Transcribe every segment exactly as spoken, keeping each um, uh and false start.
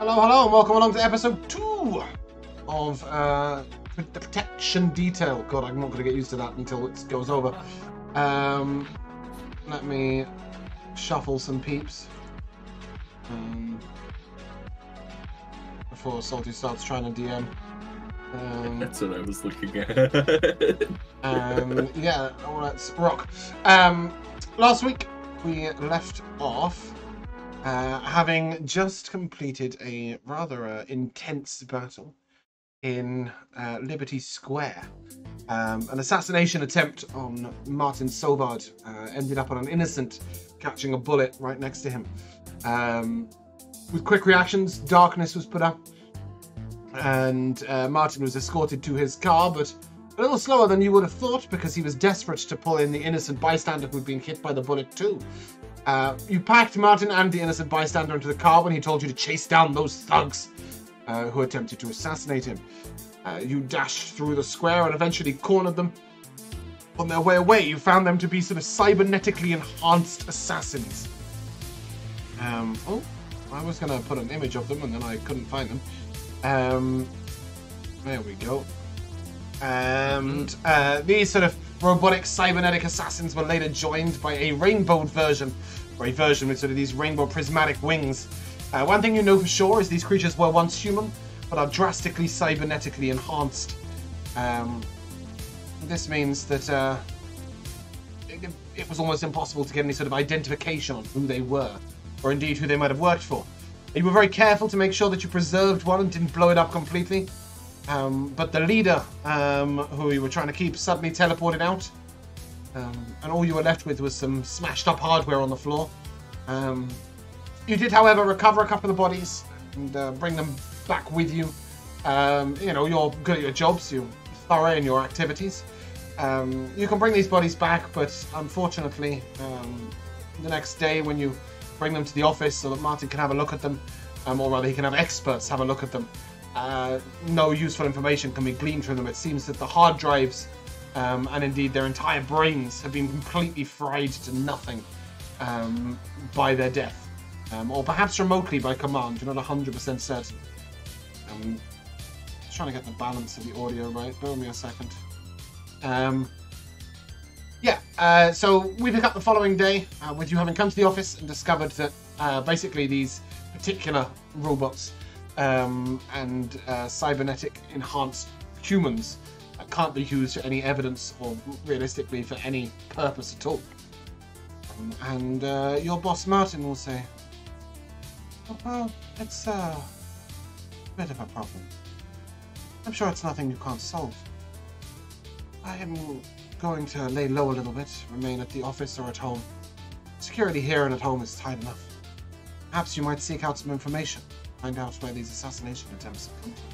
Hello, hello, and welcome along to episode two of uh, the Protection Detail. God, I'm not going to get used to that until it goes over. Um, let me shuffle some peeps um, before Salty starts trying to D M. Um, That's what I was looking at. um, yeah, well, let's rock. Um, last week we left off Uh, having just completed a rather uh, intense battle in uh, Liberty Square. Um, an assassination attempt on Martin Sovarde uh, ended up on an innocent catching a bullet right next to him. Um, with quick reactions, darkness was put up, and uh, Martin was escorted to his car, but a little slower than you would have thought, because he was desperate to pull in the innocent bystander who'd been hit by the bullet too. Uh, you packed Martin and the innocent bystander into the car when he told you to chase down those thugs uh, who attempted to assassinate him. Uh, you dashed through the square and eventually cornered them. On their way away, you found them to be sort of cybernetically enhanced assassins. Um, oh, I was going to put an image of them and then I couldn't find them. Um, there we go. And uh, these sort of robotic cybernetic assassins were later joined by a rainbowed version, or a version with sort of these rainbow prismatic wings. Uh, one thing you know for sure is these creatures were once human, but are drastically cybernetically enhanced. Um, this means that uh, it, it was almost impossible to get any sort of identification on who they were, or indeed who they might have worked for. You were very careful to make sure that you preserved one and didn't blow it up completely. Um, but the leader, um, who you were trying to keep, suddenly teleported out. Um, and all you were left with was some smashed up hardware on the floor. Um, you did, however, recover a couple of the bodies and uh, bring them back with you. Um, you know, you're good at your jobs, you're thorough in your activities. Um, you can bring these bodies back, but unfortunately, um, the next day when you bring them to the office so that Martin can have a look at them, um, or rather he can have experts have a look at them, Uh, no useful information can be gleaned from them. It seems that the hard drives, um, and indeed their entire brains, have been completely fried to nothing um, by their death. Um, or perhaps remotely by command, you're not one hundred percent certain. Um, just trying to get the balance of the audio right, bear with me a second. Um, yeah, uh, so we pick up the following day uh, with you having come to the office and discovered that uh, basically these particular robots Um, and uh, cybernetic enhanced humans uh, can't be used for any evidence or realistically for any purpose at all. Um, and uh, your boss Martin will say, oh, well, it's uh, a bit of a problem. I'm sure it's nothing you can't solve. I am going to lay low a little bit, remain at the office or at home. Security here and at home is tight enough. Perhaps you might seek out some information. Find out where these assassination attempts have come from.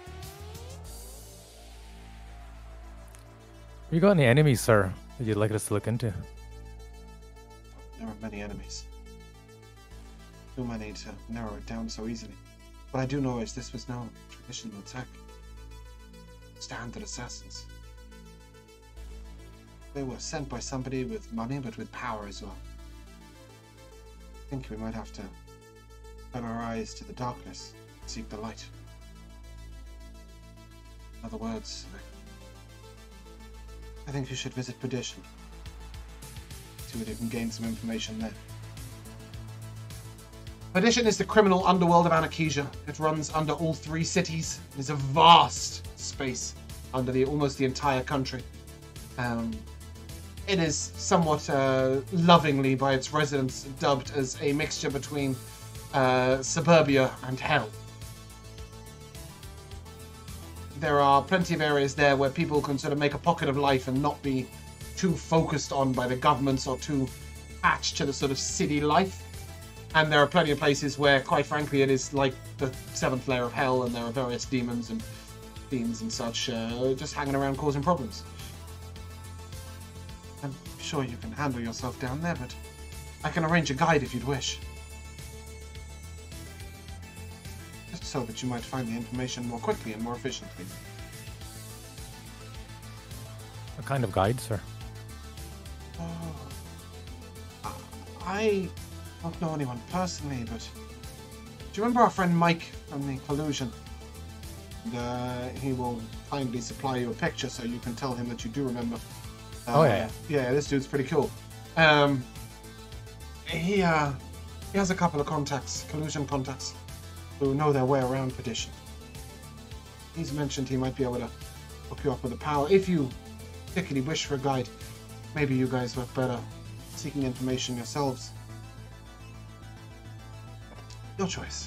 You got any enemies, sir, that you'd like us to look into? There are many enemies. Too many to narrow it down so easily. What I do know is this was no traditional attack. Standard assassins. They were sent by somebody with money, but with power as well. I think we might have to turn our eyes to the darkness, seek the light. In other words, I think you should visit Perdition. See whether you can gain some information there. Perdition is the criminal underworld of Anakesia. It runs under all three cities. It is a vast space under the almost the entire country. Um, it is somewhat uh, lovingly by its residents dubbed as a mixture between Uh, suburbia and hell. There are plenty of areas there where people can sort of make a pocket of life and not be too focused on by the governments or too attached to the sort of city life. And there are plenty of places where, quite frankly, it is like the seventh layer of hell, and there are various demons and fiends and such uh, just hanging around causing problems. I'm sure you can handle yourself down there, but I can arrange a guide if you'd wish. So that you might find the information more quickly and more efficiently. What kind of guide, sir? Oh, I don't know anyone personally, but you remember our friend Mike from the collusion? And, uh, he will kindly supply you a picture so you can tell him that you do remember. Uh, Oh, yeah. Yeah, this dude's pretty cool. Um, he, uh, he has a couple of contacts, collusion contacts, who know their way around Perdition. He's mentioned he might be able to hook you up with a pal. If you particularly wish for a guide, maybe you guys were better seeking information yourselves. Your choice.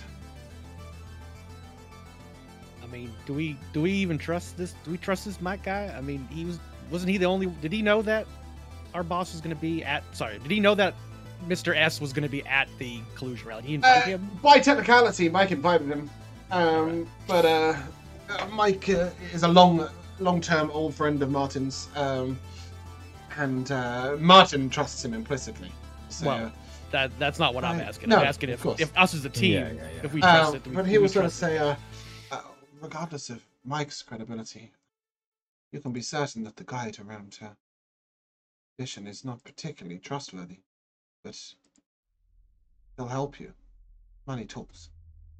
I mean, do we do we even trust this? Do we trust this Mike guy? I mean, he was wasn't he the only? Did he know that our boss was going to be at? Sorry, did he know that Mister S was going to be at the collusion rally? He invited Uh, him. by technicality, Mike invited him, um, Right. but uh, uh, Mike uh, is a long, long-term old friend of Martin's, um, and uh, Martin trusts him implicitly. So, Well, That that's not what I'm Uh, asking. no, I'm asking of if, course. if us as a team, Yeah, yeah, yeah. if we uh, trust it. do we- but do he we was going to trust it? say, uh, uh, regardless of Mike's credibility, you can be certain that the guide around uh, Deletion is not particularly trustworthy, but he'll help you. Money talks.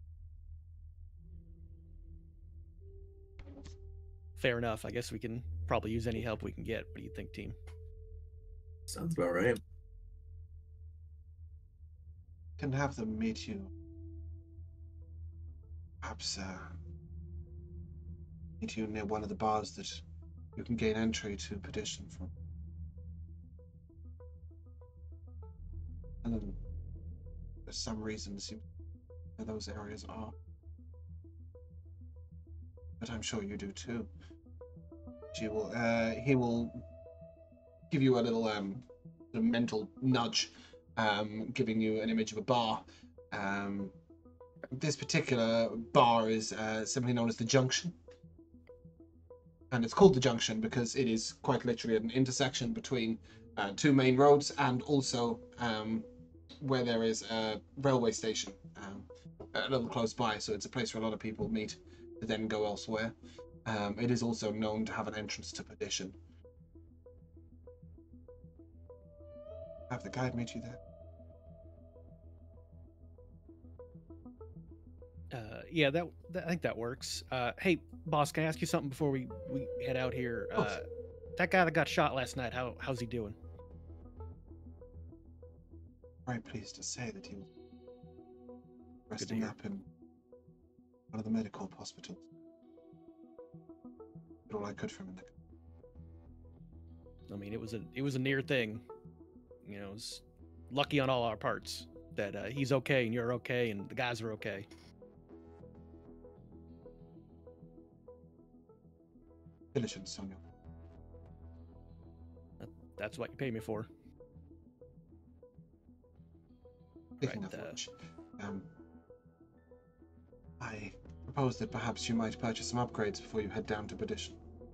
Fair enough. I guess we can probably use any help we can get. What do you think, team? Sounds about right. Can have them meet you. Perhaps uh, meet you near one of the bars that you can gain entry to Perdition from. And then, for some reason, it seems where those areas are. But I'm sure you do too. She will. Uh, he will give you a little um, a mental nudge, um, giving you an image of a bar. Um, this particular bar is uh, simply known as the Junction, and it's called the Junction because it is quite literally an intersection between uh, two main roads, and also um, where there is a railway station um, a little close by. So it's a place where a lot of people meet to then go elsewhere. Um, it is also known to have an entrance to Perdition. Have the guide meet you there. Uh, yeah, that, that I think that works. Uh, hey, boss, can I ask you something before we, we head out here? Of Uh, course. that guy that got shot last night, how how's he doing? Very pleased to say that he was to resting hear. up in one of the medical hospitals. Did all I could for him in the I mean, it was a it was a near thing. You know, it's lucky on all our parts that uh, he's okay and you're okay and the guys are okay. diligence, Sonia. That's what you pay me for. Speaking Right, of uh, which, um, I propose that perhaps you might purchase some upgrades before you head down to Perdition.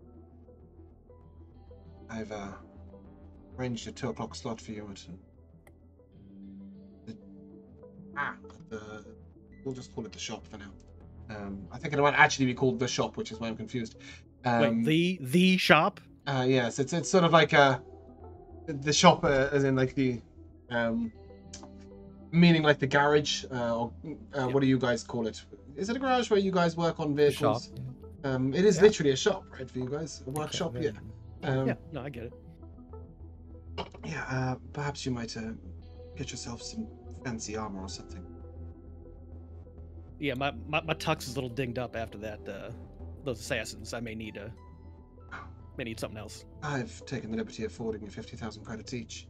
I've uh, arranged a two o'clock slot for you at the, ah, at the we'll just call it the shop for now. Um, I think it might actually be called the shop, which is why I'm confused. Um, Wait, the the shop? Uh, yes, it's it's sort of like a the shop, uh, as in like the um, meaning like the garage, uh, or uh, what do you guys call it? Is it a garage where you guys work on The shop. vehicles? Um, it is Yeah. literally a shop, right, for you guys, a workshop. Okay, Yeah. then. Um, Yeah, no, I get it. yeah. Uh, perhaps you might uh, get yourself some fancy armor or something. Yeah, my, my, my tux is a little dinged up after that. Uh, those assassins. I may need uh, may need something else. I've taken the liberty of forwarding you fifty thousand credits each.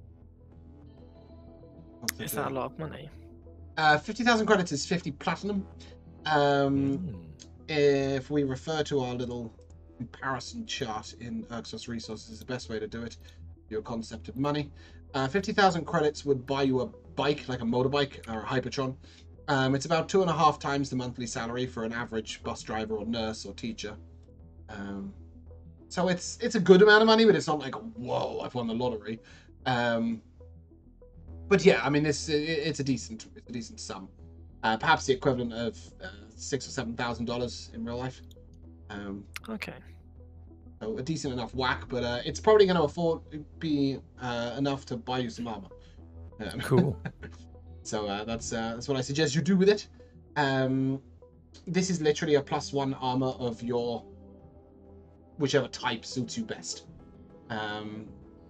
Of the Is that a bill. lot of money? Uh, fifty thousand credits is fifty platinum. Um, Mm. If we refer to our little comparison chart in Urxos Resources, is the best way to do it. Your concept of money. Uh, fifty thousand credits would buy you a bike, like a motorbike or a Hypertron. Um, it's about two and a half times the monthly salary for an average bus driver or nurse or teacher. Um, so it's it's a good amount of money, but it's not like, whoa, I've won the lottery. Um, but yeah, I mean, it's it, it's a decent it's a decent sum. Uh, perhaps the equivalent of uh, six or seven thousand dollars in real life. Um, Okay. so a decent enough whack, but uh, it's probably going to afford be uh, enough to buy you some armor. Um, Cool. so uh, that's uh, that's what I suggest you do with it. Um, this is literally a plus one armor of your whichever type suits you best. Um,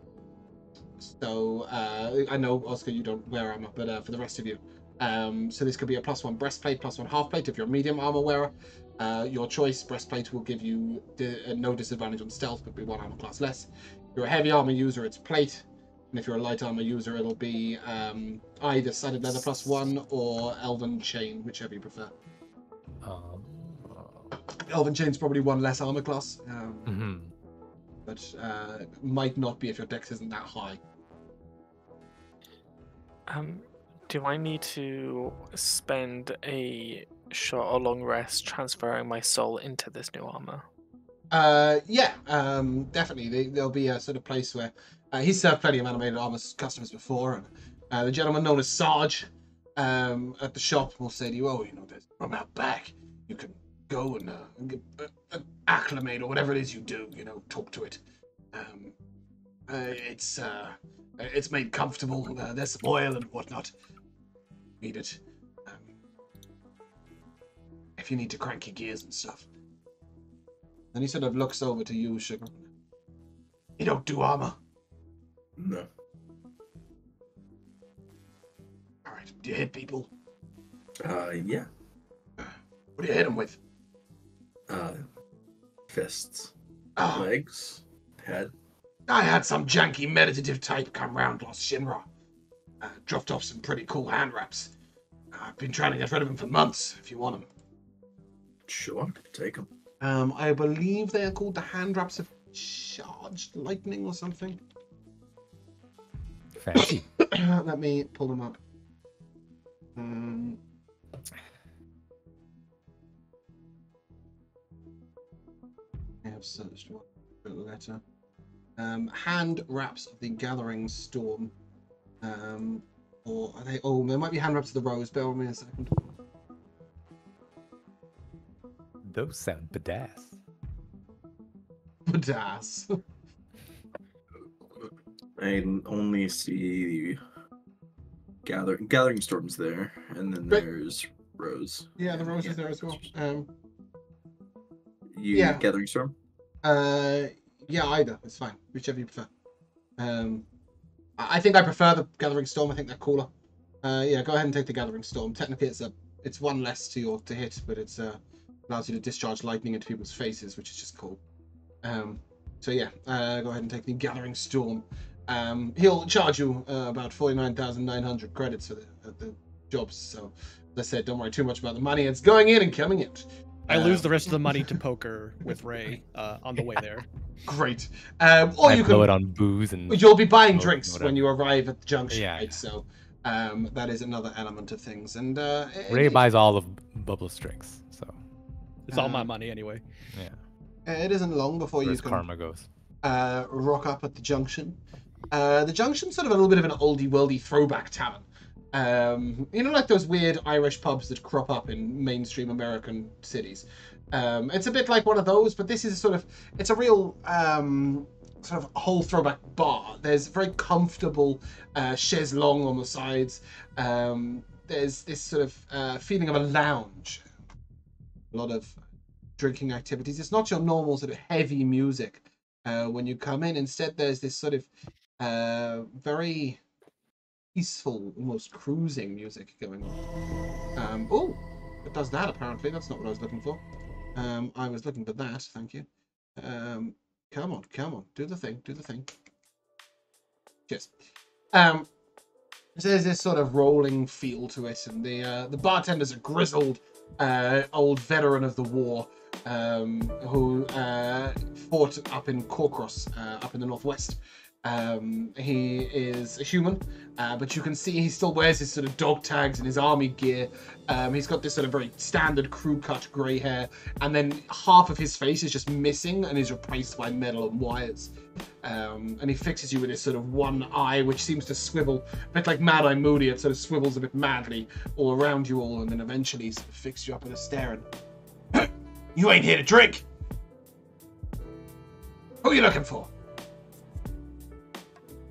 so uh, I know Oscar, you don't wear armor, but uh, for the rest of you, um, so this could be a plus one breastplate, plus one half plate if you're a medium armor wearer. Uh, your choice breastplate will give you di- uh, no disadvantage on stealth, but be one armor class less. If you're a heavy armor user, it's plate. And if you're a light armor user, it'll be um, either studded leather plus one or elven chain, whichever you prefer. Um, Elven chain's probably one less armor class, um, mhm. but uh, might not be if your dex isn't that high. Um, do I need to spend a short or long rest transferring my soul into this new armor? Uh, yeah, um, definitely. They, there'll be a sort of place where uh, he's served plenty of animated armor customers before, and uh, the gentleman known as Sarge um, at the shop will say to you, "Oh, you know, there's from out back, you can go and, uh, and get, uh, uh, acclimate or whatever it is you do. You know, talk to it. Um, uh, it's uh, it's made comfortable. Uh, there's some oil and whatnot. Need it. Um, if you need to crank your gears and stuff." Then he sort of looks over to you, Sugar. You don't do armor. No. All right. Do you hit people? Uh, yeah. What do you hit them with? Uh, fists, Oh, legs, head. I had some janky meditative type come round last Shinra. Uh, dropped off some pretty cool hand wraps. I've been trying to get rid of them for months, if you want them. Sure, take them. Um, I believe they are called the hand wraps of charged lightning or something. Fancy. Let me pull them up. Um, I have searched one letter. Um, hand wraps of the Gathering Storm. Um, or are they? Oh, there might be hand wraps of the Rose. Bear with me a second. Those sound badass. Badass. I only see the gather gathering storms there, and then Right. there's Rose. Yeah, the Rose is there as well. Um, You Yeah. gathering storm? uh, yeah, either. It's fine. Whichever you prefer. Um, I I think I prefer the Gathering Storm. I think they're cooler. Uh, yeah, go ahead and take the Gathering Storm. Technically, it's a it's one less to your to hit, but it's uh allows you to discharge lightning into people's faces, which is just cool. Um, so yeah, uh, go ahead and take the Gathering Storm. Um, he'll charge you uh, about forty-nine thousand nine hundred credits for the, uh, the jobs. So, as I said, don't worry too much about the money. It's going in and coming out. I lose Um, the rest of the money to poker with Ray uh, on the way there. Great. Um, or I you blow can. it on booze and You'll be buying Oh, drinks whatever. when you arrive at the junction, Yeah, right? yeah. So um, that is another element of things. And uh, Ray it, buys all of Bubbles drinks, so It's all my Um, money anyway. yeah. it isn't long before Where you his can karma goes. uh, rock up at the junction. Uh, the junction's sort of a little bit of an oldie worldy throwback tavern. Um, you know, like those weird Irish pubs that crop up in mainstream American cities. Um, it's a bit like one of those, but this is sort of, it's a real um, sort of whole throwback bar. There's very comfortable uh, chaise longue on the sides. Um, there's this sort of uh, feeling of a lounge. A lot of drinking activities. It's not your normal sort of heavy music uh, when you come in. Instead, there's this sort of uh, very peaceful, almost cruising music going on. Um, oh, it does that apparently. That's not what I was looking for. Um, I was looking for that. Thank you. Um, come on, come on. Do the thing. Do the thing. Cheers. Um, so there's this sort of rolling feel to it, and the uh, the bartender's a grizzled uh, old veteran of the war um, who uh, fought up in Corcross, uh, up in the northwest. Um, he is a human, uh, but you can see he still wears his sort of dog tags and his army gear. Um, he's got this sort of very standard crew cut grey hair, and then half of his face is just missing and is replaced by metal and wires. Um, and he fixes you with his sort of one eye, which seems to swivel, a bit like Mad Eye Moody. It sort of swivels a bit madly all around you all, and then eventually sort of fixes you up with a stare and, you ain't here to drink. Who are you looking for?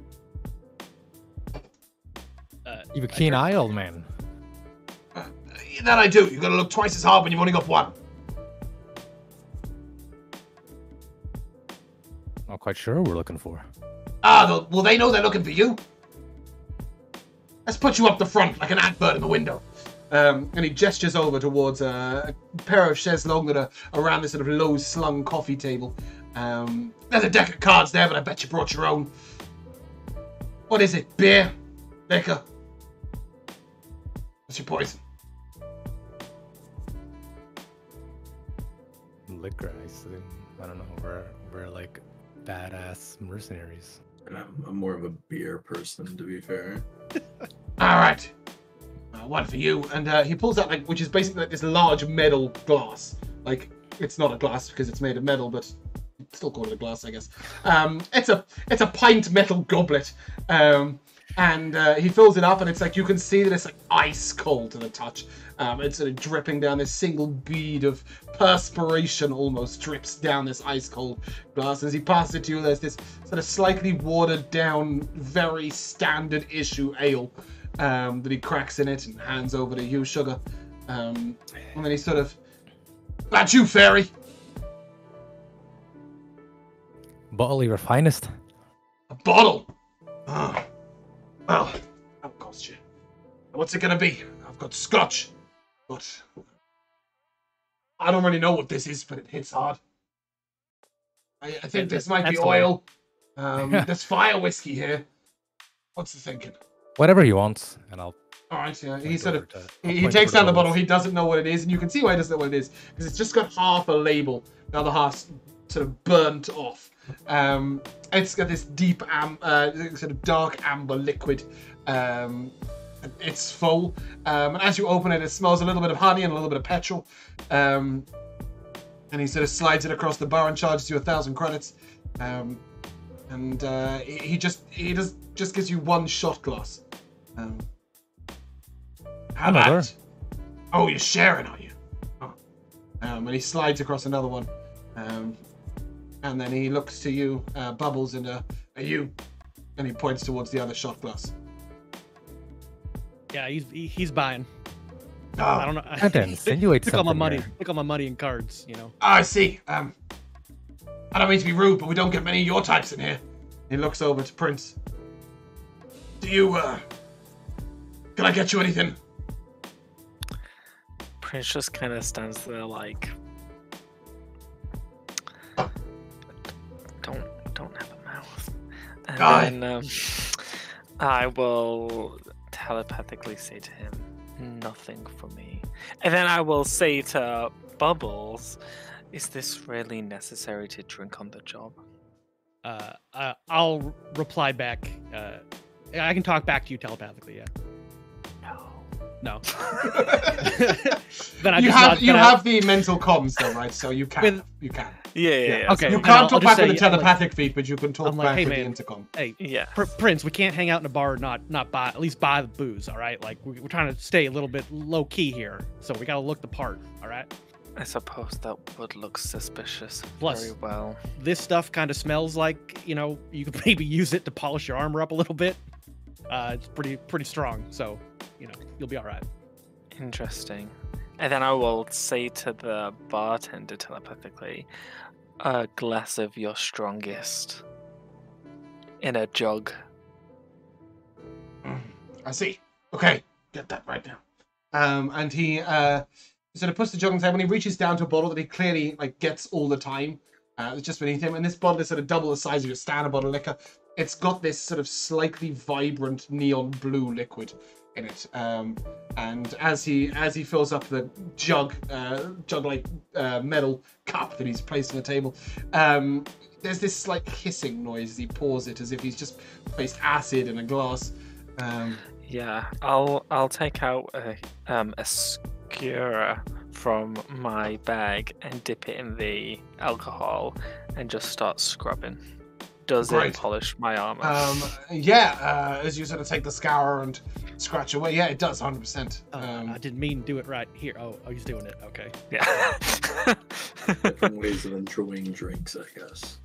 You have a keen eye, old man. Uh, that I do. You got to look twice as hard when you've only got one. Not quite sure what we're looking for. Ah, well, they know they're looking for you. Let's put you up the front like an advert in the window. Um, and he gestures over towards uh, a pair of chaises long that are around this sort of low-slung coffee table. Um, there's a deck of cards there, but I bet you brought your own. What is it? Beer? Liquor? What's your poison? Liquor, I assume. I don't know. We're we're like badass mercenaries. And I'm, I'm more of a beer person, to be fair. All right. Uh, one for you. And uh, he pulls out, like, which is basically like this large metal glass. Like, it's not a glass because it's made of metal, but still call it a glass, I guess. Um, it's a it's a pint metal goblet. Um, and uh, he fills it up, and it's like, you can see that it's like ice cold to the touch. Um, it's sort of dripping down. This single bead of perspiration almost drips down this ice cold glass. As he passes it to you, there's this sort of slightly watered down, very standard issue ale um, that he cracks in it and hands over to you, Sugha. Um, and then he sort of, "That's you, fairy." Bottle of your finest. A bottle. Oh. Well, that'll cost you. What's it gonna be? I've got scotch, but I don't really know what this is, but it hits hard. I, I think this might be That's oil. Um, there's fire whiskey here. What's the thinking? Whatever he wants, and I'll. All right, yeah. He point sort of over to- I'll he, he point takes over down to the bottle. Bubbles. He doesn't know what it is, and you can see why he doesn't know what it is because it's just got half a label. The other half's sort of burnt off. Um, it's got this deep, am- uh, sort of dark amber liquid. Um, it's full, um, and as you open it, it smells a little bit of honey and a little bit of petrol. Um, and he sort of slides it across the bar and charges you a thousand credits. Um, and uh, he, he just he just just gives you one shot glass. Um, how about? Another. Oh, you're sharing, are you? Oh. Um, and he slides across another one. Um, and then he looks to you, uh, Bubbles, and uh, are you? And he points towards the other shot glass. Yeah, he's he, he's buying. Oh, I don't know. Trying to insinuate Look all my something money. there. Look all my money in cards. You know. I see. Um, I don't mean to be rude, but we don't get many of your types in here. He looks over to Prince. Do you, uh... Can I get you anything? Prince just kind of stands there like, don't don't have a mouth. And Aye. then um, I will telepathically say to him, nothing for me. And then I will say to Bubbles, is this really necessary to drink on the job? Uh, uh, I'll reply back. Uh, I can talk back to you telepathically. Yeah. No. No. Then I you just have nod- you then I- have the mental comms though, right? So you can. With- you can. Yeah, yeah, yeah. Okay. You and can't I'll- I'll talk just back with the say, I'm like- telepathic feed, but you can talk I'm like, back hey, with the man. intercom. Hey, Yeah. Pr- Prince, we can't hang out in a bar and not not buy at least buy the booze. All right, like we, we're trying to stay a little bit low key here, so we gotta look the part. All right. I suppose that would look suspicious Plus- very well. This stuff kind of smells like, you know, you could maybe use it to polish your armor up a little bit. Uh, it's pretty pretty strong, so you know you'll be all right. Interesting. And then I will say to the bartender telepathically, a glass of your strongest in a jug. Mm, I see. Okay, get that right now. Um, and he uh, sort of puts the jug on the table and he reaches down to a bottle that he clearly like gets all the time. Uh, it's just beneath him, and this bottle is sort of double the size of your standard bottle of liquor. It's got this sort of slightly vibrant neon blue liquid in it. Um, and as he as he fills up the jug, uh, jug-like uh, metal cup that he's placed on the table, um, there's this slight hissing noise as he pours it, as if he's just placed acid in a glass. Um, Yeah, I'll I'll take out a um a skewer from my bag and dip it in the alcohol and just start scrubbing. Does Great. it polish my armor? um, yeah, uh, as you sort of take the scour and scratch away, yeah, it does, one hundred percent. Uh, Um, I didn't mean to do it right here. Oh, oh, he's doing it. Okay. yeah. Different ways of enjoying drinks, I guess.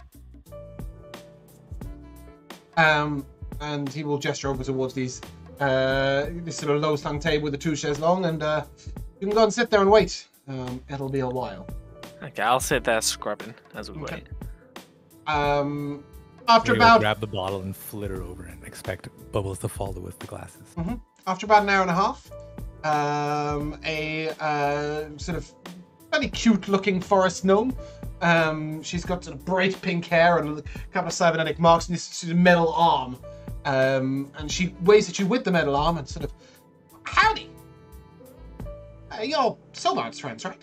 Um, and he will gesture over towards these, uh, this sort of low slung table with the two chairs long, and uh, You can go and sit there and wait. Um, it'll be a while. Okay, I'll sit there scrubbing as we Okay. wait. Um, after Maybe we'll about grab the bottle and flitter over and expect Bubbles to follow with the glasses. Mm-hmm. After about an hour and a half, um, a uh, sort of very cute-looking forest gnome. Um, she's got sort of bright pink hair and a couple of cybernetic marks and this sort of metal arm. Um, and she waves at you with the metal arm and sort of, howdy. Uh, you're Sovarde's friends, right?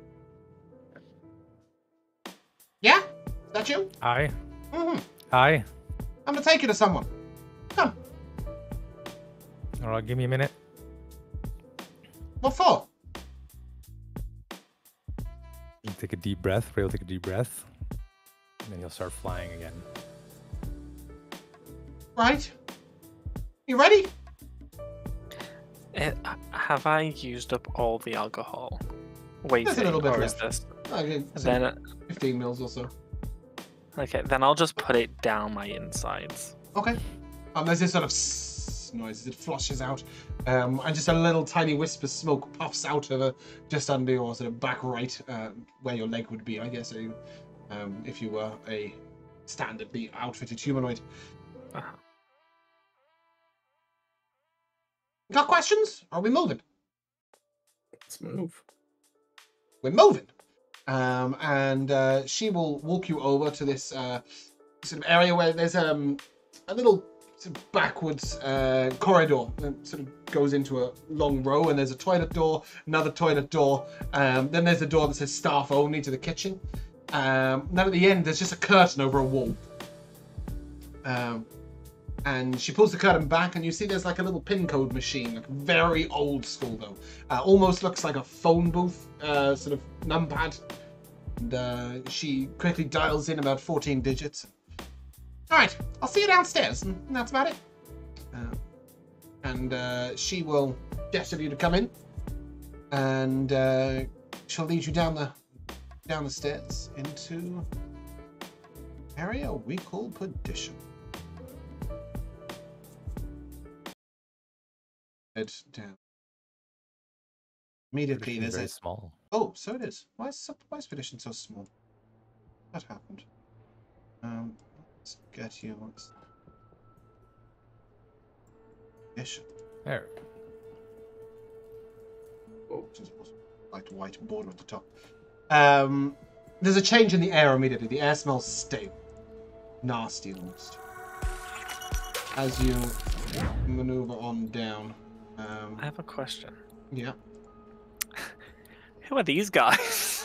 Yeah? Is that you? Aye. Mm-hmm. Aye. I'm gonna take you to someone. Come. All right, give me a minute. What for? You take a deep breath. Ray will take a deep breath. And then you'll start flying again. Right. You ready? Eh, have I used up all the alcohol? Waiting, There's a little bit or is left. this? Okay, so Then, uh, fifteen mils or so. okay, then I'll just put it down my insides. Okay. Um, there's this sort of sss noise as it flushes out, um, and just a little tiny wisp of smoke puffs out of a, just under your sort of back right, uh, where your leg would be, I guess, uh, um, if you were a standardly outfitted humanoid. Uh-huh. Got questions? Are we moving? Let's move. We're moving. Um, and uh, she will walk you over to this uh, sort of area where there's um, a little sort of backwards uh, corridor that sort of goes into a long row, and there's a toilet door, another toilet door, um, then there's a door that says staff only to the kitchen. Um, and then at the end, there's just a curtain over a wall. Um, and she pulls the curtain back, and you see there's like a little pin code machine, like very old school though. Uh, almost looks like a phone booth, uh, sort of numpad. And uh, she quickly dials in about fourteen digits. All right, I'll see you downstairs, and that's about it. Uh, and uh, she will gesture for you to come in, and uh, she'll lead you down the down the stairs into area we call Perdition. Head down. Immediately, It's there's very a small. oh, so it is. Why is why is Perdition so small? That happened. Um, let's get you. What's Perdition? There. Oh, just light white border at the top. Um, there's a change in the air immediately. The air smells stale, nasty almost. As you maneuver on down. Um, I have a question. yeah. Who are these guys?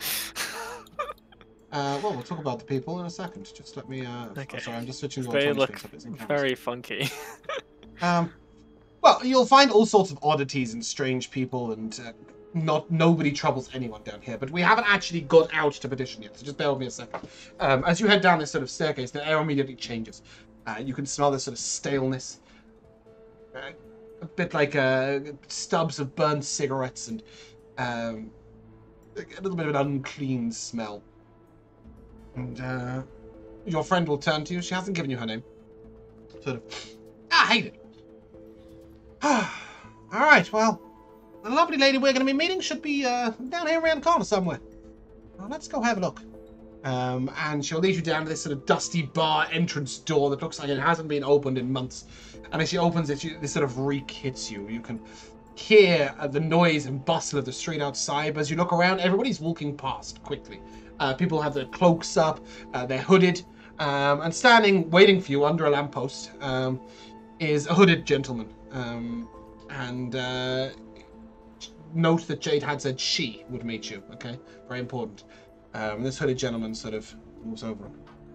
Uh, well, we'll talk about the people in a second. Just let me. Uh, Okay. Sorry, I'm just switching your They time look screens up. It's in cameras. very funky. Um, well, you'll find all sorts of oddities and strange people, and uh, not nobody troubles anyone down here. But we haven't actually got out to Perdition yet, so just bear with me a second. Um, as you head down this sort of staircase, the air immediately changes. Uh, you can smell this sort of staleness, uh, a bit like uh, stubs of burned cigarettes, and um, a little bit of an unclean smell. And uh, your friend will turn to you. She hasn't given you her name. Sort of. Ah, I hate it. All right, well, the lovely lady we're going to be meeting should be uh, down here around the corner somewhere. Well, let's go have a look. Um, and she'll lead you down to this sort of dusty bar entrance door that looks like it hasn't been opened in months. And as she opens it, you, this sort of reek hits you. You can hear uh, the noise and bustle of the street outside. But as you look around, everybody's walking past quickly. Uh, people have their cloaks up, uh, they're hooded, um, and standing waiting for you under a lamppost um, is a hooded gentleman. Um, and uh, note that Jade had said she would meet you, okay? Very important. Um, this hooded gentleman sort of moves over.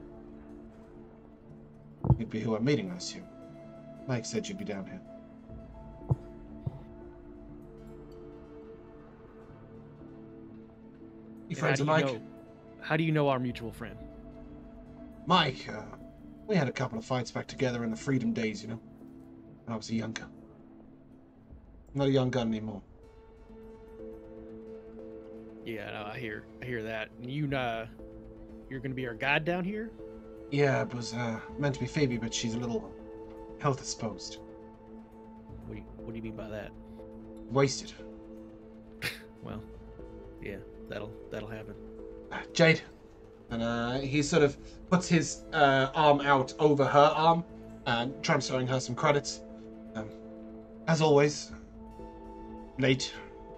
You'd be who I'm meeting, I assume. Mike said you'd be down here. You And friends how of do you Mike? know- How do you know our mutual friend? Mike, uh, we had a couple of fights back together in the freedom days, you know, when I was a young gun. Not a young gun anymore. Yeah, no, I hear, I hear that. And you, uh, you're gonna be our guide down here? Yeah, it was uh, meant to be Phoebe, but she's a little health exposed. What do you, what do you mean by that? Wasted. well, yeah, that'll that'll happen. Jade. And uh, he sort of puts his uh, arm out over her arm and transferring her some credits. Um, as always, late.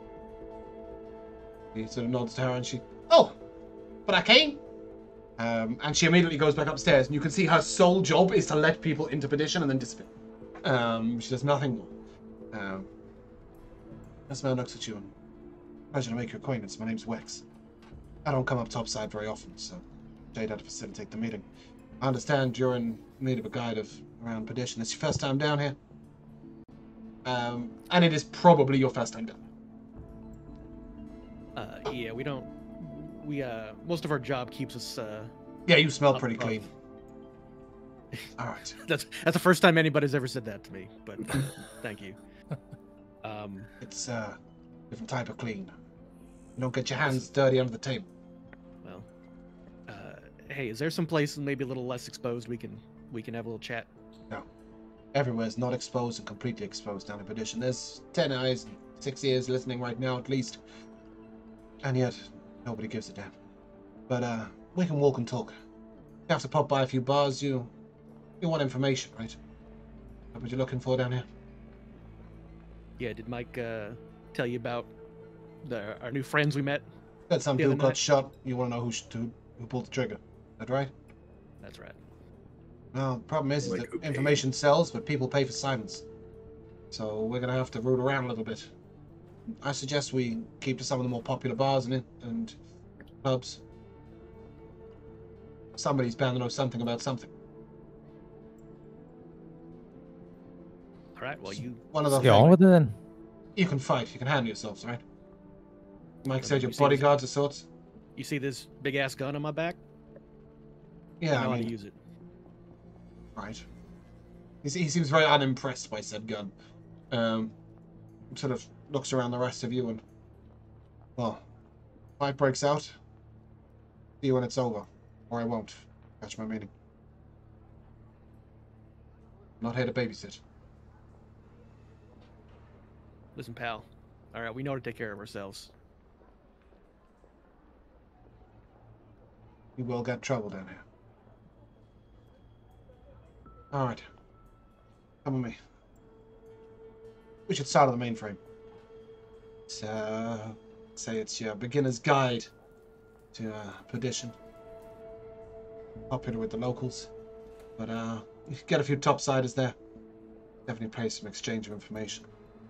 He sort of nods to her and she, oh, but I came. Um, and she immediately goes back upstairs, and you can see her sole job is to let people into perdition and then disappear. Um, she does nothing more. Um, this man looks at you and, pleasure to make your acquaintance. My name's Wex. I don't come up topside very often, so Jade had to facilitate the meeting. I understand you're in need of a guide of around perdition. It's your first time down here. Um, and it is probably your first time down. Uh, yeah, we don't. We uh, most of our job keeps us. Uh, Yeah, you smell up pretty above. clean. All right. That's that's the first time anybody's ever said that to me. But thank you. Um, It's uh, a different type of clean. You don't get your hands dirty under the table. well, uh, hey, is there some place maybe a little less exposed we can we can have a little chat? Everywhere's not exposed and completely exposed down in perdition. There's ten eyes and six ears listening right now at least. And yet, nobody gives a damn. But uh, we can walk and talk. You have to pop by a few bars. You, you want information, right? What you're looking for down here? Yeah, did Mike uh, tell you about the our new friends we met? That some The dude other got night. shot. You want to know who, sh- who who pulled the trigger? Is that right? That's right. No, the problem is, is Like that who paid? information sells, but people pay for silence. So we're gonna have to root around a little bit. I suggest we keep to some of the more popular bars and and pubs. Somebody's bound to know something about something. All right. Well, you One of the Yeah, on with it then. you can fight. You can handle yourselves, right? Mike Let said me you're see this. bodyguards of sorts. you see this big ass gun on my back? Yeah, I know I how mean, to use it. right. He, se- he seems very unimpressed by said gun. Um, sort of looks around the rest of you and, well, fight breaks out. See you when it's over, or I won't. Catch my meaning. Not here to babysit. Listen, pal. All right, we know to take care of ourselves. You will get trouble down here. All right. Come with me. We should start on the mainframe. So, say it's your beginner's guide to uh, perdition. Popular with the locals, but uh, you can get a few topsiders there. Definitely place some exchange of information.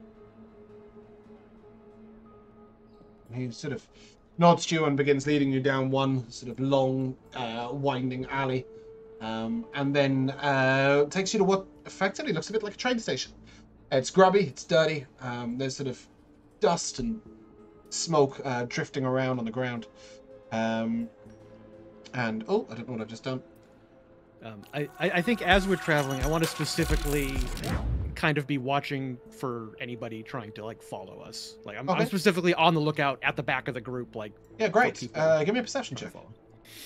He sort of nods to you and begins leading you down one sort of long, uh, winding alley, um, and then uh, takes you to what effectively looks a bit like a train station. It's grubby, it's dirty. Um, there's sort of dust and smoke uh, drifting around on the ground. Um, and oh, I don't know what I've just done. Um, I, I I think as we're traveling, I want to specifically kind of be watching for anybody trying to like follow us. Like I'm, Okay. I'm specifically on the lookout at the back of the group. Like Yeah, great. people Uh, give me a perception trying to check. follow.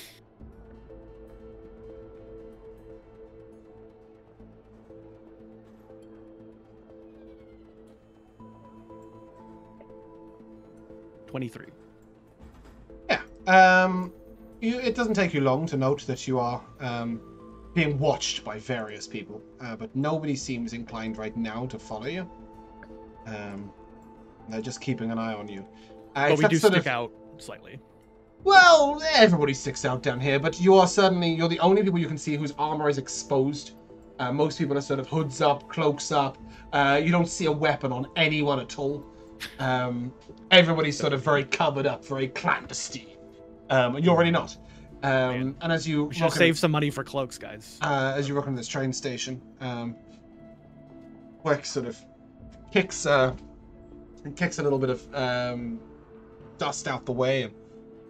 Twenty-three. Yeah. Um, you, it doesn't take you long to note that you are um, being watched by various people, uh, but nobody seems inclined right now to follow you. Um, they're just keeping an eye on you. Uh, But we except do sort stick of- out slightly. Well, everybody sticks out down here, but you are certainly, you're the only people you can see whose armor is exposed. Uh, most people are sort of hoods up, cloaks up. Uh, you don't see a weapon on anyone at all. Um, everybody's sort of very covered up, very clandestine. Um, and you're already not. Um, Man. and as you We should have rock in- saved some money for cloaks, guys. uh, as you walk into this train station, um, Wex sort of kicks, uh, kicks a little bit of um, dust out the way, and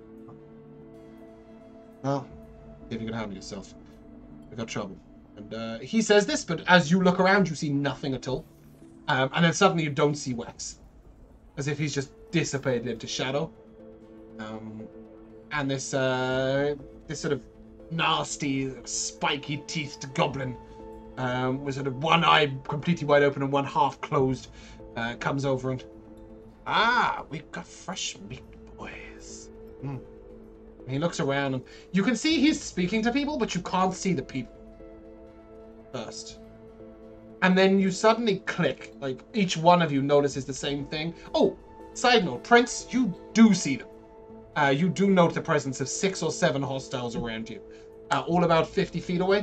well, see if you can handle yourself. We got trouble. And uh, he says this, but as you look around, you see nothing at all. Um, and then suddenly you don't see Wex, as if he's just dissipated into shadow. Um, and this uh, this sort of nasty, spiky teethed goblin um, with sort of one eye completely wide open and one half closed uh, comes over and Ah, we've got fresh meat, boys. Mm. He looks around and you can see he's speaking to people, but you can't see the people first. And then you suddenly click, like each one of you notices the same thing. Oh, side note, Prince, you do see them. Uh, you do note the presence of six or seven hostiles around you, uh, all about fifty feet away.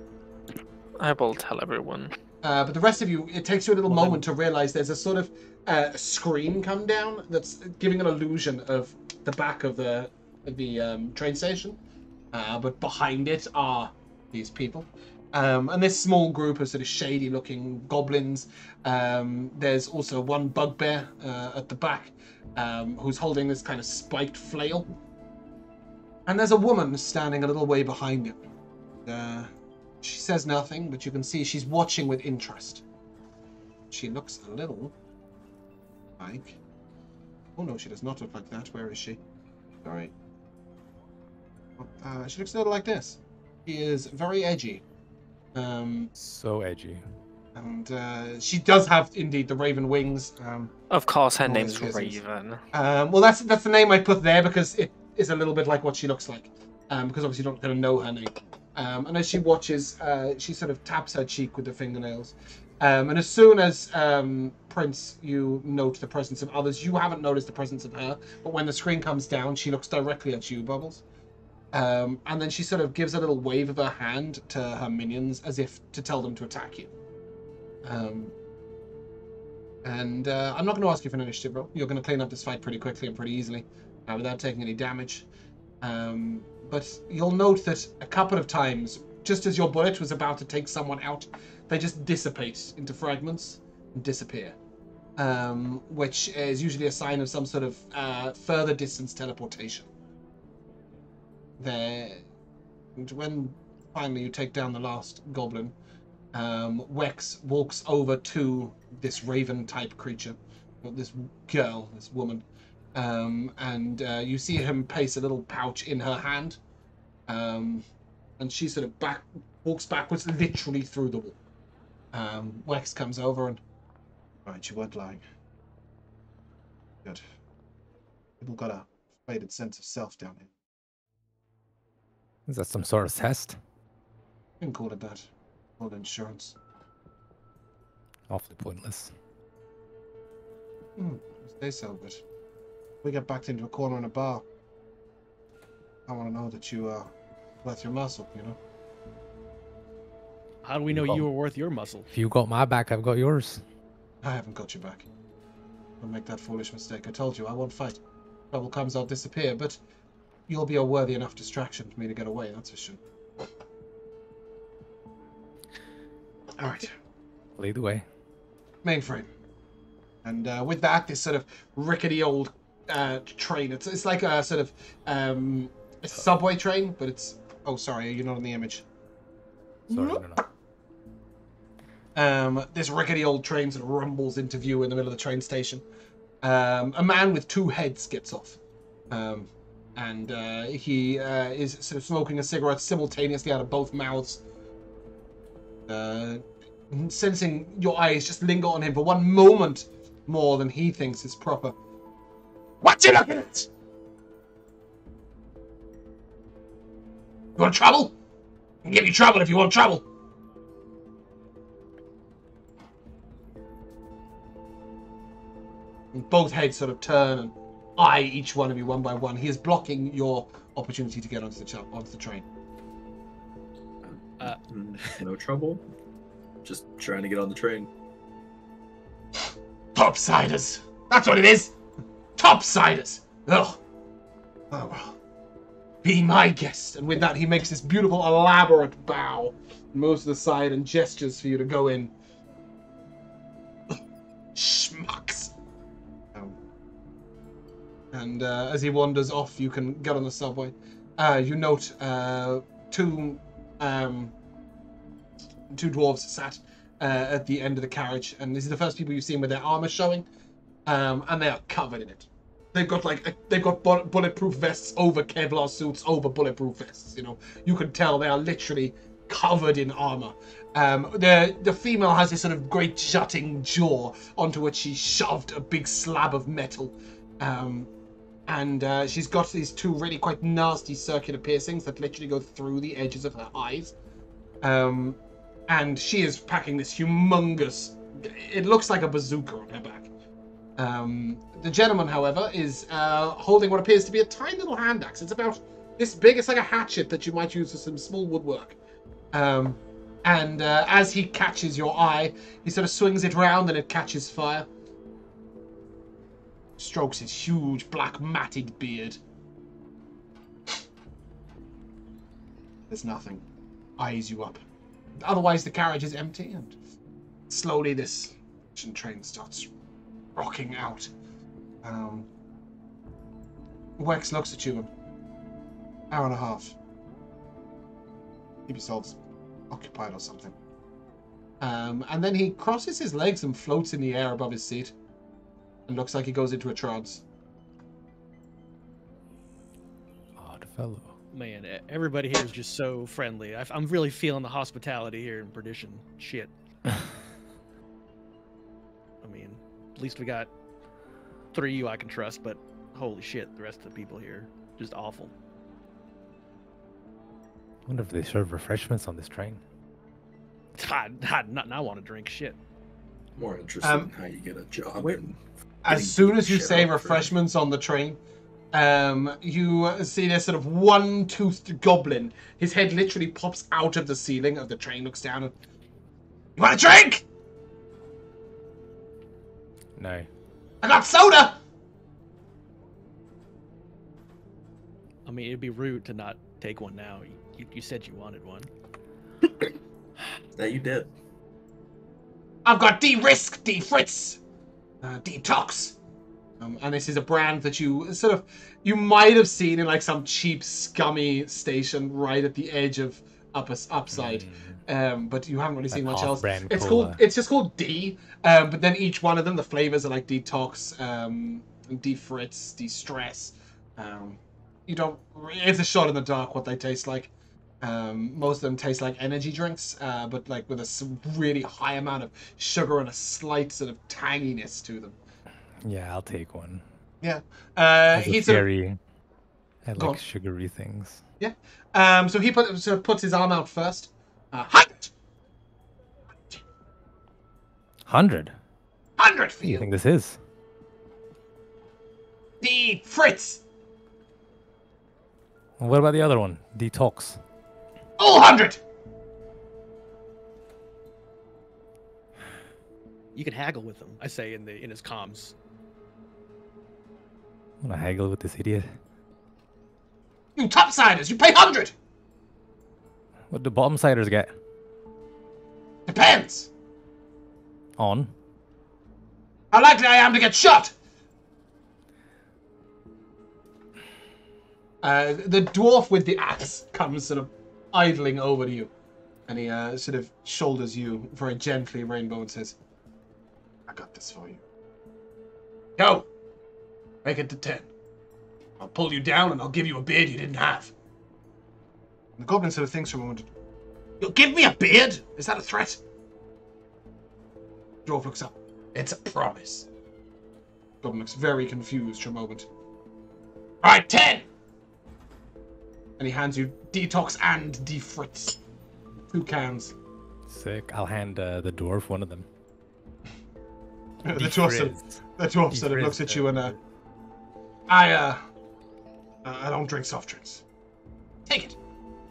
I will tell everyone. Uh, but the rest of you, it takes you a little Well, moment to realize there's a sort of uh, screen come down that's giving an illusion of the back of the the um, train station. Uh, but behind it are these people. Um, and this small group of sort of shady-looking goblins. Um, there's also one bugbear uh, at the back um, who's holding this kind of spiked flail. And there's a woman standing a little way behind him. Uh, she says nothing, but you can see she's watching with interest. She looks a little like... Oh no, she does not look like that. Where is she? Sorry. Uh, she looks a little like this. She is very edgy. Um, So edgy. and uh, she does have indeed the raven wings. Um, Of course, her Oh, name's yes, yes, yes. Raven. um, well, that's that's the name I put there because it is a little bit like what she looks like. Um, because obviously you're not going to know her name. Um, and as she watches, uh, she sort of taps her cheek with her fingernails. Um, and as soon as um, Prince, you note the presence of others, you haven't noticed the presence of her. But when the screen comes down, she looks directly at you, Bubbles. Um, and then she sort of gives a little wave of her hand to her minions as if to tell them to attack you. Um, and uh, I'm not going to ask you for an initiative, bro. You're going to clean up this fight pretty quickly and pretty easily uh, without taking any damage. Um, but you'll note that a couple of times, just as your bullet was about to take someone out, they just dissipate into fragments and disappear. Um, which is usually a sign of some sort of uh, further distance teleportation. There, and when finally you take down the last goblin, um, Wex walks over to this raven-type creature, this girl, this woman, um, and uh, you see him place a little pouch in her hand, um, and she sort of back walks backwards, literally through the wall. Um, Wex comes over and, right, you weren't lying. Good. People got a faded sense of self down here. Is that some sort of test? You can call it that. Call it insurance. Awfully pointless. Hmm, stay so, but we get backed into a corner in a bar. I want to know that you are worth your muscle, you know? How do we know Well- you were worth your muscle? If you got my back, I've got yours. I haven't got your back. Don't make that foolish mistake. I told you, I won't fight. Trouble comes, I'll disappear, but you'll be a worthy enough distraction for me to get away, that's for sure. Alright. Lead the way. Mainframe. And uh, with that, this sort of rickety old uh, train. It's it's like a sort of um, a subway train, but it's... Oh, sorry, you're not in the image. Sorry, no, no. Um, this rickety old train sort of rumbles into view in the middle of the train station. Um, a man with two heads gets off. Um, and uh, he uh, is sort of smoking a cigarette simultaneously out of both mouths. Uh, sensing your eyes just linger on him for one moment more than he thinks is proper. What you looking at? You want trouble? I can give you trouble if you want trouble. And both heads sort of turn and eye each one of you one by one. He is blocking your opportunity to get onto the ch- onto the train. Uh, Mm, no trouble. Just trying to get on the train. Topsiders! That's what it is! Topsiders! Ugh. Oh well. Be my guest. And with that, he makes this beautiful, elaborate bow, moves to the side, and gestures for you to go in. Schmucks. Um, and uh, as he wanders off, you can get on the subway. Uh, you note uh, two um, two dwarves sat uh, at the end of the carriage, and these are the first people you've seen with their armor showing, um, and they are covered in it. They've got like a, they've got bu- bulletproof vests over Kevlar suits over bulletproof vests. You know, you can tell they are literally covered in armor. Um, the the female has this sort of great jutting jaw onto which she shoved a big slab of metal. Um, and uh, she's got these two really quite nasty circular piercings that literally go through the edges of her eyes. Um, and she is packing this humongous, it looks like a bazooka on her back. Um, the gentleman, however, is uh, holding what appears to be a tiny little hand axe. It's about this big. It's like a hatchet that you might use for some small woodwork. Um, and uh, as he catches your eye, he sort of swings it round and it catches fire. Strokes his huge black matted beard. There's nothing. Eyes you up. Otherwise, the carriage is empty, and slowly this train starts rocking out. Um, Wex looks at you. Hour and a half. Keep yourselves occupied or something. Um, and then he crosses his legs and floats in the air above his seat. And looks like he goes into a trance. Odd fellow. Man, e- everybody here is just so friendly. I, I'm really feeling the hospitality here in Perdition. Shit. I mean, at least we got three of you I can trust, but holy shit, the rest of the people here, just awful. I wonder if they serve refreshments on this train. I, I, not, I want to drink shit. More interested Um, in how you get a job. wait. And As getting soon as you shit say out for- refreshments on the train, um, you see this sort of one-toothed goblin. His head literally pops out of the ceiling of the train, looks down and... You want a drink? No. I got soda! I mean, it'd be rude to not take one now. You, you said you wanted one. That you did. I've got de-risk, de-fritz, uh, detox. Um, and this is a brand that you sort of, you might have seen in like some cheap, scummy station right at the edge of upper, upside. Mm. Um, but you haven't really seen Like much else. off-brand It's cola. called, it's just called D. Um, but then each one of them, the flavors are like detox, um, de-fritz, de-stress. Um, you don't, it's a shot in the dark what they taste like. Um, most of them taste like energy drinks, uh, but like with a s- really high amount of sugar and a slight sort of tanginess to them. Yeah, I'll take one. Yeah. Uh, As a he sort of, fairy, I Go on. like sugary things. um, so he put, sort of puts his arm out first. Uh, hundred! Hundred. Hundred for What do you you! think this is? The Fritz! And what about the other one? Detox. All hundred! You can haggle with him, I say in the in his comms. I'm gonna haggle with this idiot. You topsiders, you pay hundred! What do bottom siders get? Depends. On. How likely I am to get shot! Uh, the dwarf with the axe comes sort of idling over to you. And he uh, sort of shoulders you very gently, Rainbow, and says, I got this for you. Go! Make it to ten. I'll pull you down and I'll give you a beard you didn't have. And the goblin sort of thinks for a moment. You'll give me a beard? Is that a threat? Dwarf looks up. It's a promise. Goblin looks very confused for a moment. Alright, ten! And he hands you detox and defritz. Two cans. Sick. I'll hand uh, the dwarf one of them. the dwarf sort of, Defrizz. the dwarf sort of Defrizz, looks at uh, you and uh, I uh, uh, I don't drink soft drinks. Take it.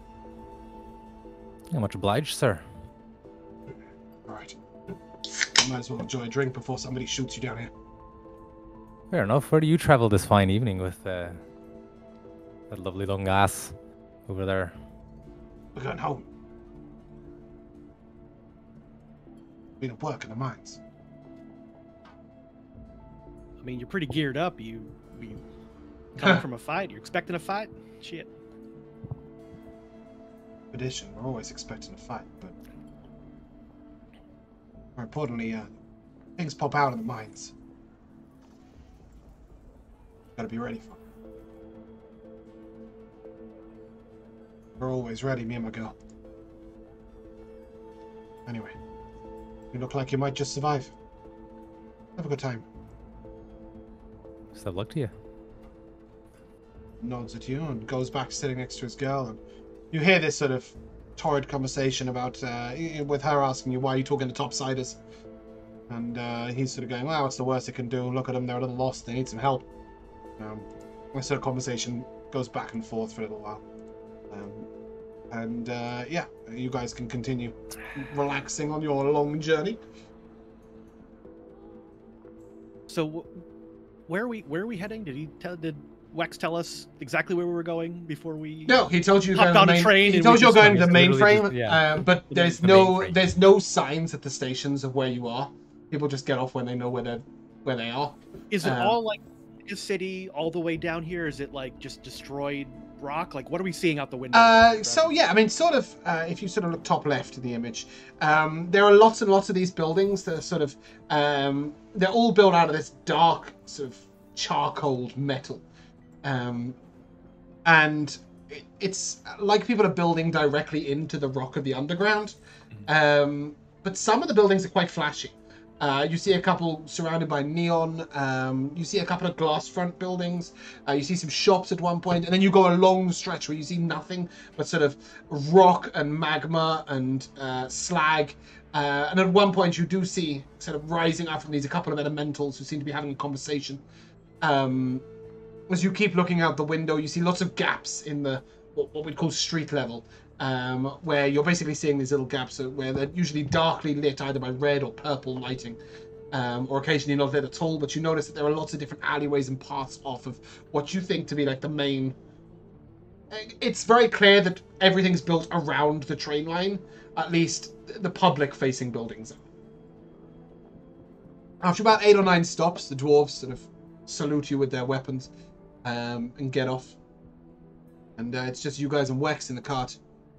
Yeah, much obliged, sir. All right. You might as well enjoy a drink before somebody shoots you down here. Fair enough. Where do you travel this fine evening with uh, that lovely long ass over there? We're going home. Been at work in the mines. I mean, you're pretty geared up. You, you coming from a fight. You're expecting a fight. Shit. Tradition. We're always expecting a fight, but more importantly, uh, things pop out in the mines. Gotta be ready for it. We're always ready, me and my girl. Anyway, you look like you might just survive. Have a good time. Best of luck to you. Nods at you and goes back sitting next to his girl, and you hear this sort of torrid conversation about uh, with her asking you why you talking to topsiders, and uh, he's sort of going, well, what's the worst they can do? Look at them, they're a little lost, they need some help. Um, this sort of conversation goes back and forth for a little while, um, and uh, yeah, you guys can continue relaxing on your long journey. So, wh- where are we? Where are we heading? Did he tell? Did Wex tell us exactly where we were going before we? No, he told you hopped going on the a main, train He and told we you you're just- going to the Literally mainframe, just- yeah. um, but The there's main- no the mainframe. there's no signs at the stations of where you are. People just get off when they know where they where they are. Is it uh, all like a city all the way down here? Is it like just destroyed rock? Like, what are we seeing out the window? Uh, so yeah, I mean, sort of. Uh, if you sort of look top left of the image, um, there are lots and lots of these buildings that are sort of um, they're all built out of this dark sort of charcoal metal, um, and it, it's like people are building directly into the rock of the underground. Um, but some of the buildings are quite flashy. Uh, you see a couple surrounded by neon. Um, you see a couple of glass front buildings. Uh, you see some shops at one point, and then you go a long stretch where you see nothing but sort of rock and magma and uh, slag. Uh, and at one point, you do see sort of rising up from these a couple of elementals who seem to be having a conversation. Um, as you keep looking out the window, you see lots of gaps in the what, what we'd call street level. Um, where you're basically seeing these little gaps where they're usually darkly lit either by red or purple lighting, um, or occasionally not lit at all, but you notice that there are lots of different alleyways and paths off of what you think to be like the main... It's very clear that everything's built around the train line, at least the public-facing buildings are. After about eight or nine stops, the dwarves sort of salute you with their weapons um, and get off. And uh, it's just you guys and Wex in the cart.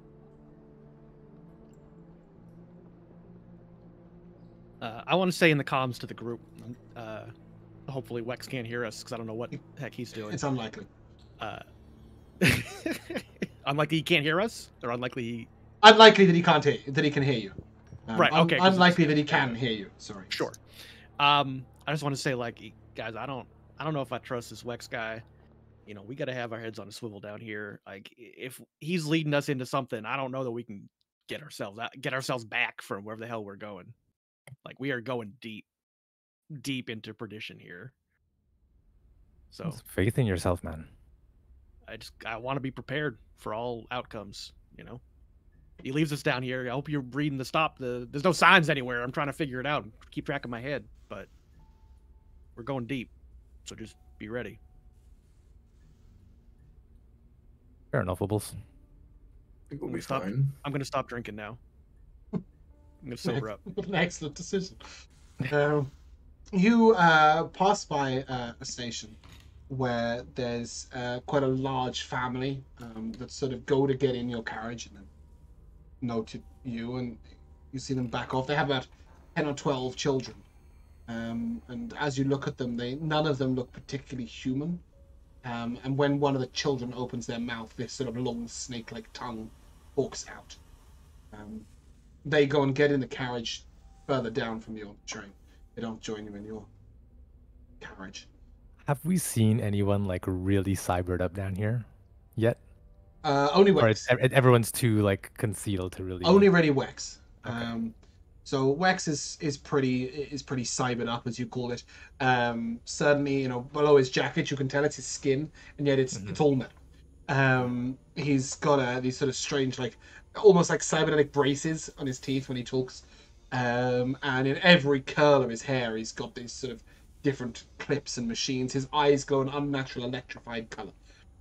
Uh, I want to say in the comms to the group. Uh, hopefully Wex can't hear us because I don't know what the heck he's doing. It's unlikely. Uh, unlikely he can't hear us, or unlikely he... Unlikely that he can't hear that he can hear you. Um, Right, un- okay, 'cause unlikely it's- that he can okay. hear you. Sorry. Sure. Um, I just want to say, like, guys, I don't, I don't know if I trust this Wex guy. You know, we got to have our heads on a swivel down here. Like, if he's leading us into something, I don't know that we can get ourselves out, get ourselves back from wherever the hell we're going. Like, we are going deep, deep into perdition here. So Have faith in yourself, man. I just, I want to be prepared for all outcomes. You know, he leaves us down here. I hope you're reading the stop. The there's no signs anywhere. I'm trying to figure it out and keep track of my head, but we're going deep. So just be ready. Fair enough, Wibbles. I think we'll We be stop- fine. I'm gonna stop drinking now. I'm gonna sober up. An excellent decision. Um, you uh, pass by uh, a station where there's uh, quite a large family um, that sort of go to get in your carriage and then note you, and you see them back off. They have about ten or twelve children, um, and as you look at them, they none of them look particularly human. Um, and when one of the children opens their mouth, this sort of long snake-like tongue forks out. Um, they go and get in the carriage further down from your train. They don't join you in your carriage. Have we seen anyone like really cybered up down here yet? Uh, only Or Wex. it's, ev- everyone's too like concealed to really. Only really Wex. Okay. Um, so Wex is is pretty is pretty cybered up, as you call it. Um, certainly, you know, below his jacket, you can tell it's his skin, and yet it's Mhm. it's all metal. Um, he's got uh, these sort of strange, like almost like cybernetic braces on his teeth when he talks. Um, and in every curl of his hair, he's got these sort of different clips and machines. His eyes glow an unnatural electrified color.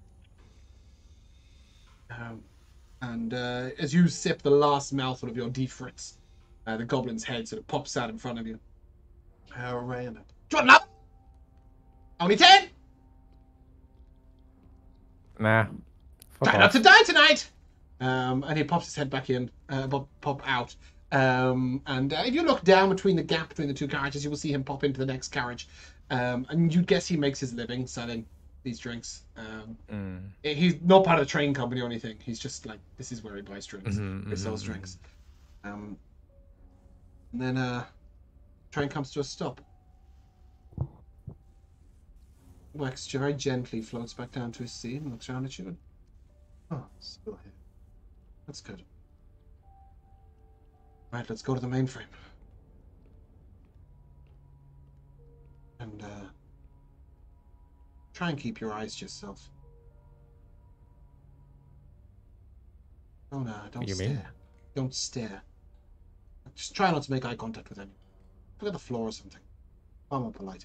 Um, and uh, as you sip the last mouthful of your deep fritz, uh, the goblin's head sort of pops out in front of you. Uh, Rand, do you want another? Only ten? Nah. Fuck Try not off. to die tonight! Um, and he pops his head back in, uh, pop, pop out. Um, and uh, if you look down between the gap between the two carriages, you will see him pop into the next carriage. Um, and you'd guess he makes his living selling these drinks. Um, Mm. he's not part of the train company or anything. He's just like, this is where he buys drinks. Mhm, He sells mhm, drinks. Um, And then uh, train comes to a stop. Wax very gently floats back down to his seat and looks around at you. And, oh, still here. That's good. Right, let's go to the mainframe. And uh, try and keep your eyes to yourself. Oh no, don't You stare. mean? Don't stare. Just try not to make eye contact with anyone. Look at the floor or something. Far more polite.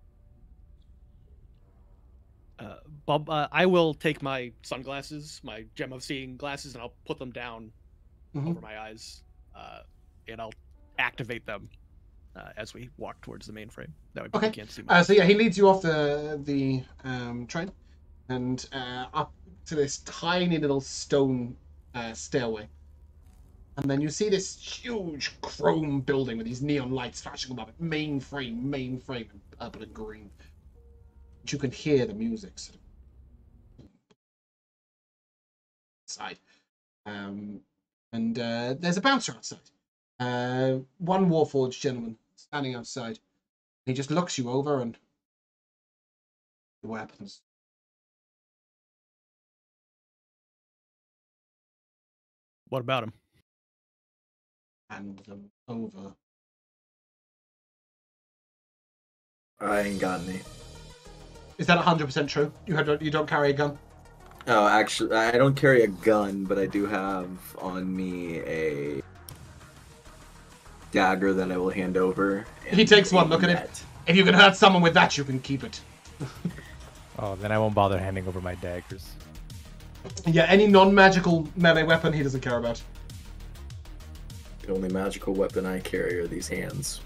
Uh, Bob, uh, I will take my sunglasses, my gem of seeing glasses, and I'll put them down Mhm. over my eyes, uh, and I'll activate them uh, as we walk towards the mainframe. That way people Okay. can't see me. Uh, so yeah, he leads you off the the um, train and uh, up to this tiny little stone uh, stairway. And then you see this huge chrome building with these neon lights flashing above it. Mainframe, mainframe, in purple and green. But you can hear the music sort of outside. Um, and uh, there's a bouncer outside. Uh, one Warforged gentleman standing outside. He just looks you over and the weapons. What about him? Hand them over. I ain't got any. Is that one hundred percent true? You had you don't carry a gun? Oh, actually, I don't carry a gun, but I do have on me a dagger that I will hand over. He takes one a look at it. net. If you can hurt someone with that, you can keep it. Oh, then I won't bother handing over my daggers. Yeah, any non-magical melee weapon he doesn't care about. The only magical weapon I carry are these hands.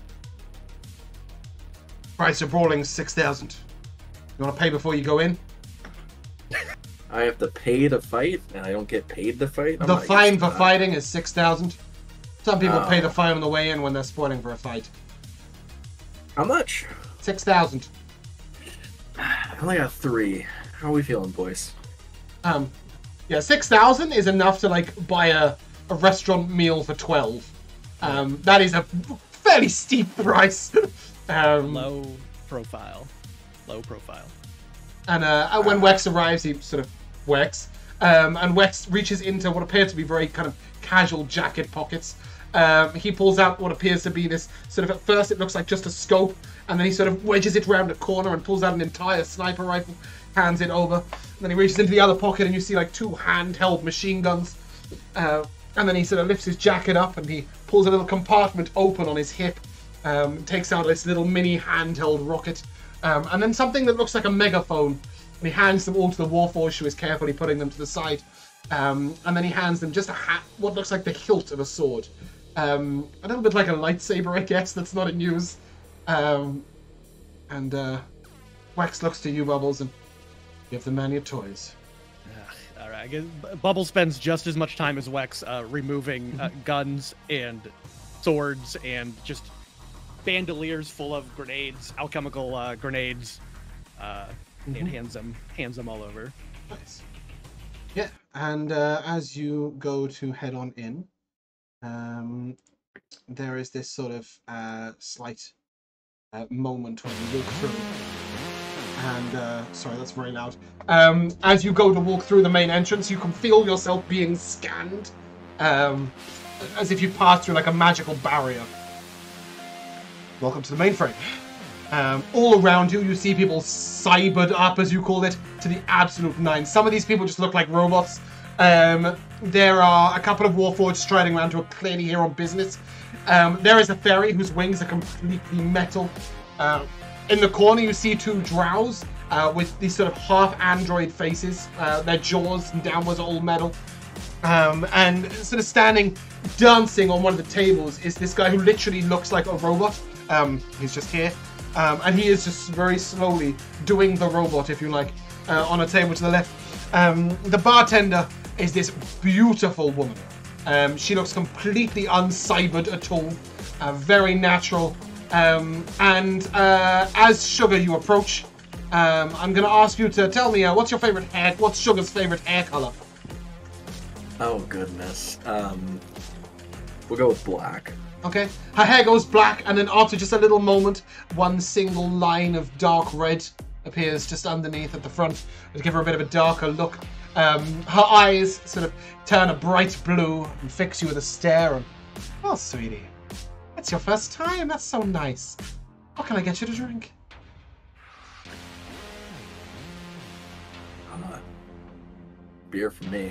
Price of brawling six thousand. You want to pay before you go in? I have to pay to fight, and I don't get paid to fight? I'm The not fine used for to that. fighting is six thousand. Some people Oh. pay the fine on the way in when they're spoiling for a fight. How much? Six thousand. I only got three. How are we feeling, boys? Um, yeah, six thousand is enough to like buy a, a restaurant meal for twelve. Um, that is a fairly steep price. um, Low profile. Low profile. And uh, when Wex arrives, he sort of Wex, um, and Wex reaches into what appear to be very kind of casual jacket pockets. Um, he pulls out what appears to be this sort of, at first it looks like just a scope, and then he sort of wedges it round a corner and pulls out an entire sniper rifle, hands it over. And then he reaches into the other pocket and you see like two handheld machine guns. Uh, and then he sort of lifts his jacket up and he pulls a little compartment open on his hip, um, takes out this little mini handheld rocket, um, and then something that looks like a megaphone. And he hands them all to the Warforged, who is carefully putting them to the side. Um, and then he hands them just a hat, what looks like the hilt of a sword. Um, a little bit like a lightsaber, I guess, that's not in use. Um, and uh, Wax looks to you, Bubbles, and give the man your toys. Ugh, all right, I guess B- Bubble spends just as much time as Wex uh, removing uh, guns and swords and just bandoliers full of grenades, alchemical uh, grenades, uh, Mhm. and hands them hands them all over. Nice. Yeah, and uh, as you go to head on in, um, there is this sort of uh, slight uh, moment when you walk through. And, uh, sorry, that's very loud. Um, as you go to walk through the main entrance, you can feel yourself being scanned, um, as if you pass through like a magical barrier. Welcome to the mainframe. Um, all around you, you see people cybered up, as you call it, to the absolute nines. Some of these people just look like robots. Um, there are a couple of Warforged striding around who are clearly here on business. Um, there is a fairy whose wings are completely metal. Uh, in the corner, you see two drows uh, with these sort of half-android faces. Uh, their jaws and downwards are all metal. Um, and sort of standing, dancing on one of the tables is this guy who literally looks like a robot. Um, he's just here. Um, and he is just very slowly doing the robot, if you like, uh, on a table to the left. Um, the bartender is this beautiful woman. Um, she looks completely uncybered at all, uh, very natural. Um, and uh, as Sugha, you approach, um, I'm going to ask you to tell me uh, what's your favorite hair? What's Sugha's favorite hair color? Oh, goodness. Um, we'll go with black. Okay, her hair goes black, and then after just a little moment, one single line of dark red appears just underneath at the front to give her a bit of a darker look. Um, her eyes sort of turn a bright blue and fix you with a stare. And, well, sweetie, it's your first time. That's so nice. What can I get you to drink? Uh, beer for me.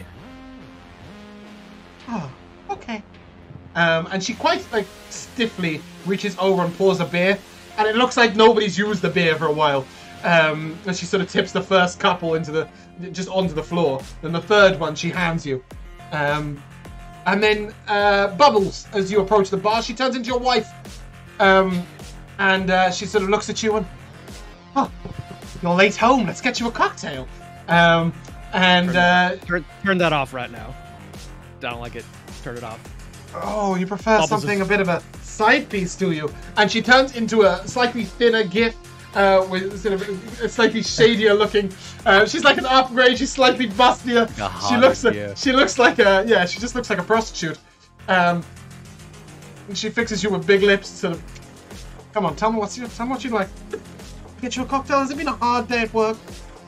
Oh, okay. Um, and she quite like stiffly reaches over and pours a beer, and it looks like nobody's used the beer for a while. Um, and she sort of tips the first couple into the just onto the floor. Then the third one she hands you, um, and then uh, Bubbles, as you approach the bar, she turns into your wife, um, and uh, she sort of looks at you and, oh, you're late home. Let's get you a cocktail. Um, and Turn, uh, turn, turn that off right now. I don't like it. Turn it off. oh, you prefer Bubbles something is- a bit of a side piece, do you? And she turns into a slightly thinner Giff. Uh, with sort of a slightly shadier looking. Uh, she's like an upgrade. She's slightly bustier. Like a She hot looks like idea. she looks like a yeah. She just looks like a prostitute. Um, and she fixes you with big lips. Sort of. Come on, tell me what's your, tell me what you'd like. Get you a cocktail. Has it been a hard day at work?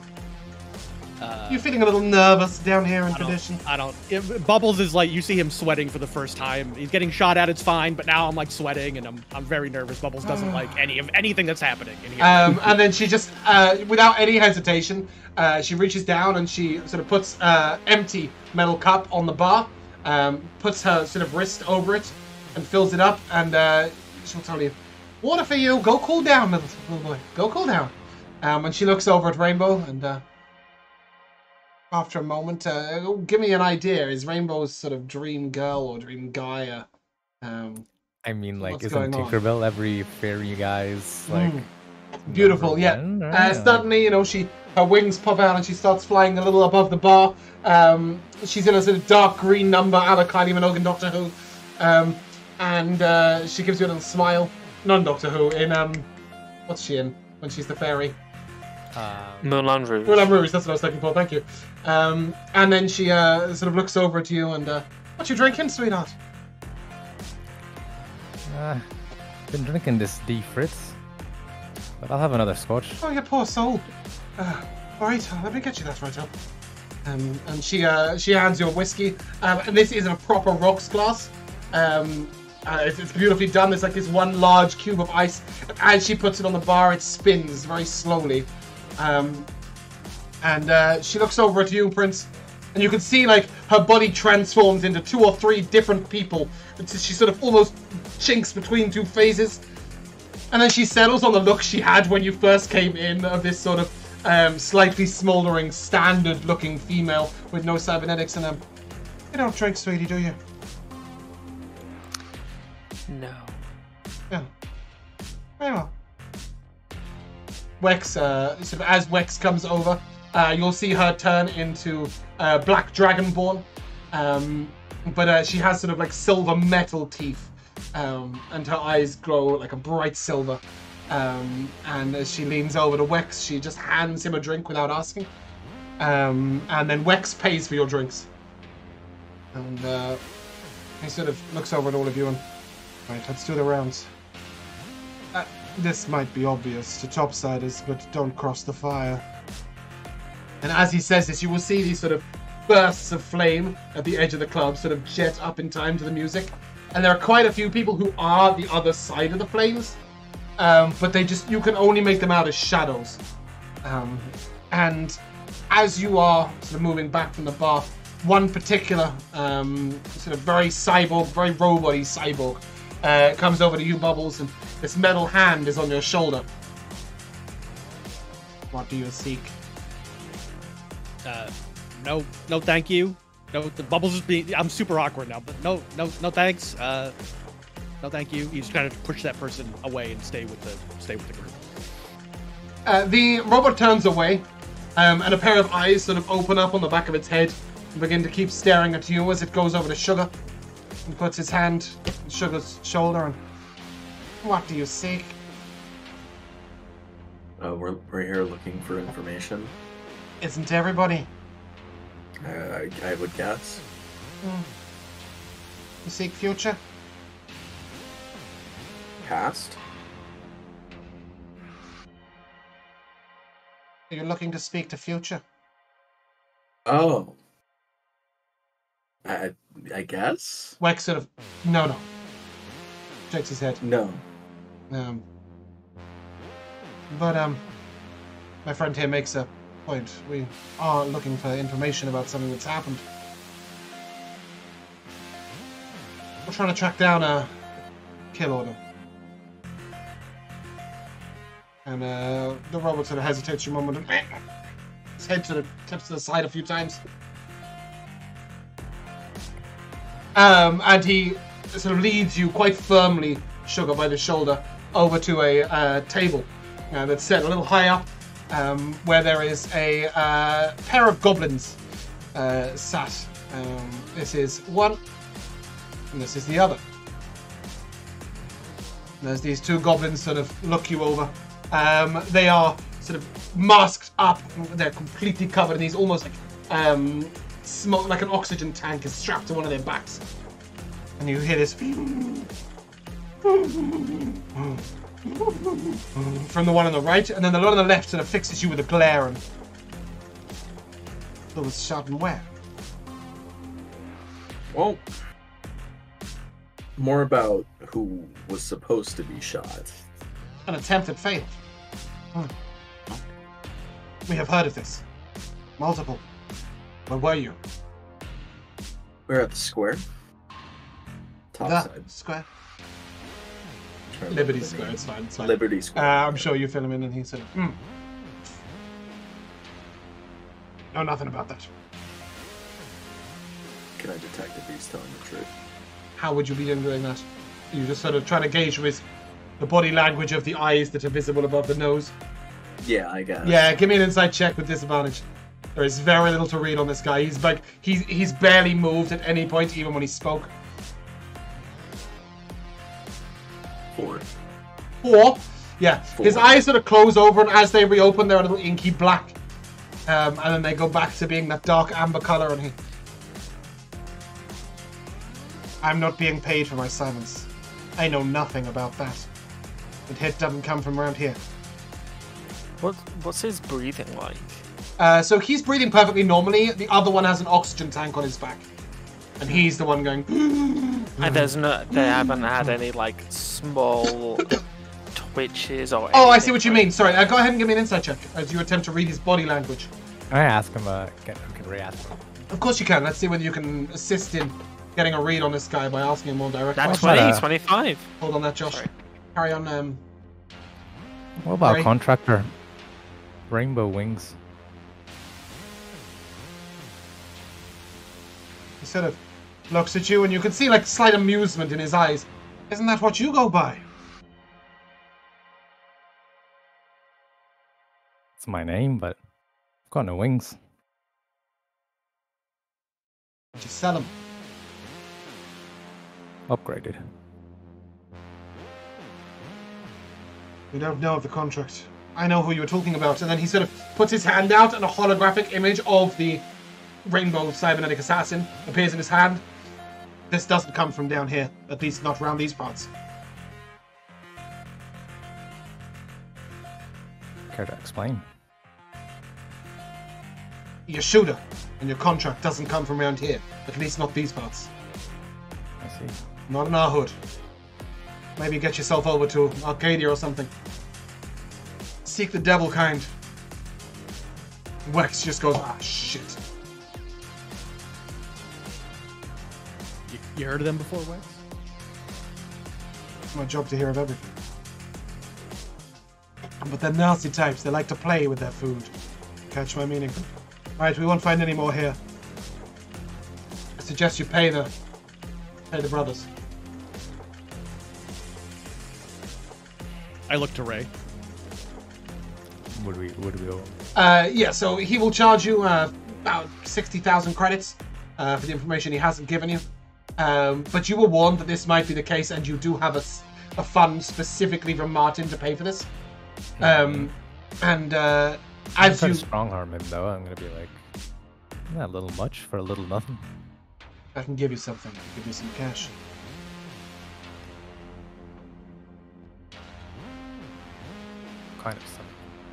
Uh, You're feeling a little nervous down here in I don't- tradition. I don't. It, Bubbles is like, you see him sweating for the first time. He's getting shot at. It's fine, but now I'm like sweating and I'm I'm very nervous. Bubbles doesn't like any of anything that's happening in here. Um, and then she just, uh, without any hesitation, uh, she reaches down and she sort of puts uh, empty metal cup on the bar, um, puts her sort of wrist over it, and fills it up. And uh, she'll tell you, "Water for you. Go cool down, little, little boy. Go cool down." Um, and she looks over at Rainbow, and uh, after a moment, uh, give me an idea. Is Rainbow's sort of dream girl or dream guy? Uh, um, I mean, like, What's isn't going on? Tinkerbell every fairy guy's like Mm. Beautiful, number yeah. one? Uh, Alright. suddenly, you know, she her wings pop out and she starts flying a little above the bar. Um, she's in a sort of dark green number, a la Kylie Minogue in Doctor Who, um, and uh, she gives you a little smile. Non Doctor Who in um, what's she in when she's the fairy? Um, Moulin Rouge. Moulin Rouge. That's what I was looking for. Thank you. Um, and then she uh, sort of looks over at you and, uh, what you drinking, sweetheart? uh, been drinking this D Fritz, but I'll have another scotch. Oh, you poor soul. Uh, all right, let me get you that right up. Um, and she uh, she hands you a whiskey, um, and this is in a proper rocks glass. Um, uh, it's, it's beautifully done. There's like this one large cube of ice. And as she puts it on the bar, it spins very slowly. Um, and uh, she looks over at you, Prince, and you can see like her body transforms into two or three different people. It's, she sort of almost chinks between two phases. And then she settles on the look she had when you first came in, of this sort of um, slightly smouldering, standard-looking female with no cybernetics in them. You don't drink, sweetie, do you? No. Yeah. Very well. Wex, uh, sort of as Wex comes over, uh, you'll see her turn into uh, Black Dragonborn. Um, but uh, she has sort of like silver metal teeth. Um, and her eyes glow like a bright silver. Um, and as she leans over to Wex, she just hands him a drink without asking. Um, and then Wex pays for your drinks. And uh, he sort of looks over at all of you and, right, let's do the rounds. Uh, this might be obvious to topsiders, but don't cross the fire. And as he says this, you will see these sort of bursts of flame at the edge of the club sort of jet up in time to the music. And there are quite a few people who are the other side of the flames, um, but they just, you can only make them out as shadows. Um, and as you are sort of moving back from the bar, one particular um, sort of very cyborg, very robot-y cyborg uh, comes over to you, Bubbles, and this metal hand is on your shoulder. What do you seek? Uh, no, no, thank you. No, the Bubbles is being. I'm super awkward now, but no, no, no, thanks. Uh, no, thank you. You just kind of push that person away and stay with the stay with the group. Uh, the robot turns away, um, and a pair of eyes sort of open up on the back of its head and begin to keep staring at you as it goes over to Sugha and puts his hand on Sugar's shoulder. And what do you seek? Uh, we're, we're here looking for information. Isn't everybody? Uh, I, I would guess. Hmm. You seek future? past. Are you looking to speak to future? Oh. I I guess? Wex sort of, no, no. Shakes his head. No. Um, but, um, my friend here makes a point. We are looking for information about something that's happened. We're trying to track down a kill order. And, uh, the robot sort of hesitates for a moment and his head sort of tips to the side a few times. Um, and he sort of leads you quite firmly, Sugha, by the shoulder, over to a uh, table uh, that's set a little high up, um, where there is a uh, pair of goblins uh, sat. Um, this is one, and this is the other. And as these two goblins sort of look you over, um, they are sort of masked up. They're completely covered in these almost like um, smoke, like an oxygen tank is strapped to one of their backs. And you hear this from the one on the right, and then the one on the left sort of fixes you with a glare and was shot and where? Well, more about who was supposed to be shot. An attempt at failed. Hmm. We have heard of this. Multiple. Where were you? We're at the square. Top The side. square? Trying to Liberty remember the Square, name. it's fine, it's fine. Liberty Uh, Square. I'm sure you fill him in and he sort of, hmm. Know nothing about that. Can I detect if he's telling the truth? How would you be doing that? You just sort of trying to gauge with the body language of the eyes that are visible above the nose. Yeah, I guess. Yeah, give me an insight check with disadvantage. There is very little to read on this guy. He's like, he's he's barely moved at any point, even when he spoke. Four. Four. Yeah, Four. his eyes sort of close over, and as they reopen, they're a little inky black. Um, and then they go back to being that dark amber color, and he... I'm not being paid for my silence. I know nothing about that. The hit doesn't come from around here. What what's his breathing like? Uh, so he's breathing perfectly normally. The other one has an oxygen tank on his back. And he's the one going... And there's no, they haven't had any like small twitches or. Oh, I see anything what you like- mean. Sorry, uh, go ahead and give me an insight check as you attempt to read his body language. Can I ask him, uh, can, can re-ask him? Of course you can. Let's see whether you can assist in getting a read on this guy by asking him more direct That's questions. What's that, twenty, uh, twenty-five. Hold on that, Josh. Sorry. Carry on. Um, What about Right. contractor? Rainbow wings. he sort of looks at you, and you can see like slight amusement in his eyes. Isn't that what you go by? It's my name, but I've got no wings. Just sell him. Upgraded. We don't know of the contract. I know who you were talking about. And then he sort of puts his hand out, and a holographic image of the rainbow cybernetic assassin appears in his hand. This doesn't come from down here, at least not around these parts. Care to explain? You're a shooter, and your contract doesn't come from around here, at least not these parts. I see. Not in our hood. Maybe get yourself over to Arcadia or something. Seek the devil kind. Wex just goes, ah, shit. You, you heard of them before, Wex? It's my job to hear of everything. But they're nasty types. They like to play with their food. Catch my meaning. Alright, we won't find any more here. I suggest you pay the... pay the brothers. I look to Ray. Would we, would we all... Uh, yeah, so he will charge you uh, about sixty thousand credits uh, for the information he hasn't given you. Um, but you were warned that this might be the case, and you do have a, s- a fund specifically from Martin to pay for this. Um, and uh, I'm as trying you... to strong arm him though. I'm gonna be like, isn't that a little much for a little nothing? I can give you something. I can give you some cash. kind of something?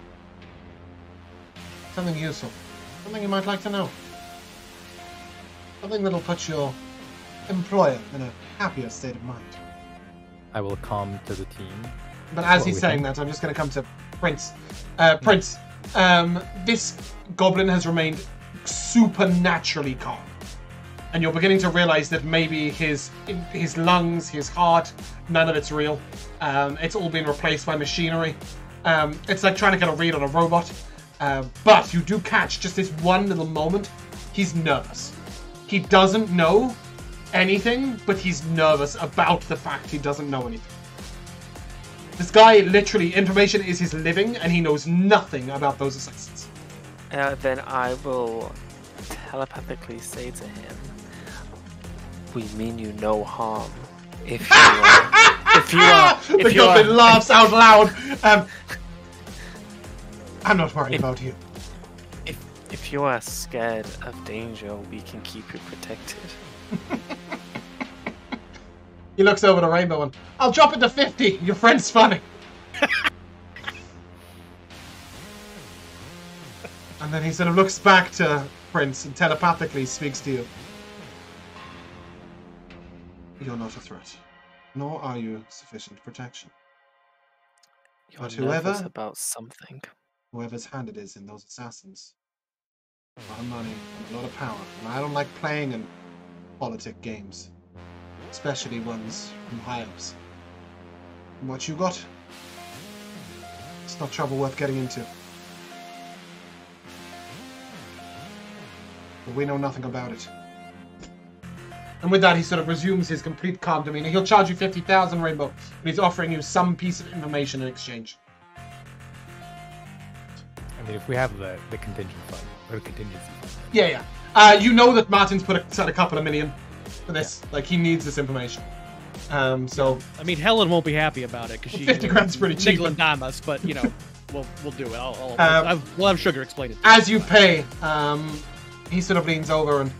Something useful. Something you might like to know. Something that'll put your employer in a happier state of mind. I will come to the team. But as What he's we saying think. that, I'm just going to come to Prince. Uh, Prince, um, this goblin has remained supernaturally calm. And you're beginning to realize that maybe his his lungs, his heart, none of it's real. Um, it's all been replaced by machinery. Um, it's like trying to get a read on a robot. Uh, but you do catch just this one little moment. He's nervous. He doesn't know anything, but he's nervous about the fact he doesn't know anything. This guy, literally, information is his living, and he knows nothing about those assassins. Uh, then I will telepathically say to him, "We mean you no harm. If you are, if you are, if the you goblin are, laughs out loud. Um, I'm not worried If- about you. if if you are scared of danger, we can keep you protected." He looks over to Rainbow and, I'll drop it to fifty. Your friend's funny. And then he sort of looks back to Prince and telepathically speaks to you. You're not a threat, nor are you sufficient protection. You're But nervous whoever- about something. Whoever's hand it is in those assassins. A lot of money and a lot of power. And I don't like playing in politic games. Especially ones from high-ups. And what you got? It's not trouble worth getting into. But we know nothing about it. And with that, he sort of resumes his complete calm demeanor. He'll charge you fifty thousand, Rainbow, and he's offering you some piece of information in exchange. I mean, if we have the, the contingent fund, or contingency fund. Yeah, yeah. Uh, you know that Martin's put aside a couple of million for this. Like, he needs this information. Um, so, I mean, Helen won't be happy about it because she fifty grand's pretty cheap. nickel and dime us, but you know, we'll we'll do it. I'll, I'll, Um, I'll, we'll have Sugar explain it. as you pay, um, he sort of leans over and...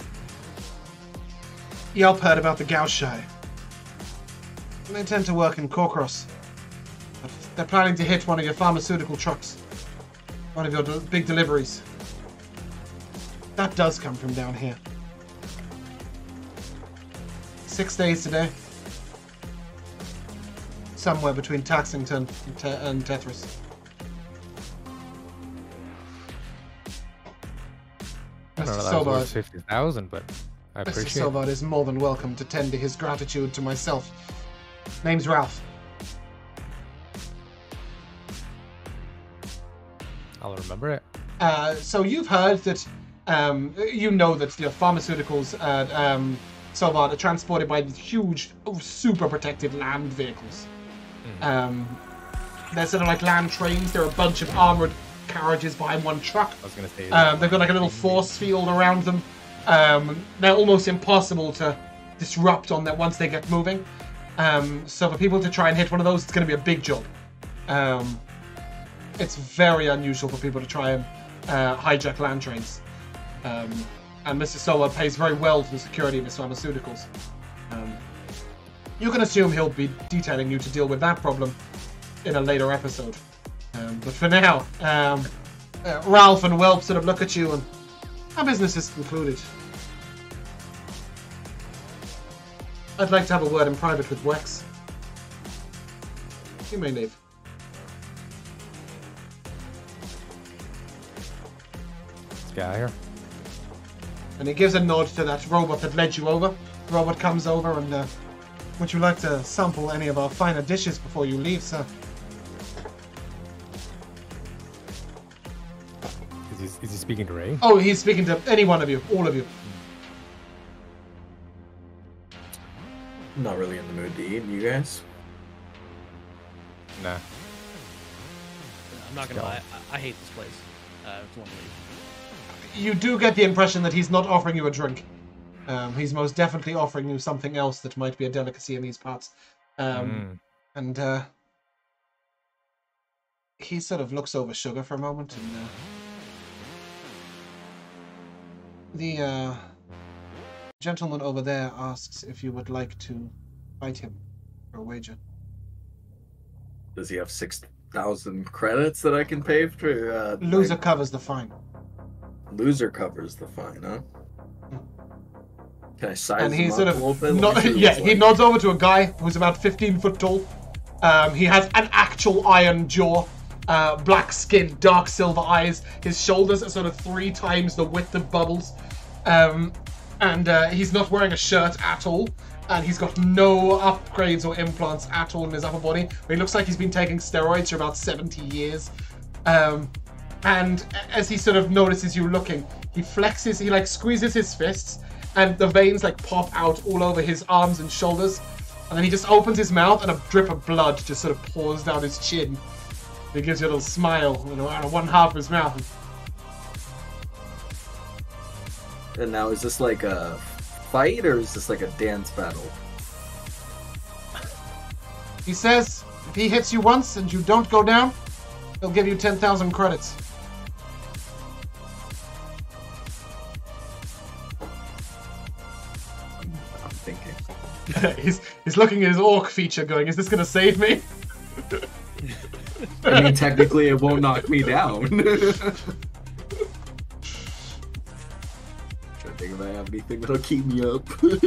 Yelp heard about the Gauchai. They tend to work in Corcross. But they're planning to hit one of your pharmaceutical trucks. One of your de- big deliveries. That does come from down here. Six days today. Somewhere between Taxington and, Te- and Tethris. I don't know Mister that was worth Sovarde, fifty thousand, but I Mister appreciate it. Sovarde is more than welcome to tender his gratitude to myself. Name's Ralph. I'll remember it. Uh, so you've heard that, um, you know that the pharmaceuticals at um, Sovarde are transported by these huge, oh, super protected land vehicles. Um, they're sort of like land trains. There are a bunch of armored carriages behind one truck. I was gonna say. Um, they've got like a little force field around them. Um, they're almost impossible to disrupt on that once they get moving. Um, so for people to try and hit one of those, it's going to be a big job. Um, it's very unusual for people to try and uh, hijack land trains. Um, and Mister Sovarde pays very well for the security of his pharmaceuticals. Um, you can assume he'll be detailing you to deal with that problem in a later episode. Um, but for now, um, uh, Ralph and Welp sort of look at you and our business is concluded. I'd like to have a word in private with Wex. You may leave. This guy here. And he gives a nod to that robot that led you over. The robot comes over and, uh, would you like to sample any of our finer dishes before you leave, sir? Is he, is he speaking to Ray? Oh, he's speaking to any one of you, all of you. Not really in the mood to eat, you guys? Nah. I'm not gonna lie, I, I hate this place. Uh, it's one leave. You do get the impression that he's not offering you a drink. Um, he's most definitely offering you something else that might be a delicacy in these parts. Um, Mm. And uh, he sort of looks over Sugha for a moment and uh, the uh, gentleman over there asks if you would like to fight him for a wager. Does he have six thousand credits that I can pay for. Uh, Loser like, covers the fine. loser covers the fine, huh? Can I size And him he up sort a little of, bit? no, Let me see what yeah, it's he like. nods over to a guy who's about fifteen foot tall. Um, he has an actual iron jaw, uh, black skin, dark silver eyes. His shoulders are sort of three times the width of Bubbles. Um, and uh, he's not wearing a shirt at all. And he's got no upgrades or implants at all in his upper body. But he looks like he's been taking steroids for about seventy years. Um, and as he sort of notices you looking, he flexes, he like squeezes his fists, and the veins like pop out all over his arms and shoulders. And then he just opens his mouth and a drip of blood just sort of pours down his chin. He gives you a little smile, you know, out of one half of his mouth. And now, is this like a fight or is this like a dance battle? He says, if he hits you once and you don't go down, he'll give you ten thousand credits. I'm thinking. he's, he's looking at his orc feature going, is this going to save me? I mean, technically, it won't knock me down. Trying to think if I have anything that'll keep me up.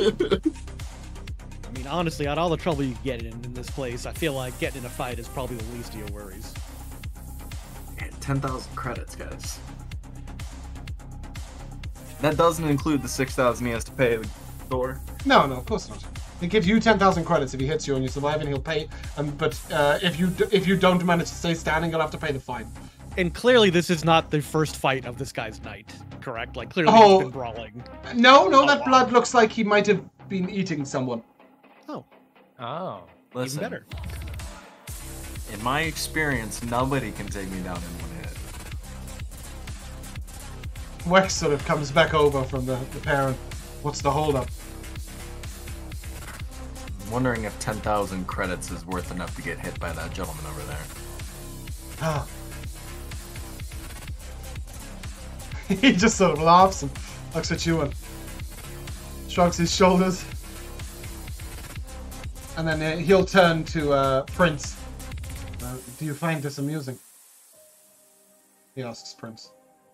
I mean, honestly, out of all the trouble you get in, in this place, I feel like getting in a fight is probably the least of your worries. ten thousand credits, guys. That doesn't include the six thousand he has to pay the door. No, no, of course not. He gives you ten thousand credits if he hits you and you survive, and he'll pay. Um, but uh, if you d if you don't manage to stay standing, you'll have to pay the fine. And clearly, this is not the first fight of this guy's night, correct? Like, clearly Oh. he's been brawling. No, no, Oh, that wow. blood looks like he might have been eating someone. Oh, Oh. Listen, even better. in my experience, nobody can take me down in one hit. Wex sort of comes back over from the, the parent. What's the holdup? I'm wondering if ten thousand credits is worth enough to get hit by that gentleman over there. Ah. He just sort of laughs and looks at you and shrugs his shoulders. And then uh, he'll turn to uh, Prince. Uh, do you find this amusing? He asks Prince.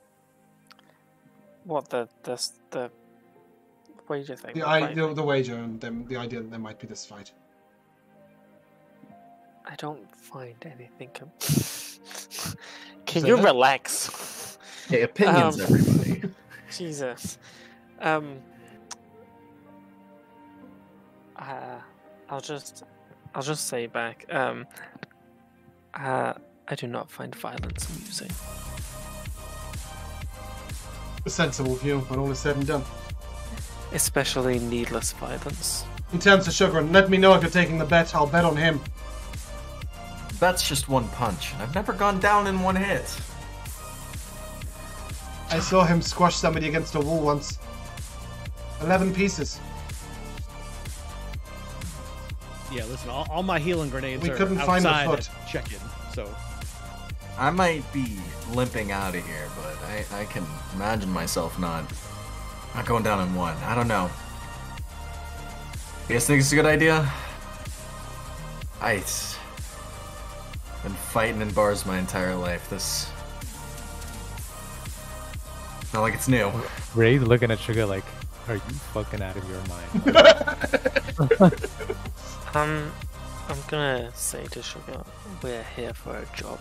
What the this the wager thing? The, the I, fight the, thing? the wager and them, the idea that there might be this fight. I don't find anything. Com- Can Say you that? relax? Hey, opinions, Um, everybody. Jesus. Um. Uh, I'll just, I'll just say back. Um. Uh, I do not find violence amusing. A sensible view when all is said and done. Especially needless violence. He turns to Sugar and let me know if you're taking the bet. I'll bet on him. That's just one punch. I've never gone down in one hit. I saw him squash somebody against a wall once. Eleven pieces. Yeah, listen, all, all my healing grenades We are couldn't find the outside foot. at check-in, so... I might be limping out of here, but I, I can imagine myself not not going down in one. I don't know. You guys think it's a good idea? I've been fighting in bars my entire life. This not like it's new. Ray's looking at Sugha like, are you fucking out of your mind? Um, I'm gonna say to Sugha, we're here for a job.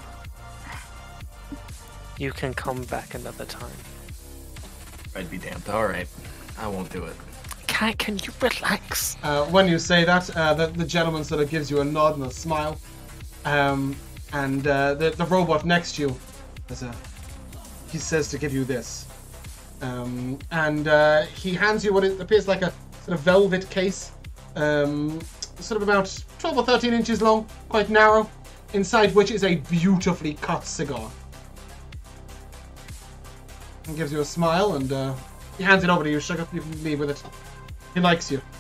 You can come back another time. I'd be damned. All right, I won't do it. Can can you relax? Uh, when you say that, uh, the, the gentleman sort of gives you a nod and a smile. Um, and uh, the, the robot next to you, has a, he says to give you this. Um, and uh, he hands you what it appears like a sort of velvet case. Um, sort of about twelve or thirteen inches long, quite narrow. Inside which is a beautifully cut cigar. He gives you a smile and uh, he hands it over to you, Sugar. You can leave with it. He likes you.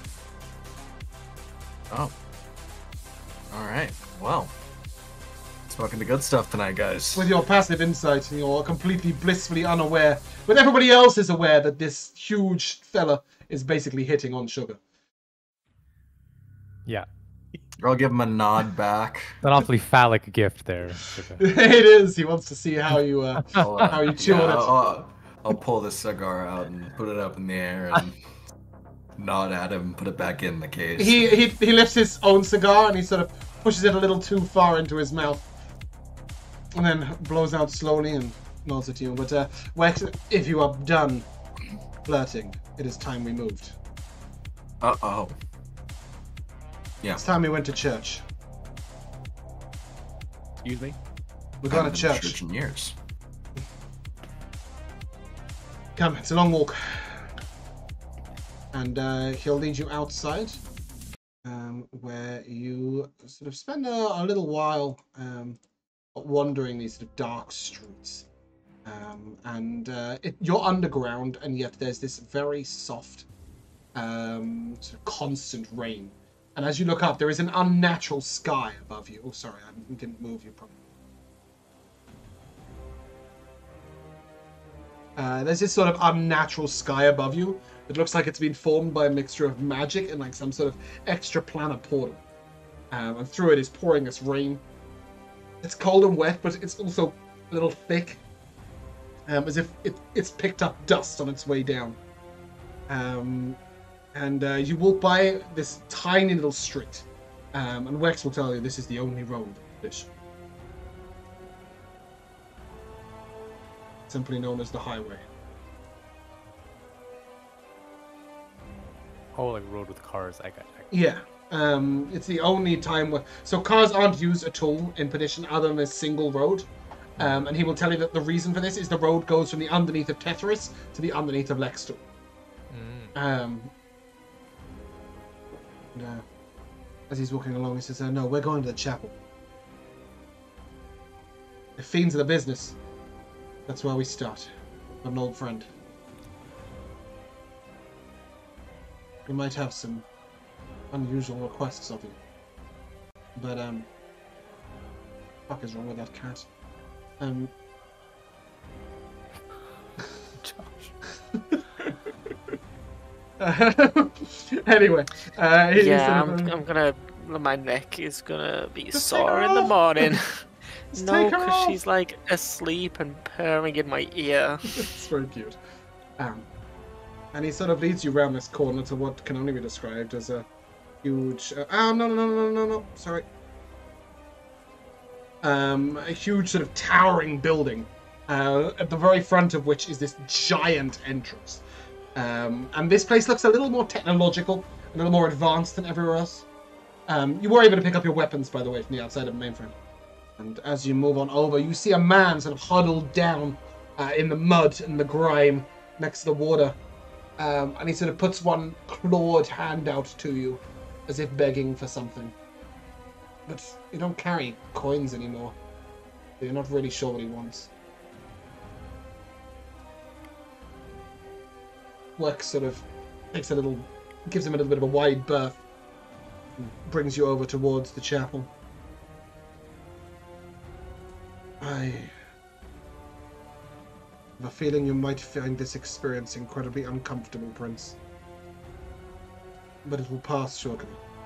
Oh. All right. Well, smoking the good stuff tonight, guys. With your passive insight, you're completely blissfully unaware, but everybody else is aware that this huge fella is basically hitting on Sugar. Yeah. I'll give him a nod back. An awfully phallic gift there. Sugha. It is. He wants to see how you uh, I'll, uh, how you chew yeah, on it. I'll, I'll, I'll pull the cigar out and put it up in the air and nod at him and put it back in the case. He, he he lifts his own cigar and he sort of pushes it a little too far into his mouth, and then blows out slowly and nods at you. But uh, Wex, if you are done flirting, it is time we moved. Uh oh. Yeah. It's time we went to church. Excuse me. We're going Haven't to been to church. church in years. Come, it's a long walk. And uh, he'll lead you outside, um, where you sort of spend a, a little while um, wandering these sort of dark streets. Um, and uh, it, you're underground, and yet there's this very soft, um, sort of constant rain. And as you look up, there is an unnatural sky above you. Oh, sorry, I didn't move you properly. Uh, there's this sort of unnatural sky above you. It looks like it's been formed by a mixture of magic and like some sort of extra-planar portal. Um, and through it is pouring this rain. It's cold and wet, but it's also a little thick. Um, as if it, it's picked up dust on its way down. Um, and uh, you walk by this tiny little street. Um, and Wex will tell you this is the only road to Deletion. Simply known as the highway. Oh, like road with cars. I got. I got. Yeah. Um, it's the only time where... So cars aren't used at all in Perdition other than a single road. Um, and he will tell you that the reason for this is the road goes from the underneath of Tetheris to the underneath of Lextor. Mm. Um, and, uh, as he's walking along, he says, uh, no, we're going to the chapel. The fiends of the business. That's where we start. I'm an old friend. We might have some unusual requests of you. But, um... what the fuck is wrong with that cat? Um... anyway, uh, he's Yeah, sort of, I'm, uh, I'm gonna. My neck is gonna be Just sore take her in the off. morning. Just No, take her because off. she's like asleep and purring in my ear. It's very cute. Um, and he sort of leads you around this corner to what can only be described as a huge... Uh, oh, no, no, no, no, no, no, sorry. Um, a huge sort of towering building, uh, at the very front of which is this giant entrance. Um, and this place looks a little more technological, a little more advanced than everywhere else. Um, you were able to pick up your weapons, by the way, from the outside of the mainframe. And as you move on over, you see a man sort of huddled down uh, in the mud and the grime next to the water. Um, and he sort of puts one clawed hand out to you, as if begging for something. But you don't carry coins anymore. So you're not really sure what he wants. Wex sort of takes a little, gives him a little bit of a wide berth, and brings you over towards the chapel. I have a feeling you might find this experience incredibly uncomfortable, Prince. But it will pass shortly.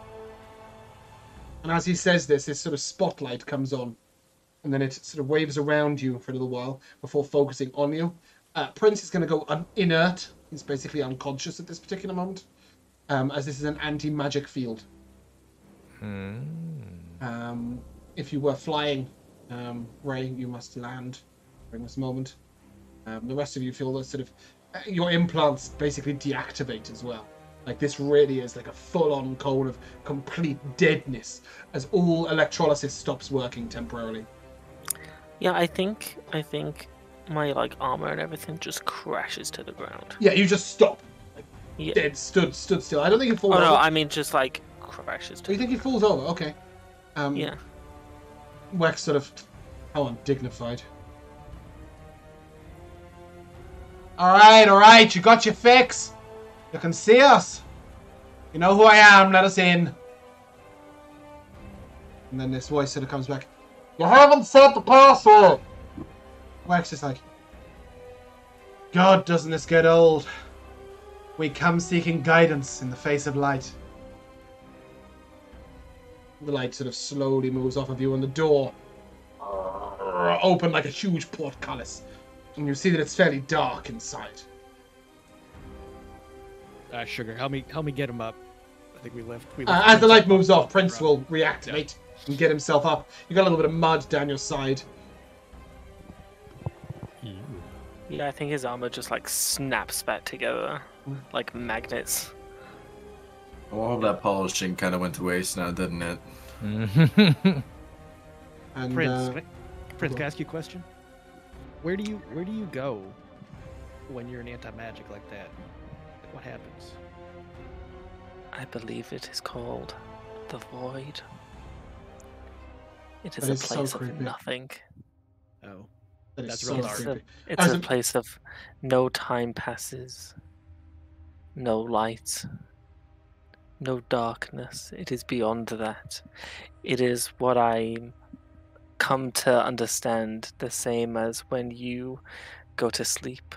And as he says this, this sort of spotlight comes on, and then it sort of waves around you for a little while before focusing on you. Uh, Prince is going to go un- inert. He's basically unconscious at this particular moment, um, as this is an anti-magic field. Hmm. Um, if you were flying, um, Ray, you must land during this moment. Um, the rest of you feel that sort of uh, your implants basically deactivate as well. Like this really is like a full-on cold of complete deadness as all electrolysis stops working temporarily. Yeah, I think I think my like armor and everything just crashes to the ground. Yeah, you just stop. Like, Yeah. dead, stood, stood still. I don't think you fall Oh over. no, I mean just like crashes Oh, to. you think he falls over? Okay. Um, Yeah. Wex sort of, how undignified. Alright, alright, you got your fix. You can see us. You know who I am, let us in. And then this voice sort of comes back. You haven't set the password. Wex is like, God, doesn't this get old? We come seeking guidance in the face of light. The light sort of slowly moves off of you, and the door open like a huge portcullis, and you see that it's fairly dark inside. Uh, Sugar, help me, help me get him up. I think we left. We Uh, left as the Prince light up. moves off, Prince will reactivate and get himself up. You got a little bit of mud down your side. Yeah, I think his armor just like snaps back together like magnets. All that polishing kind of went to waste now, didn't it? And Prince, uh, can I- Prince, can I ask you a question? Where do you where do you go when you're an anti-magic like that? What happens? I believe it is called the Void. It is That a is so place of creepy. nothing. Oh, that is That's so real It's dark. a, creepy. it's As a in- place of no time passes, no light, no darkness. It is beyond that. It is what I come to understand the same as when you go to sleep.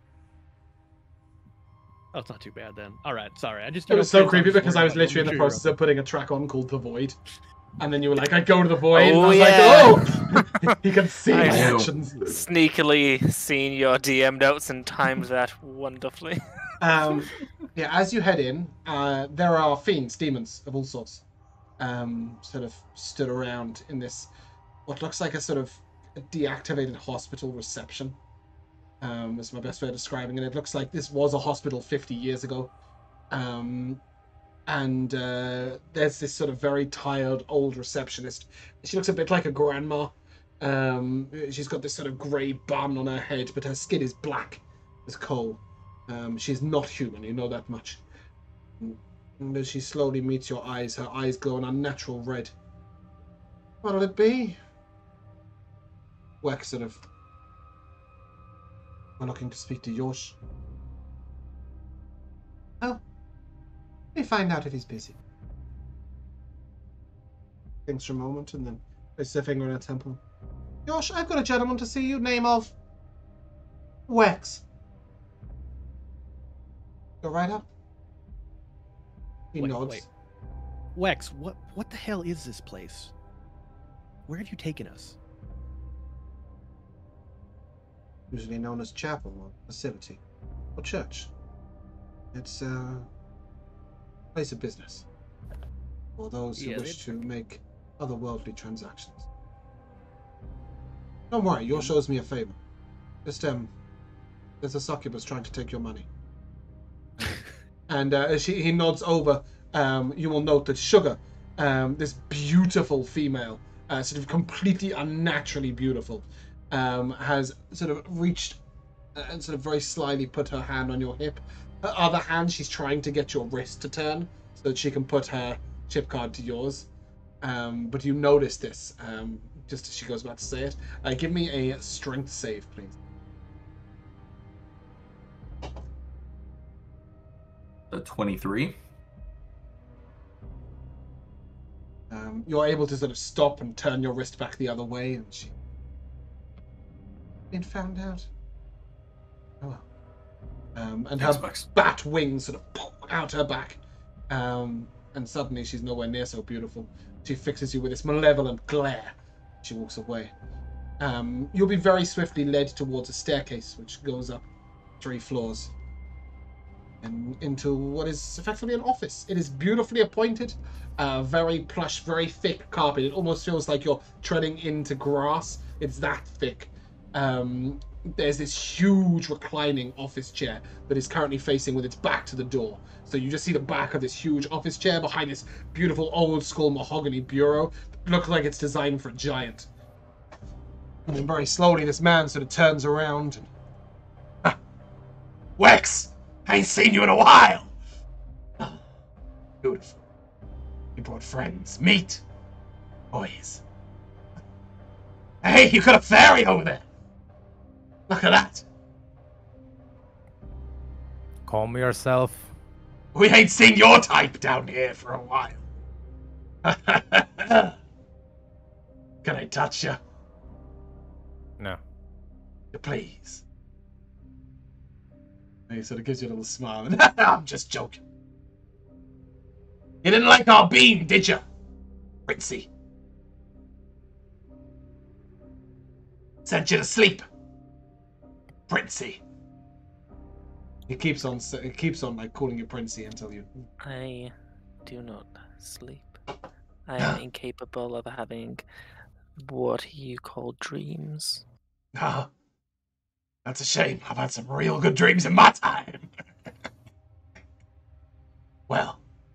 oh, it's not too bad then. All right, sorry. I just It you know, was so Prince, creepy just because I worried was about you. literally in the Make sure you're process of putting a track on called The Void. And then you were like, I go to the void. Oh, and I was yeah. like, oh! He can see my I know. actions. Sneakily seen your D M notes and timed that wonderfully. Um, yeah, as you head in, uh, there are fiends, demons of all sorts, um, sort of stood around in this, what looks like a sort of deactivated hospital reception. Um, is my best way of describing it. It looks like this was a hospital fifty years ago. Um, and uh, there's this sort of very tired old receptionist. She looks a bit like a grandma. Um, she's got this sort of grey bun on her head, but her skin is black as coal. Um, she's not human, you know that much. And as she slowly meets your eyes, her eyes glow an unnatural red. What'll it be? Weck sort of... We're looking to speak to Yosh. Oh. Let me find out if he's busy. Thinks for a moment and then places her finger on her temple. Yosh, I've got a gentleman to see you. Name of... Wex. Go right up. He Wait, nods. wait. Wex, what what the hell is this place? Where have you taken us? Usually known as chapel or facility or church. It's a place of business for those who Yeah, wish they- to make otherworldly transactions. Don't worry, yours shows me a favor. Just um, there's a succubus trying to take your money. And uh, as she, he nods over, um, you will note that Sugha, um, this beautiful female, uh, sort of completely unnaturally beautiful, um, has sort of reached uh, and sort of very slyly put her hand on your hip. Her other hand, she's trying to get your wrist to turn so that she can put her chip card to yours. Um, but you notice this, um, just as she goes about to say it. Uh, give me a strength save, please. A twenty-three. Um, you're able to sort of stop and turn your wrist back the other way, and she... Been found out? Oh well. Um, and her Thanks, Max. bat wings sort of pop out her back. Um, and suddenly she's nowhere near so beautiful. She fixes you with this malevolent glare. She walks away. Um, you'll be very swiftly led towards a staircase which goes up three floors and into what is effectively an office. It is beautifully appointed, uh, very plush, very thick carpet. It almost feels like you're treading into grass. It's that thick. Um, there's this huge reclining office chair that is currently facing with its back to the door. So you just see the back of this huge office chair behind this beautiful old school mahogany bureau. It looks like it's designed for a giant. And then very slowly this man sort of turns around. And, ah, Wex! I ain't seen you in a while! Oh, beautiful. You brought friends. Meat. Boys. Hey, you got a fairy over there! Look at that! Calm yourself. We ain't seen your type down here for a while. Can I touch you? No. Please. And he sort of gives you a little smile. And, I'm just joking. You didn't like our bean, did you? Princey. Sent you to sleep. Princey. He keeps on he keeps on like calling you Princey until you I do not sleep. I am incapable of having what you call dreams. Ah, that's a shame. I've had some real good dreams in my time. Well,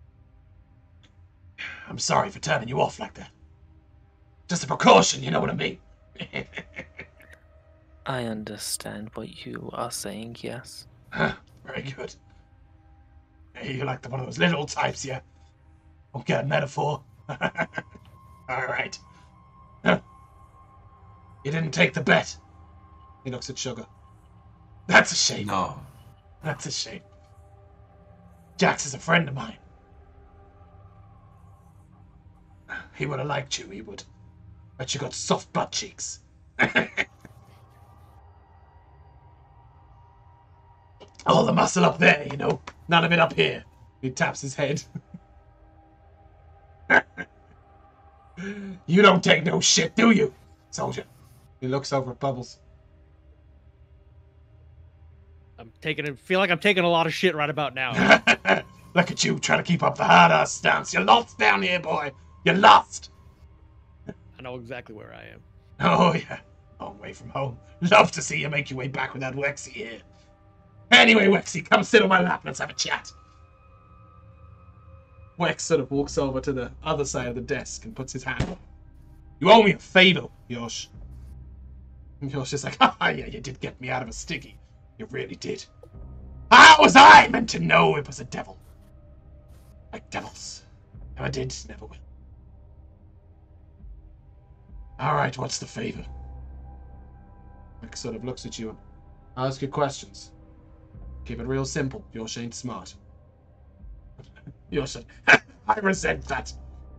I'm sorry for turning you off like that. Just a precaution, you know what I mean? I understand what you are saying, yes. Huh, very good. Hey, you're like the, one of those little types, yeah? Okay, a metaphor. Alright. Huh. You didn't take the bet. He looks at Sugha. That's a shame. No. That's a shame. Jax is a friend of mine. He would have liked you, he would. But you got soft butt cheeks. All the muscle up there, you know. None of it up here. He taps his head. You don't take no shit, do you, soldier? He looks over at Bubbles. I'm taking it. Feel like I'm taking a lot of shit right about now. Look at you trying to keep up the hard ass stance. You're lost down here, boy. You're lost. I know exactly where I am. Oh, yeah. Long way from home. Love to see you make your way back without Wexy here. Anyway, Wexy, come sit on my lap. Let's have a chat. Wex sort of walks over to the other side of the desk and puts his hand on. You owe me a favor, Yosh. And Yosh is like, ah, yeah, you did get me out of a sticky. You really did. How was I meant to know it was a devil? Like devils. Never did, never will. Alright, what's the favor? Wex sort of looks at you and asks you questions. Keep it real simple. Yosh ain't smart. Yosh, I resent that.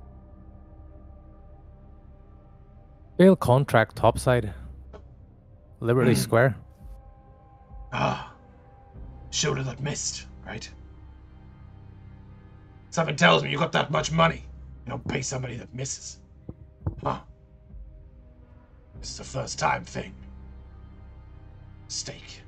Fail contract topside. Liberty Hmm. Square. Ah. Shoulder that missed, right? Something tells me you got that much money. You don't pay somebody that misses. Huh. This is a first time thing. Mistake.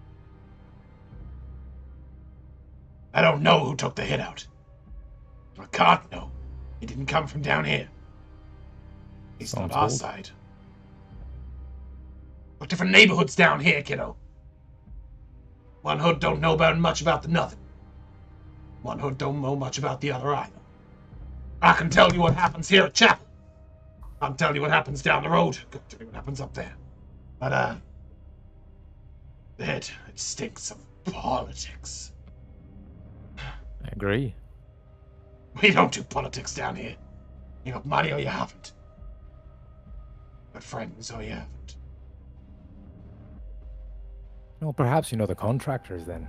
I don't know who took the hit out. I can't know. He didn't come from down here. He's Sounds not our old. side. Got different neighborhoods down here, kiddo. One hood don't know about much about the nothing. One hood don't know much about the other either. I can tell you what happens here at Chapel. I can tell you what happens down the road. I can tell you what happens up there. But, uh... It, it stinks of politics. I agree. We don't do politics down here. You got money or you haven't. Got friends or you haven't. Well, perhaps you know the contractors then.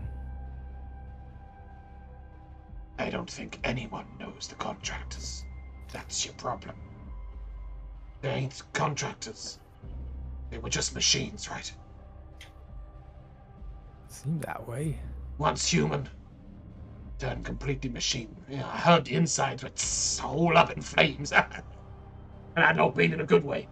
I don't think anyone knows the contractors. That's your problem. They ain't contractors. They were just machines, right? Seemed that way. Once human, turned completely machine. Yeah, I heard the insides were tss, all up in flames. And I don't mean in a good way.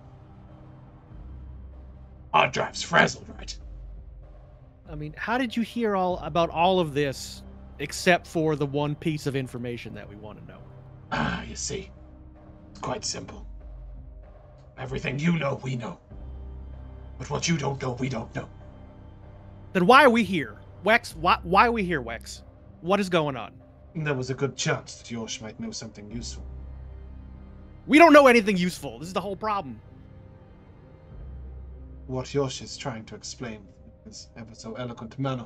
Hard drive's frazzled, right? I mean, how did you hear all about all of this, except for the one piece of information that we want to know? Ah, you see. It's quite simple. Everything you know, we know. But what you don't know, we don't know. Then why are we here, Wex? Why, why are we here, Wex? What is going on? There was a good chance that Yosh might know something useful. We don't know anything useful. This is the whole problem. What Yosh is trying to explain in his ever so eloquent manner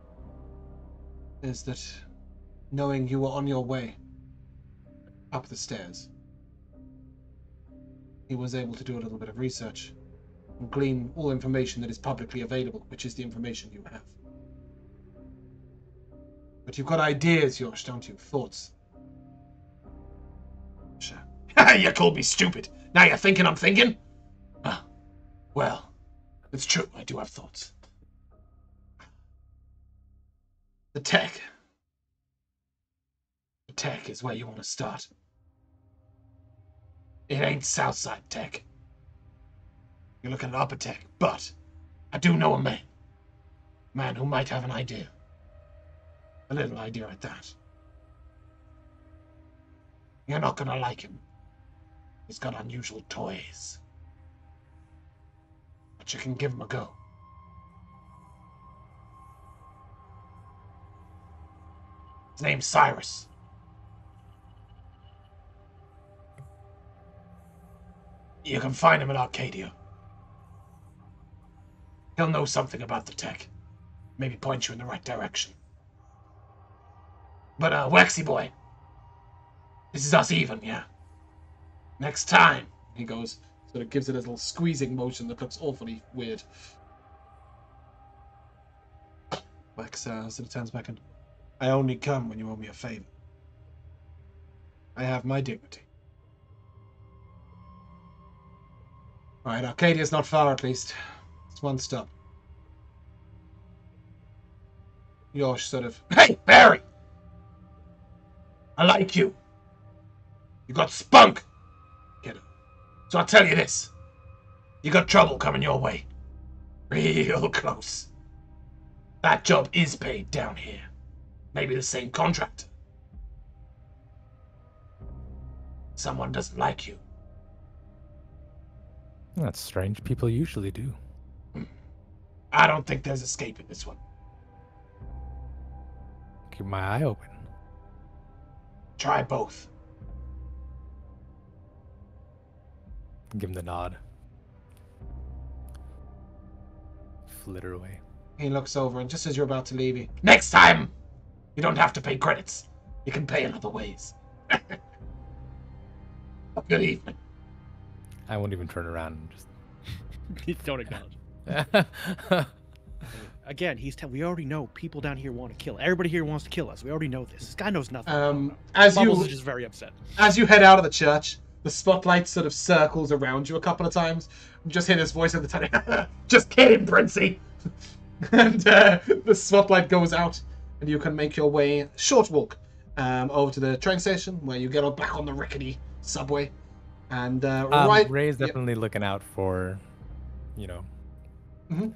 is that knowing you were on your way up the stairs, he was able to do a little bit of research and glean all information that is publicly available, which is the information you have. But you've got ideas, Yosh, don't you? Thoughts. Sure. You called me stupid. Now you're thinking I'm thinking? Ah, well, it's true. I do have thoughts. The tech. The tech is where you want to start. It ain't Southside tech. You're looking at upper tech, but I do know a man. A man who might have an idea. A little idea at that. You're not gonna like him. He's got unusual toys. But you can give him a go. His name's Cyrus. You can find him in Arcadia. He'll know something about the tech. Maybe point you in the right direction. But, uh, Waxy boy, this is us even, yeah? Next time, he goes, sort of gives it a little squeezing motion that looks awfully weird. Wax uh, sort of turns back and, I only come when you owe me a favor. I have my dignity. Alright, Arcadia's not far at least. It's one stop. Yosh sort of, hey, Barry! I like you. You got spunk, kiddo. So I'll tell you this. You got trouble coming your way. Real close. That job is paid down here. Maybe the same contractor. Someone doesn't like you. That's strange. People usually do. I don't think there's escape in this one. Keep my eye open. Try both. Give him the nod. Flitter away. He looks over, and just as you're about to leave, he, next time, you don't have to pay credits. You can pay in other ways. Good evening. I won't even turn around and just... Don't acknowledge. Again, he's tell we already know people down here want to kill. Everybody here wants to kill us. We already know this. This guy knows nothing. Um, as Bubbles you is just very upset. As you head out of the church, the spotlight sort of circles around you a couple of times. You just hear this voice at the time. Just kidding, Princey. And uh, the spotlight goes out, and you can make your way, short walk, um, over to the train station where you get on back on the rickety subway. And uh, um, right, Ray's yeah. definitely looking out for, you know, Mhm.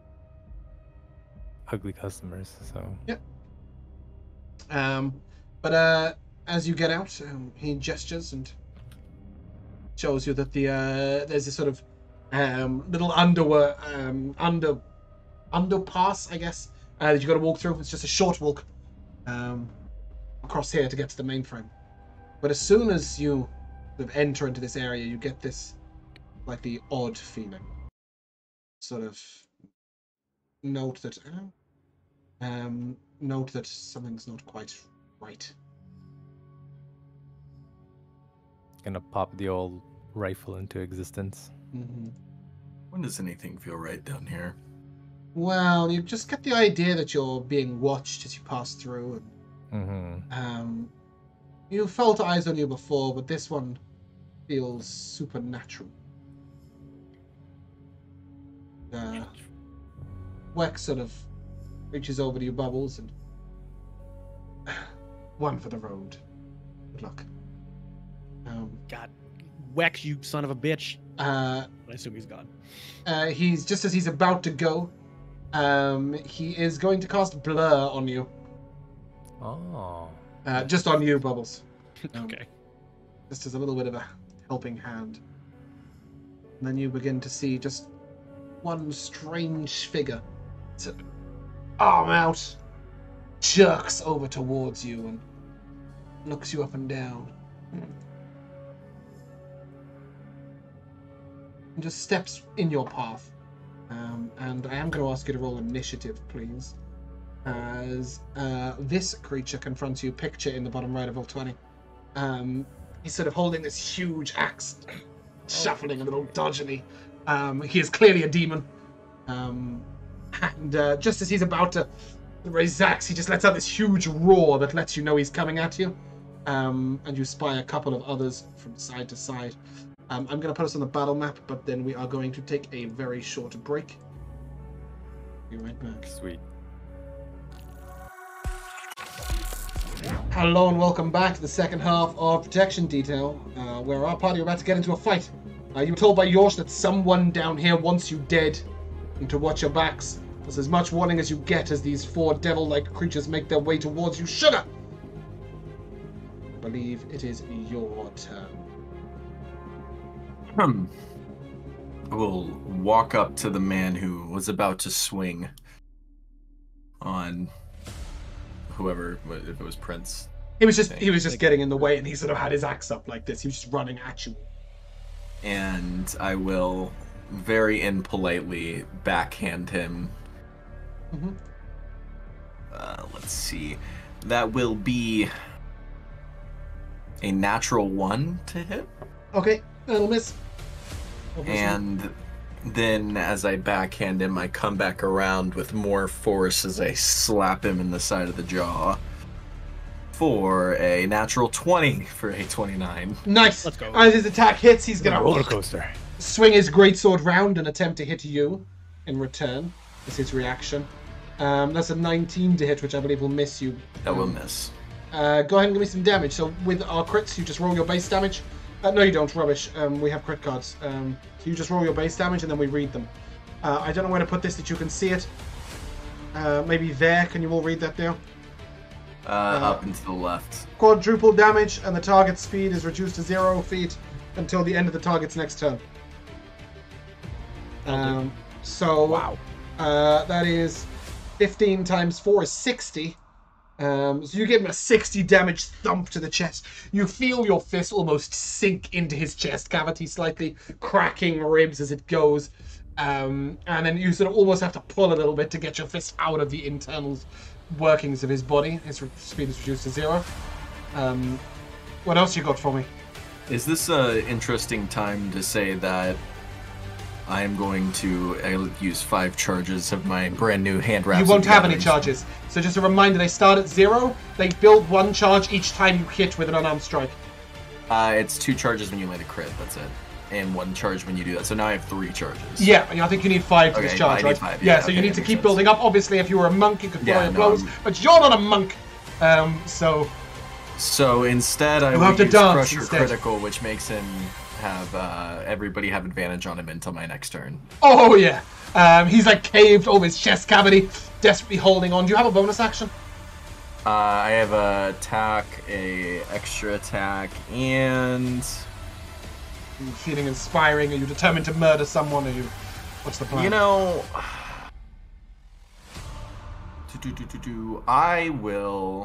ugly customers. So Yeah. Um, but uh, as you get out, um, he gestures and shows you that the uh, there's this sort of um, little underwear um, under underpass, I guess, uh, that you got to walk through. It's just a short walk um, across here to get to the mainframe. But as soon as you sort of enter into this area, you get this like the odd feeling. Sort of note that. Uh, Um, note that something's not quite right. gonna pop the old rifle into existence. Mm-hmm. When does anything feel right down here? Well, you just get the idea that you're being watched as you pass through. And, Mm-hmm. um, you felt eyes on you before, but this one feels supernatural. Uh, Wex sort of reaches over to you, Bubbles, and one for the road. Good luck. Um, God, Wex, you son of a bitch. uh, I assume he's gone. uh, he's just as he's about to go, um, he is going to cast Blur on you. Oh. Uh, just on you, Bubbles. Um, Okay. Just as a little bit of a helping hand. And then you begin to see just one strange figure. Sort of arm out, jerks over towards you and looks you up and down. And just steps in your path. Um, and I am going to ask you to roll initiative, please. As uh, this creature confronts you, picture in the bottom right of roll twenty. Um, he's sort of holding this huge axe, shuffling a little dodgily. Um, he is clearly a demon. Um, and uh, just as he's about to raise his axe, he just lets out this huge roar that lets you know he's coming at you. Um, and you spy a couple of others from side to side. Um, I'm going to put us on the battle map, but then we are going to take a very short break. Be right back. Sweet. Hello and welcome back to the second half of Protection Detail, uh, where our party are about to get into a fight. Uh, you were told by Yorsh that someone down here wants you dead, and to watch your backs. That's as much warning as you get as these four devil-like creatures make their way towards you. Sugha! I believe it is your turn. Hmm. I will walk up to the man who was about to swing on whoever, if it was Prince. He was just he was just getting in the way, and he sort of had his axe up like this. He was just running at you. And I will very impolitely backhand him. Mm-hmm. Uh, let's see. That will be a natural one to hit. Okay, that'll miss. Obviously. And then as I backhand him, I come back around with more force as I slap him in the side of the jaw for a natural twenty for a twenty-nine. Nice. Let's go. As his attack hits, he's gonna roller coaster. swing his greatsword round and attempt to hit you in return. Is his reaction. Um, that's a nineteen to hit, which I believe will miss you. That will Um, miss. Uh, go ahead and give me some damage. So with our crits, you just roll your base damage. Uh, no, you don't. Rubbish. Um, we have crit cards. Um, so you just roll your base damage and then we read them. Uh, I don't know where to put this that you can see it. Uh, maybe there. Can you all read that there? Uh, up and to the left. Quadruple damage, and the target speed is reduced to zero feet until the end of the target's next turn. Um, so Wow. uh, that is fifteen times four is sixty. Um, so you give him a sixty damage thump to the chest. You feel your fist almost sink into his chest cavity, slightly cracking ribs as it goes. Um, and then you sort of almost have to pull a little bit to get your fist out of the internal workings of his body. His re- speed is reduced to zero. Um, what else you got for me? Is this an interesting time to say that I am going to uh, use five charges of my brand new hand wraps? You won't of have any gathering? charges. So just a reminder, they start at zero. They build one charge each time you hit with an unarmed strike. Uh, it's two charges when you land a crit, that's it. And one charge when you do that. So now I have three charges. Yeah, I think you need five for Okay, this charge, I need right? five, yeah, yeah, so you okay, need to that keep makes building sense. up. Obviously, if you were a monk, you could fly Yeah, your no, blows, I'm- but you're not a monk. Um, so So instead, I You will have to use dance Crusher instead. Critical, which makes him have uh, everybody have advantage on him until my next turn. Oh, yeah. Um, he's like caved over his chest cavity, desperately holding on. Do you have a bonus action? Uh, I have a attack, a extra attack, and Are you feeling inspiring? Are you determined to murder someone? Are you... What's the plan? you know, do, do, do, do, do, I will.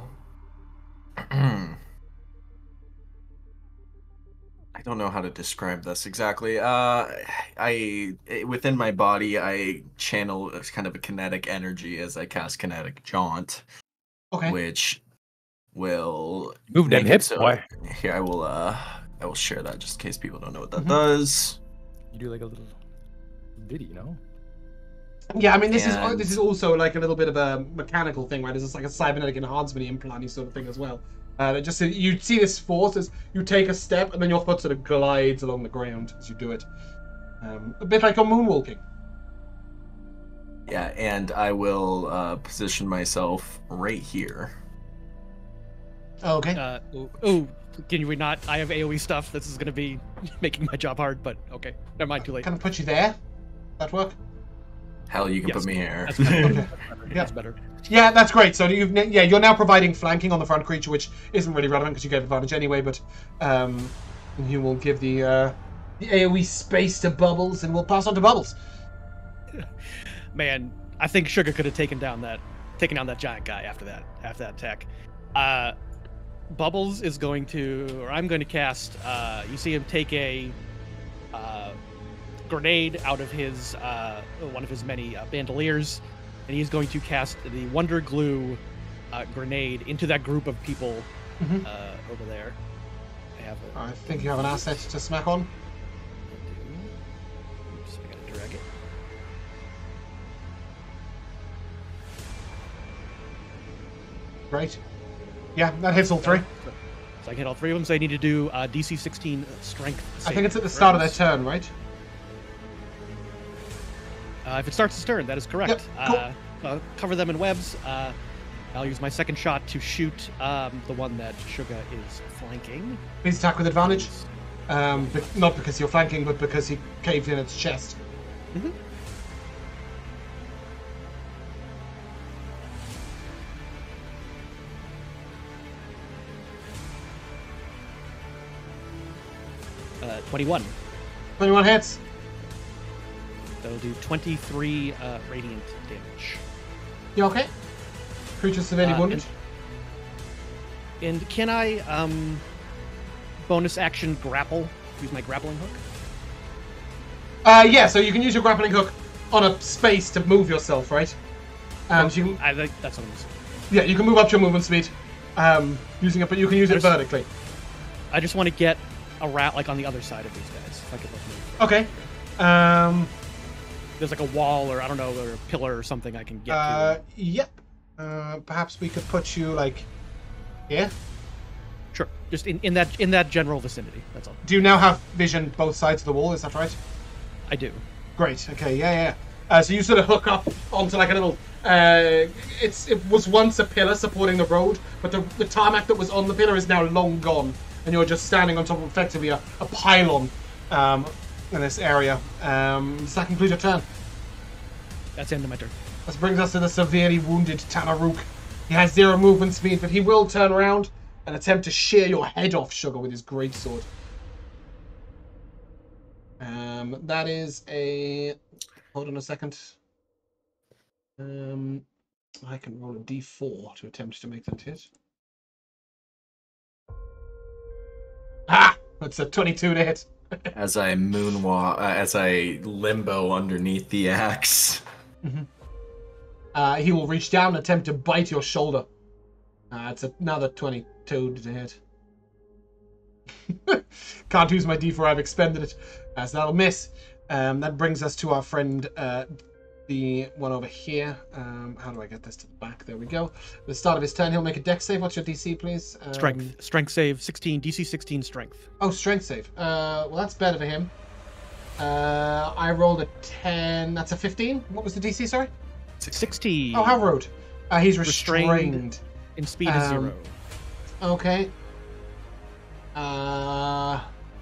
I don't know how to describe this exactly. Uh, I within my body, I channel as kind of a kinetic energy as I cast Kinetic Jaunt, Okay. which will Move them make it hips, so- boy. Here, I will. Uh, I will share that just in case people don't know what that Mhm. does. You do like a little ditty, you know? Yeah, I mean, this is And- this is also like a little bit of a mechanical thing, right? This is like a cybernetic enhancement implant sort of thing as well. Uh, that just you see this force as you take a step and then your foot sort of glides along the ground as you do it, um, a bit like you're moonwalking. Yeah, and I will uh, position myself right here. Okay. Uh, ooh, ooh, can we not? I have AoE stuff. This is gonna be making my job hard, but okay. Never mind, too late. Can I put you there? That work? Hell, you can Yes. put me here. That's better. Okay. That's better. Yeah. That's better. Yeah, that's great. So you've yeah you're now providing flanking on the front creature, which isn't really relevant because you gave advantage anyway. But um, you will give the uh, the AoE space to Bubbles, and we'll pass on to Bubbles. Man, I think Sugha could have taken down that taken down that giant guy after that after that attack. Uh, Bubbles is going to, or I'm going to cast. Uh, you see him take a uh, grenade out of his uh, one of his many uh, bandoliers, and he's going to cast the Wonder Glue uh, grenade into that group of people Mhm. uh, over there. I have a. I think you have an asset to smack on. Oops, I gotta drag it. Right. Yeah, that hits all three. So I can hit all three of them. So I need to do uh, D C sixteen strength. I think it's at the saving start of their throws. turn, right? Uh, if it starts its turn, that is correct. Yep, cool. uh, uh, cover them in webs. Uh, I'll use my second shot to shoot um, the one that Sugha is flanking. Please attack with advantage. Um, be- not because you're flanking, but because he caved in its chest. Mm-hmm. Uh, twenty-one. twenty-one hits. That'll do twenty-three uh, radiant damage. You okay? Creature severely Uh, wounded. And, and can I um, bonus action grapple? Use my grappling hook? Uh, yeah, so you can use your grappling hook on a space to move yourself, right? Um, so you can, I think that's what I'm saying. yeah, you can move up to your movement speed um, using it, but you can use it There's- vertically. I just want to get around, like on the other side of these guys. If I could like move. Okay. Um, There's like a wall, or I don't know, or a pillar or something I can get uh, to. yep. Uh, perhaps we could put you like here. Sure, just in, in that in that general vicinity. That's all. Do you now have vision both sides of the wall? Is that right? I do. Great. Okay. Yeah, yeah. Uh, so you sort of hook up onto like a little. Uh, it's it was once a pillar supporting the road, but the, the tarmac that was on the pillar is now long gone, and you're just standing on top of effectively a, a pylon um, in this area. Um, does that conclude your turn? That's the end of my turn. This brings us to the severely wounded Tanaruk. He has zero movement speed, but he will turn around and attempt to shear your head off, Sugha, with his greatsword. Um, that is a... Hold on a second. Um, I can roll a d four to attempt to make that hit. Ah! That's a twenty-two to hit. As I moonwalk, uh, as I limbo underneath the axe. Mm-hmm. Uh, he will reach down and attempt to bite your shoulder. Uh, it's another twenty-two to hit. Can't use my d four, I've expended it. Uh, so that'll miss. Um, that brings us to our friend, uh, the one over here. Um, how do I get this to the back? There we go. At the start of his turn, he'll make a dex save. What's your D C, please? Um, Strength. Strength save, sixteen. D C sixteen strength. Oh, strength save. Uh, well, that's better for him. Uh, I rolled a ten. That's a fifteen. What was the D C, sorry? sixteen. Oh, how rude. Uh, he's restrained. Restrained. In speed is Um, zero. Okay. Uh,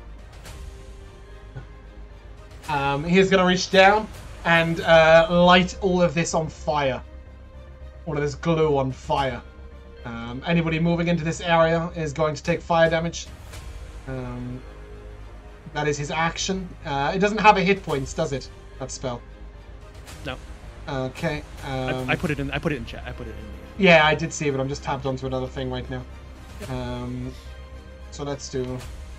um, he's going to reach down and uh, light all of this on fire. All of this glue on fire. Um, anybody moving into this area is going to take fire damage. Um, that is his action. Uh, it doesn't have a hit points, does it? That spell. No. Okay. Um, I, I put it in. I put it in chat. I put it in. Yeah, I did see it, but I'm just tapped onto another thing right now. Um, so let's do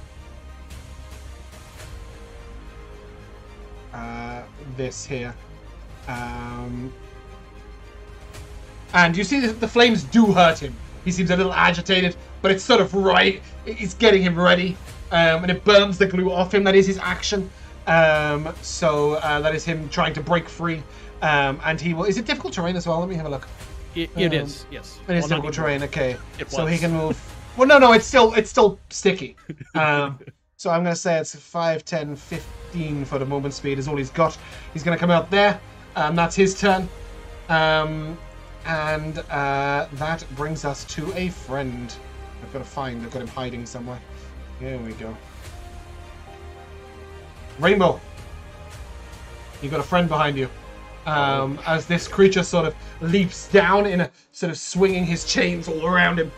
uh, this here. Um, and you see the, the flames do hurt him. He seems a little agitated, but it's sort of right. It's getting him ready, um, and it burns the glue off him. That is his action. Um, so uh, that is him trying to break free. Um, and he will. Is it difficult terrain as well? Let me have a look. It, it Um, is. Yes. It is Well, not difficult anymore. terrain. Okay, It so he was. can move. Well, no, no, it's still it's still sticky. Um, so I'm going to say it's five, ten, fifteen for the movement speed is all he's got. He's going to come out there. Um, that's his turn. Um, and uh, that brings us to a friend. I've got to find. I've got him hiding somewhere. Here we go. Rainbow. You got a friend behind you. Um, as this creature sort of leaps down in a sort of swinging his chains all around him.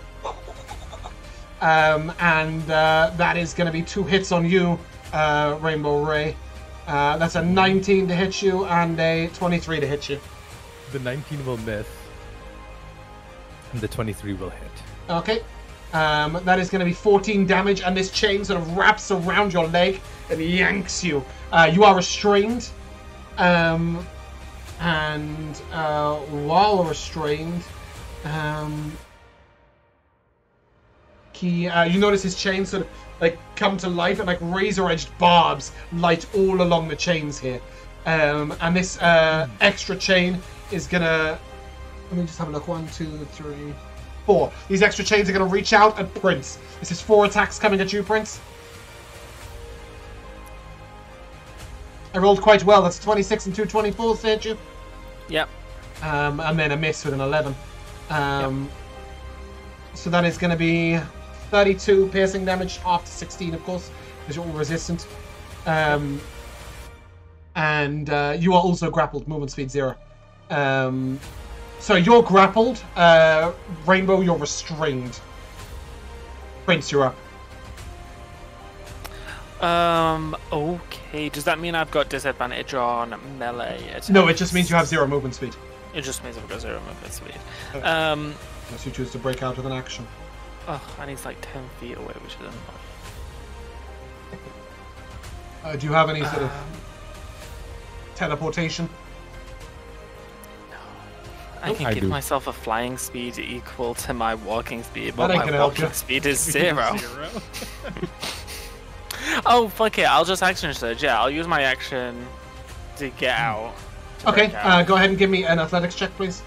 Um, and uh, that is going to be two hits on you, uh, Rainbow Ray. Uh, that's a nineteen to hit you and a twenty-three to hit you. The nineteen will miss, and the twenty-three will hit. Okay. Um, that is going to be fourteen damage, and this chain sort of wraps around your leg and yanks you. Uh, you are restrained. Um, and uh, while restrained, um, he, uh, you notice his chain sort of like come to life, and like razor-edged barbs light all along the chains here. Um, and this uh, extra chain is gonna. Let me just have a look. One, two, three, four. These extra chains are gonna reach out at Prince. This is four attacks coming at you, Prince. I rolled quite well. That's twenty-six and two twenty-fours to hit you. Yep. Um, and then a miss with an eleven. Um, So that is going to be thirty-two piercing damage after sixteen, of course, because you're all resistant. Um, and uh, you are also grappled, movement speed zero. Um, so you're grappled. Uh, Rainbow, you're restrained. Prince, you're up. Um. Okay. Does that mean I've got disadvantage on melee attacks? No, it just means you have zero movement speed. It just means I've got zero movement speed. Okay. Um. Unless you choose to break out with an action. Oh, and he's like ten feet away, which is annoying. Uh, do you have any sort of Um, teleportation? I can I give do. myself a flying speed equal to my walking speed, but That ain't my gonna help walking you. speed is zero. Zero. Oh, fuck it. I'll just action surge. Yeah, I'll use my action to get out. to Okay, break uh, out. go ahead and give me an athletics check, please.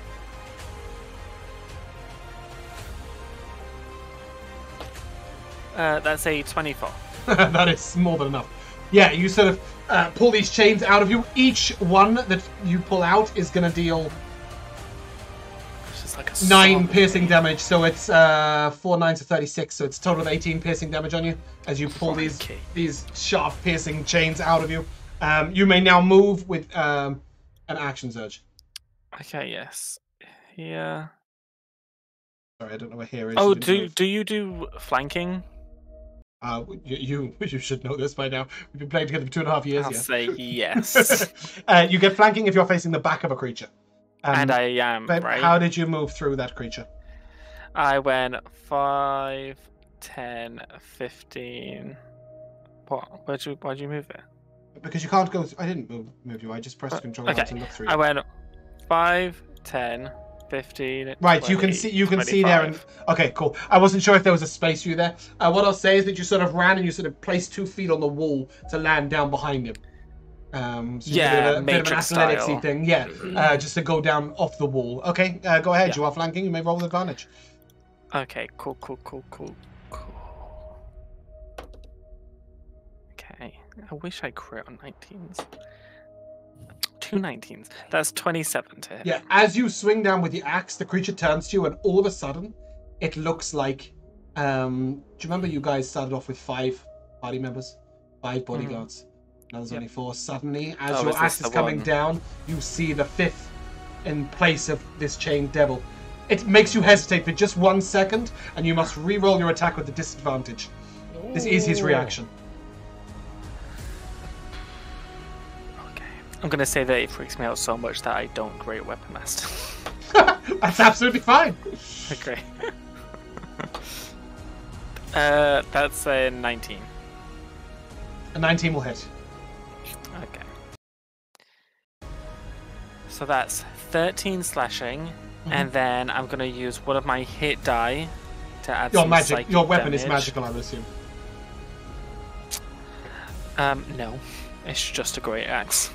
Uh, that's a twenty-four. That is more than enough. Yeah, you sort of uh, pull these chains out of you. Each one that you pull out is going to deal It's just like a nine sword. piercing damage. So it's uh, four nines of thirty-six. So it's a total of eighteen piercing damage on you as you pull these Crikey. these sharp piercing chains out of you. Um, you may now move with um, an action surge. Okay, yes. Yeah. Sorry, I don't know where here is. Oh, You didn't do move. do you do flanking? Uh, you, you you should know this by now. We've been playing together for two and a half years. I'll Yeah. say yes. uh, you get flanking if you're facing the back of a creature. Um, And I am, but right? how did you move through that creature? I went five, ten, fifteen. What? Where'd you, why'd you move it? Because you can't go. Th- I didn't move, move you. I just pressed Uh, control okay. Alt and look through. I You. went five, ten, fifteen. Right, you can twenty, see. You can see there. And twenty-five. okay, cool. I wasn't sure if there was a space for you there. Uh, what I'll say is that you sort of ran and you sort of placed two feet on the wall to land down behind him. Um, so you Yeah, did a bit of an Matrix athleticsy style. thing. Yeah, uh, just to go down off the wall. Okay, uh, go ahead. Yeah. You are flanking. You may roll with advantage. Okay, cool, cool, cool, cool, cool. Okay, I wish I crit on nineteens. Two nineteens. That's twenty-seven to hit. Yeah, as you swing down with the axe, the creature turns to you, and all of a sudden, it looks like. Um, do you remember you guys started off with five party members, five bodyguards? Now there's Yep. only four. Suddenly, as Oh, your is this axe is the coming one? down, you see the fifth in place of this chained devil. It makes you hesitate for just one second, and you must re-roll your attack with a disadvantage. This is his reaction. Okay. I'm gonna say that it freaks me out so much that I don't great weapon master. That's absolutely fine. Okay. uh, that's a nineteen. A nineteen will hit. Okay. So that's thirteen slashing, Mm-hmm. and then I'm gonna use one of my hit die to add Your some magic. psychic Your weapon is damage. magical, I would assume. Um, no, it's just a great axe.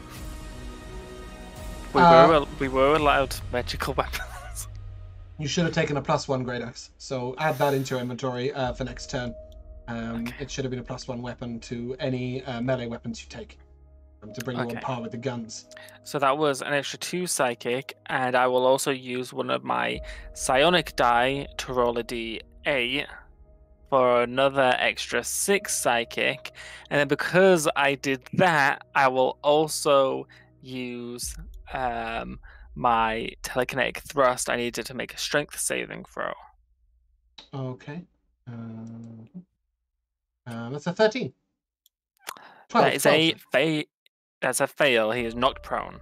We Uh, were al- we were allowed magical weapons. You should have taken a plus one great axe. So add that into your inventory uh, for next turn. Um, Okay. It should have been a plus one weapon to any uh, melee weapons you take um, to bring you on Okay. par with the guns. So that was an extra two psychic, and I will also use one of my psionic die to roll a d eight for another extra six psychic. And then because I did that, I will also use um, my telekinetic thrust. I needed to make a strength saving throw. Okay. Um, uh, that's a thirteen. twelve, that is twelve. a fa- That's a fail. He is knocked prone.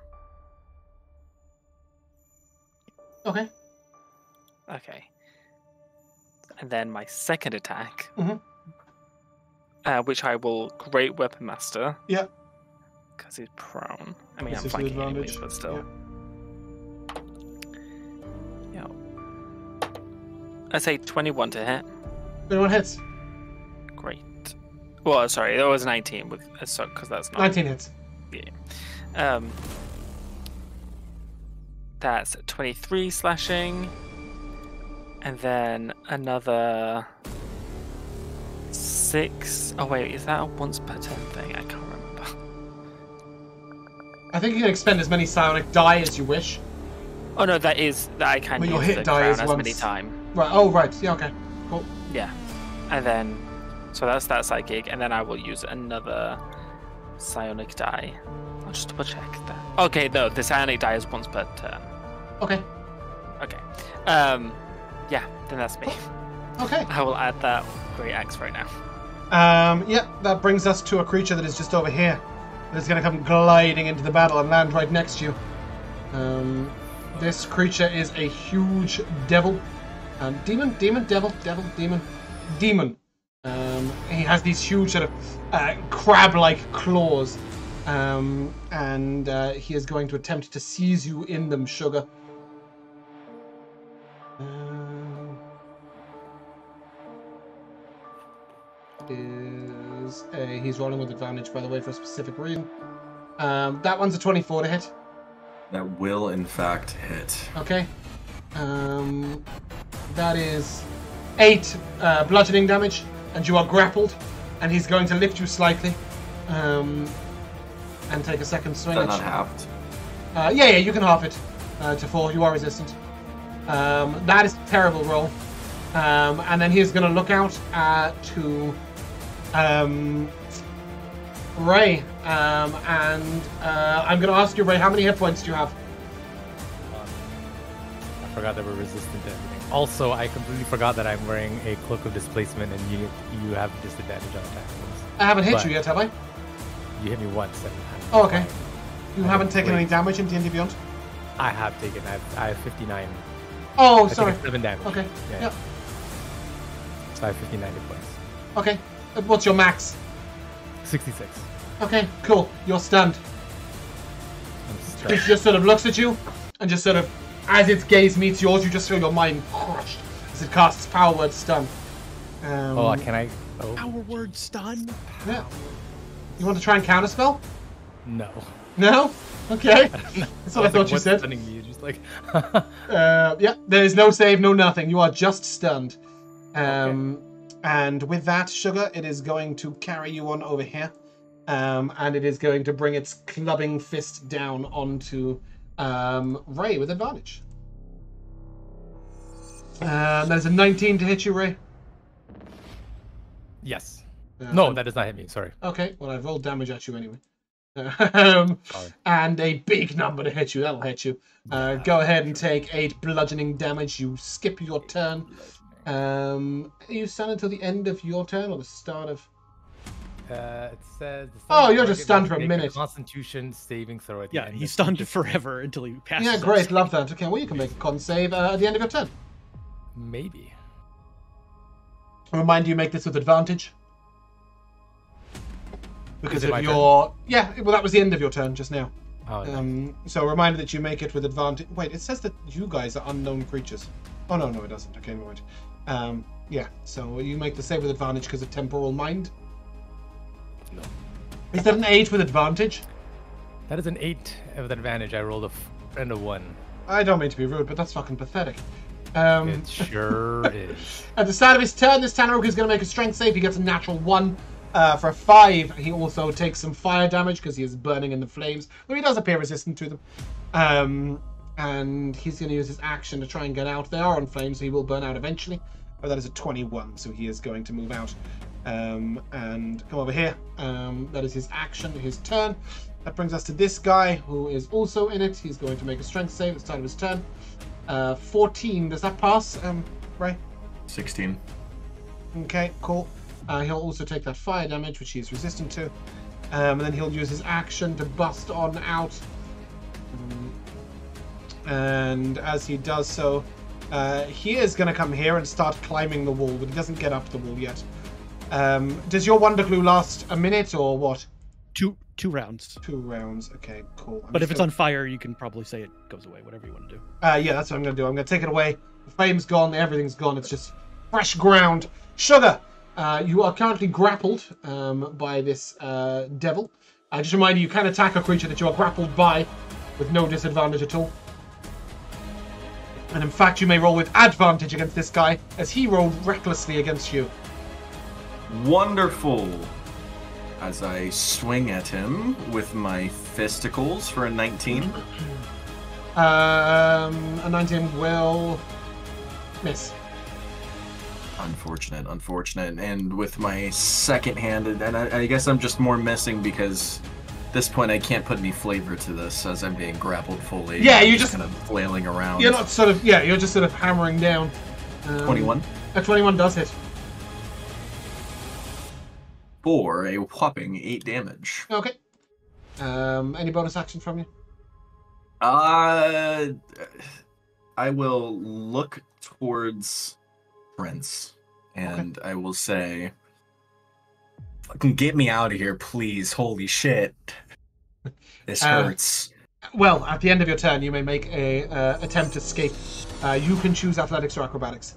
Okay. Okay. And then my second attack, Mhm. uh, which I will Great Weapon Master. Yeah. Because he's prone. I mean, This I'm is flanking advantage. anyways, but still. Yeah. I say twenty-one to hit. Anyone hits? Great. Well, sorry, that was nineteen with uh, so because that's not. nineteen hits. Um. That's twenty-three slashing, and then another six. Oh wait, is that a once per turn thing? I can't remember. I think you can expend as many psionic die as you wish. Oh no, that is that I can But your use hit the die crown is as once- many time. Right. Oh, right. Yeah. Okay. Cool. Yeah, and then so that's that psychic, and then I will use another psionic die. I'll just double check that. Okay, no, the psionic die is once per turn. Okay. Okay. Um, yeah, then that's me. Okay. I will add that great axe right now. Um, yeah, that brings us to a creature that is just over here. That's going to come gliding into the battle and land right next to you. Um, this creature is a huge devil. Um, demon, demon, devil, devil, demon, demon. Um, he has these huge sort of uh, crab-like claws. Um, and uh, he is going to attempt to seize you in them, Sugha. Um, is a, he's rolling with advantage, by the way, for a specific reason. Um, that one's a twenty-four to hit. That will, in fact, hit. Okay. Um, that is eight uh, bludgeoning damage, and you are grappled, and he's going to lift you slightly, um, and take a second swing. Is that at not you. halved? Uh, yeah, yeah, you can half it uh, to four. You are resistant. Um, that is a terrible roll. Um, and then he's going to look out uh, to um, Ray. Um, and uh, I'm going to ask you, Ray, how many hit points do you have? Um, I forgot that we're resistant to everything. Also, I completely forgot that I'm wearing a cloak of displacement, and you you have disadvantage on attack rolls. I haven't hit But- you yet, have I? You hit me once. And I'm Oh, okay. fine. You I haven't don't taken any wait. damage in D and D Beyond? I have taken. I have, I have fifty-nine. Oh, I sorry. Taken seven damage. Okay, Yeah. yeah. So I have fifty-nine hit points. Okay. Uh, What's your max? sixty-six. Okay, cool. You're stunned. I'm It stunned. just sort of looks at you, and just sort of, as its gaze meets yours, you just feel your mind crushed as it casts power word stun. Um, Oh, can I? Oh, Our word stun. Yeah. You want to try and counterspell? no. No? Okay. That's what I, was thought like, you what's said. Stunning me? You're just like. Uh, yeah, there is no save, no nothing. You are just stunned. Um, And with that, Sugha, it is going to carry you on over here. Um, and it is going to bring its clubbing fist down onto um, Ray with advantage. Um, that is a nineteen to hit you, Ray. Yes. Uh, No, that does not hit me. Sorry. Okay, well, I've rolled damage at you anyway. um, Sorry. and a big number to hit you. That'll hit you. Uh, go ahead and take eight bludgeoning damage. You skip your turn. Um, are you stunned until the end of your turn or the start of? Uh, it says. the Oh, stunned you're just target stunned must for a make minute. Constitution saving throw at the Yeah, end he's of stunned each- forever until he passes. Yeah, us. great. Love that. Okay, well, you can make a con save uh, at the end of your turn. Maybe. I remind you, make this with advantage. Because it of my your... Yeah, well, that was the end of your turn just now. Oh, nice. Um, so a reminder that you make it with advantage. Wait, it says that you guys are unknown creatures. Oh, no, no, it doesn't. Okay, never mind. Um, yeah, so you make the save with advantage because of temporal mind. No. Is that an eight with advantage? That is an eight with advantage. I rolled a f- and a one. I don't mean to be rude, but that's fucking pathetic. Um, It sure is. At the start of his turn, this Tanaruk is going to make a strength save. He gets a natural one. Uh, for a five, he also takes some fire damage because he is burning in the flames, though he does appear resistant to them. Um, and he's going to use his action to try and get out. They are on flames, so he will burn out eventually. Oh, that is a twenty-one, so he is going to move out um, and come over here. Um, that is his action, his turn. That brings us to this guy who is also in it. He's going to make a strength save at the start of his turn. Uh, fourteen, does that pass, um, Ray? sixteen. Okay, cool. Uh, he'll also take that fire damage, which he's resistant to. Um, and then he'll use his action to bust on out. Um, and as he does so, uh, he is going to come here and start climbing the wall, but he doesn't get up the wall yet. Um, does your Wonder Glue last a minute or what? Two two rounds. Two rounds. Okay, cool. I'm But if just it's gonna- on fire, you can probably say it goes away. Whatever you want to do. Uh, yeah, that's what I'm going to do. I'm going to take it away. The flame's gone. Everything's gone. It's just fresh ground. Sugha, uh, you are currently grappled um, by this uh, devil. I just remind you, you can attack a creature that you are grappled by with no disadvantage at all. And in fact, you may roll with advantage against this guy, as he rolled recklessly against you. Wonderful. As I swing at him with my fisticles for a nineteen. Um, a nineteen will miss. Unfortunate, unfortunate. And with my second hand, and I, I guess I'm just more missing because at this point I can't put any flavor to this as I'm being grappled fully. Yeah, I'm you're just kind of flailing around. You're not sort of, yeah, you're just sort of hammering down. Um, twenty-one. A twenty-one does hit. For a whopping eight damage. Okay. Um, any bonus action from you? Uh, I will look towards Prince, and okay. I will say, "Fucking get me out of here, please! Holy shit, this uh, hurts." Well, at the end of your turn, you may make a uh, attempt to escape. Uh, you can choose athletics or acrobatics.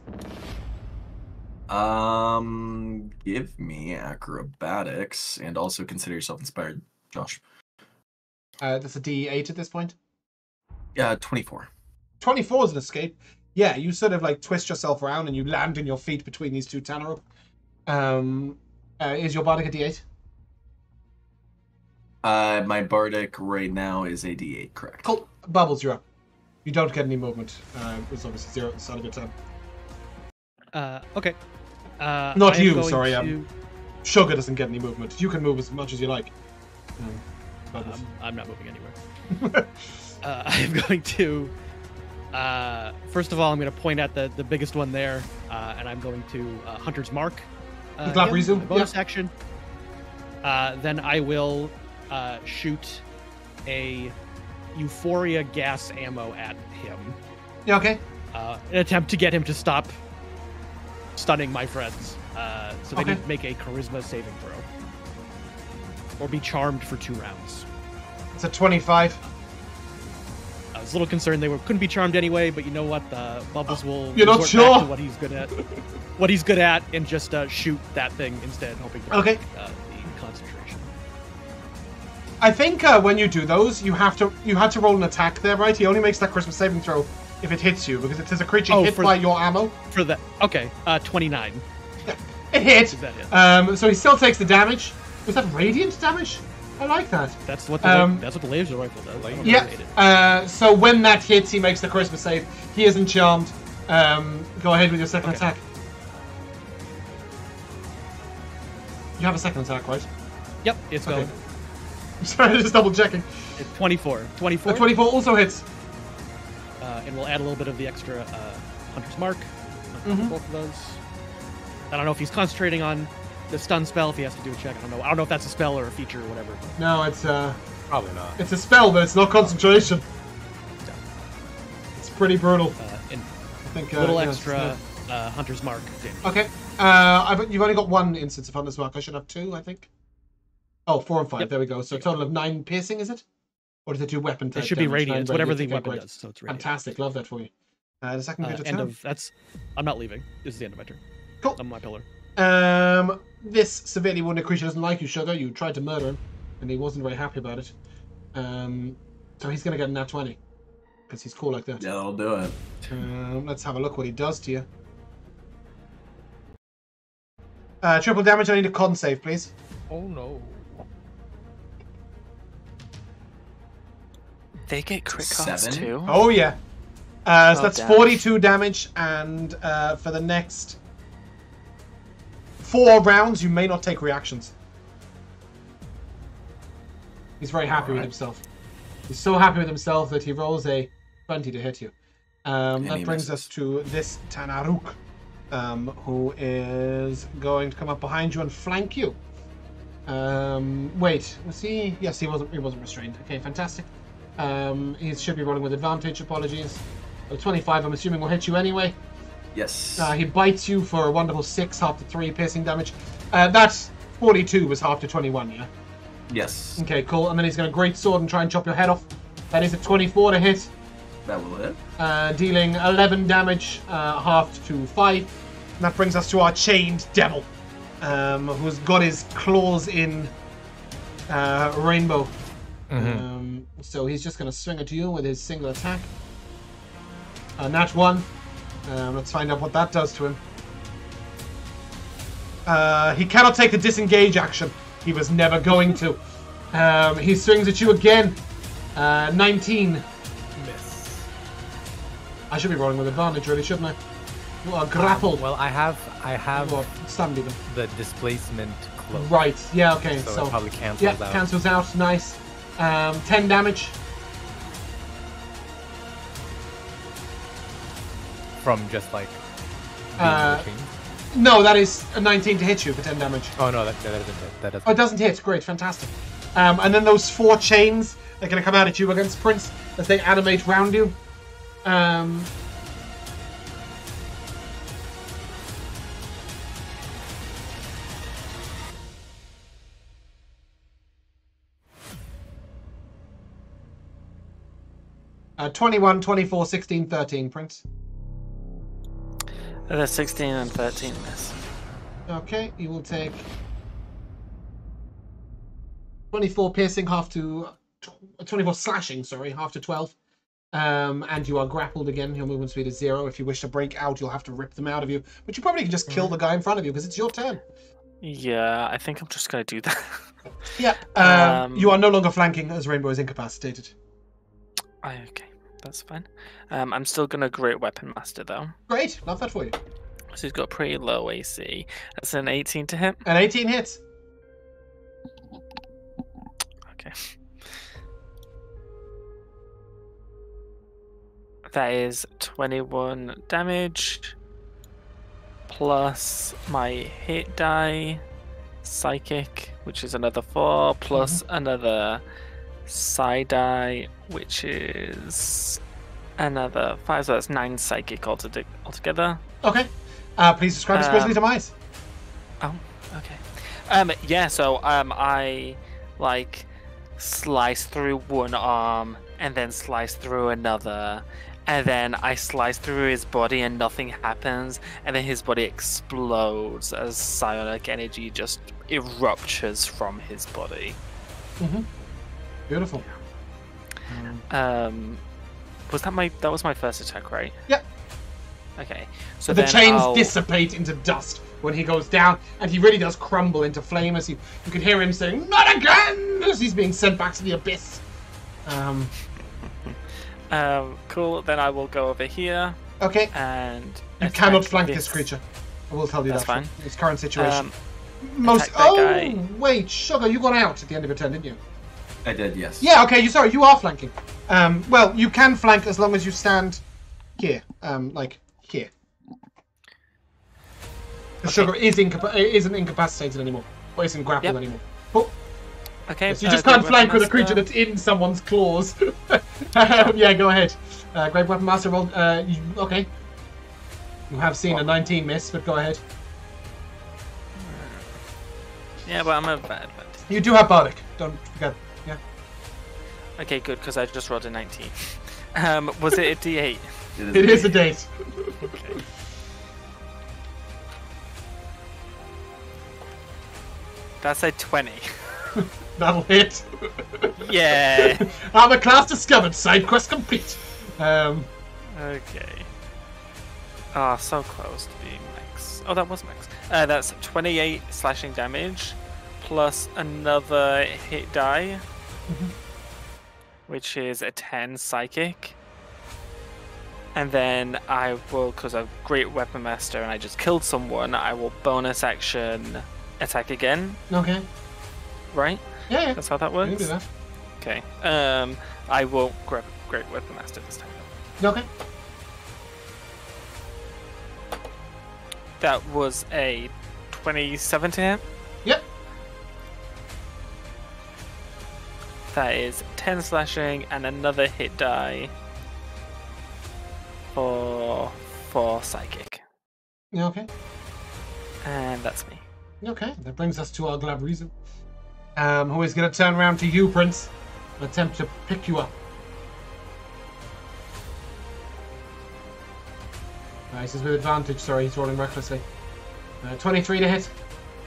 Um, give me acrobatics, and also consider yourself inspired, Josh. Uh, that's a D eight at this point. Yeah, twenty-four. twenty-four is an escape. Yeah, you sort of like twist yourself around and you land in your feet between these two Tanaruk. Um, uh, is your bardic a D eight? Uh, my bardic right now is a D eight, correct? Cool. Bubbles, you're up. You don't get any movement. Uh, it's obviously zero at the start of your turn. Uh, okay. Uh, Not I am you, going sorry. to- Um, Sugha doesn't get any movement. You can move as much as you like. Um, Bubbles. Um, I'm not moving anywhere. uh, I'm going to. Uh, first of all, I'm going to point at the, the biggest one there, uh, and I'm going to uh, Hunter's Mark. Uh, Glap him, resume, my bonus yeah. action. Uh, then I will uh, shoot a Euphoria gas ammo at him. Yeah, okay. Uh, an attempt to get him to stop stunning my friends. Uh, so they Okay. need to make a charisma saving throw. Or be charmed for two rounds. It's a twenty-five. I was a little concerned they were couldn't be charmed anyway, but you know what? The Bubbles will You're not resort sure? back to what he's good at. What he's good at, and just uh, shoot that thing instead, hoping to Okay. break, uh, the concentration. I think uh, when you do those, you have to you had to roll an attack there, right? He only makes that Christmas saving throw if it hits you, because it says a creature Oh, hit for by the- your ammo. For that, okay, uh, twenty-nine. It hit. Is that it? Um, so he still takes the damage. Was that radiant damage? I like that. That's what the Um, that's what the laser rifle does. I don't know Yeah. what it is. Uh, so when that hits, he makes the Christmas save. He isn't charmed. Um, go ahead with your second Okay. attack. You have a second attack, right? Yep, it's Okay. going. Sorry, just double checking. It's twenty-four. twenty-four. The twenty-four also hits. Uh, and we'll add a little bit of the extra uh, Hunter's Mark on Mhm. both of those. I don't know if he's concentrating on the stun spell, if he has to do a check. I don't know. I don't know if that's a spell or a feature or whatever. But No, it's uh, Probably not. it's a spell, but it's not concentration. It's pretty brutal. uh, and I think a uh, little yes, extra uh, Hunter's Mark damage. yeah. Okay. Uh, I bet you've only got one instance of Hunter's Mark. I should have two, I think. Oh, four and five. Yep. There we go. So a total of nine piercing, is it? Or does it do weapon type It should be damage? radiant. Nine Whatever the Okay, weapon great. does. So it's radiant. Fantastic. Love that for you. Uh, the second Uh, bit of end turn. of that's. I'm not leaving. This is the end of my turn. Cool. I'm my pillar. Um, this severely wounded creature doesn't like you, Sugha. You tried to murder him, and he wasn't very happy about it. Um, so he's going to get a nat twenty. Because he's cool like that. Yeah, that'll do it. Um, let's have a look what he does to you. Uh, triple damage, I need a con save, please. Oh no. They get crit cards Seven? too. Oh, yeah. Uh, so Oh, that's damn. forty-two damage, and uh, for the next four rounds, you may not take reactions. He's very happy with Alright. himself. He's so happy with himself that he rolls a twenty to hit you. Um, And that he brings misses. us to this Tanaruk, um, who is going to come up behind you and flank you. Um, wait, was he? Yes, he wasn't. He wasn't restrained. Okay, fantastic. Um, he should be rolling with advantage. Apologies. A twenty-five, I'm assuming, will hit you anyway. Yes. Uh, he bites you for a wonderful six, half to three piercing damage. Uh, that forty-two was half to twenty-one, yeah? yes. Okay, cool. And then he's going to great sword and try and chop your head off. That is a twenty-four to hit, That will hit. uh, dealing eleven damage, uh, halved to five. And that brings us to our chained devil, um, who's got his claws in uh, Rainbow. Mhm. Um, so he's just going to swing it to you with his single attack. Uh, nat one. Um, let's find out what that does to him. Uh, he cannot take the disengage action. He was never going to. Um, he swings at you again. Uh, nineteen. Miss. I should be rolling with advantage, really, shouldn't I? You are grappled. Um, well, I have I have You are stunned even. the displacement cloak. Right, yeah, okay. So, So, it probably cancels yeah, out. cancels out. Nice. Um, ten damage. From just like being Uh, in the chain. No, that is a nineteen to hit you for ten damage. Oh no, that, that doesn't hit. That doesn't. Oh, it doesn't hit. Great, fantastic. Um, and then those four chains are going to come out at you against Prince as they animate round you. Um, uh, twenty-one, twenty-four, sixteen, thirteen, Prince. The sixteen and thirteen miss. Okay, you will take twenty-four piercing, half to twenty-four slashing, sorry, half to twelve. Um, and you are grappled again. Your movement speed is zero. If you wish to break out, you'll have to rip them out of you. But you probably can just kill the guy in front of you because it's your turn. Yeah, I think I'm just gonna do that. Yeah. Um, Um, you are no longer flanking as Rainbow is incapacitated. Okay, that's fine. Um, I'm still gonna Great Weapon Master though. Great, love that for you. So he's got pretty low A C. That's an eighteen to hit. An eighteen hits. Okay. That is twenty-one damage plus my hit die, psychic, which is another four, plus another side die, which is another five. So that's nine psychic alto- altogether. Okay. Uh, please describe his grisly Um, demise. Oh, okay. Um, yeah. So um, I like slice through one arm and then slice through another, and then I slice through his body and nothing happens, and then his body explodes as psionic energy just erupts from his body. Mm-hmm. Beautiful. Um, was that my that was my first attack, right? Yep. Okay. So the then chains I'll... dissipate into dust when he goes down, and he really does crumble into flame as you, you can hear him saying, "Not again!" as he's being sent back to the abyss. Um, Um, cool. Then I will go over here okay. and You attack cannot flank this creature. I will tell you That's that. fine. From its current situation. Um, Most. attack that Oh, guy. wait, Sugar, you got out at the end of your turn, didn't you? I did, yes. Yeah. Okay. You sorry. You are flanking. Um. Well, you can flank as long as you stand here. Um. Like here. The Okay. Sugar is incapa- isn't incapacitated anymore, or isn't grappled Yep. anymore. Cool. Okay. Yes, you uh, just Great can't flank Weapon with a creature Master. that's in someone's claws. um, yeah, go ahead. Uh, Great Weapon Master roll. Uh, you, okay. You have seen a nineteen miss, but go ahead. Yeah, but I'm a bad but You do have Bardic. Don't forget. Yeah. Okay, good, because I just rolled a nineteen. Um, was it a D eight? It is a date. Okay. That's a twenty. That'll hit. Yeah. Armor class discovered. Side quest complete. Um. Okay. Ah, so close to being max. Oh, that was max. Uh, that's twenty-eight slashing damage, plus another hit die, which is a ten psychic. And then I will, because I'm Great Weapon Master and I just killed someone, I will bonus action attack again, Okay. right? Yeah. Yeah. That's how that You can works? do that. Okay. Um, I will grab Great Weapon Master this time. Okay. That was a twenty-seven to hit. Yep. That is ten slashing and another hit die for for psychic. Yeah, okay. And that's me. Okay. That brings us to our glab reason. Um, who is going to turn around to you, Prince, and attempt to pick you up. Nice, he's with advantage. Sorry, he's rolling recklessly. Uh, twenty-three to hit.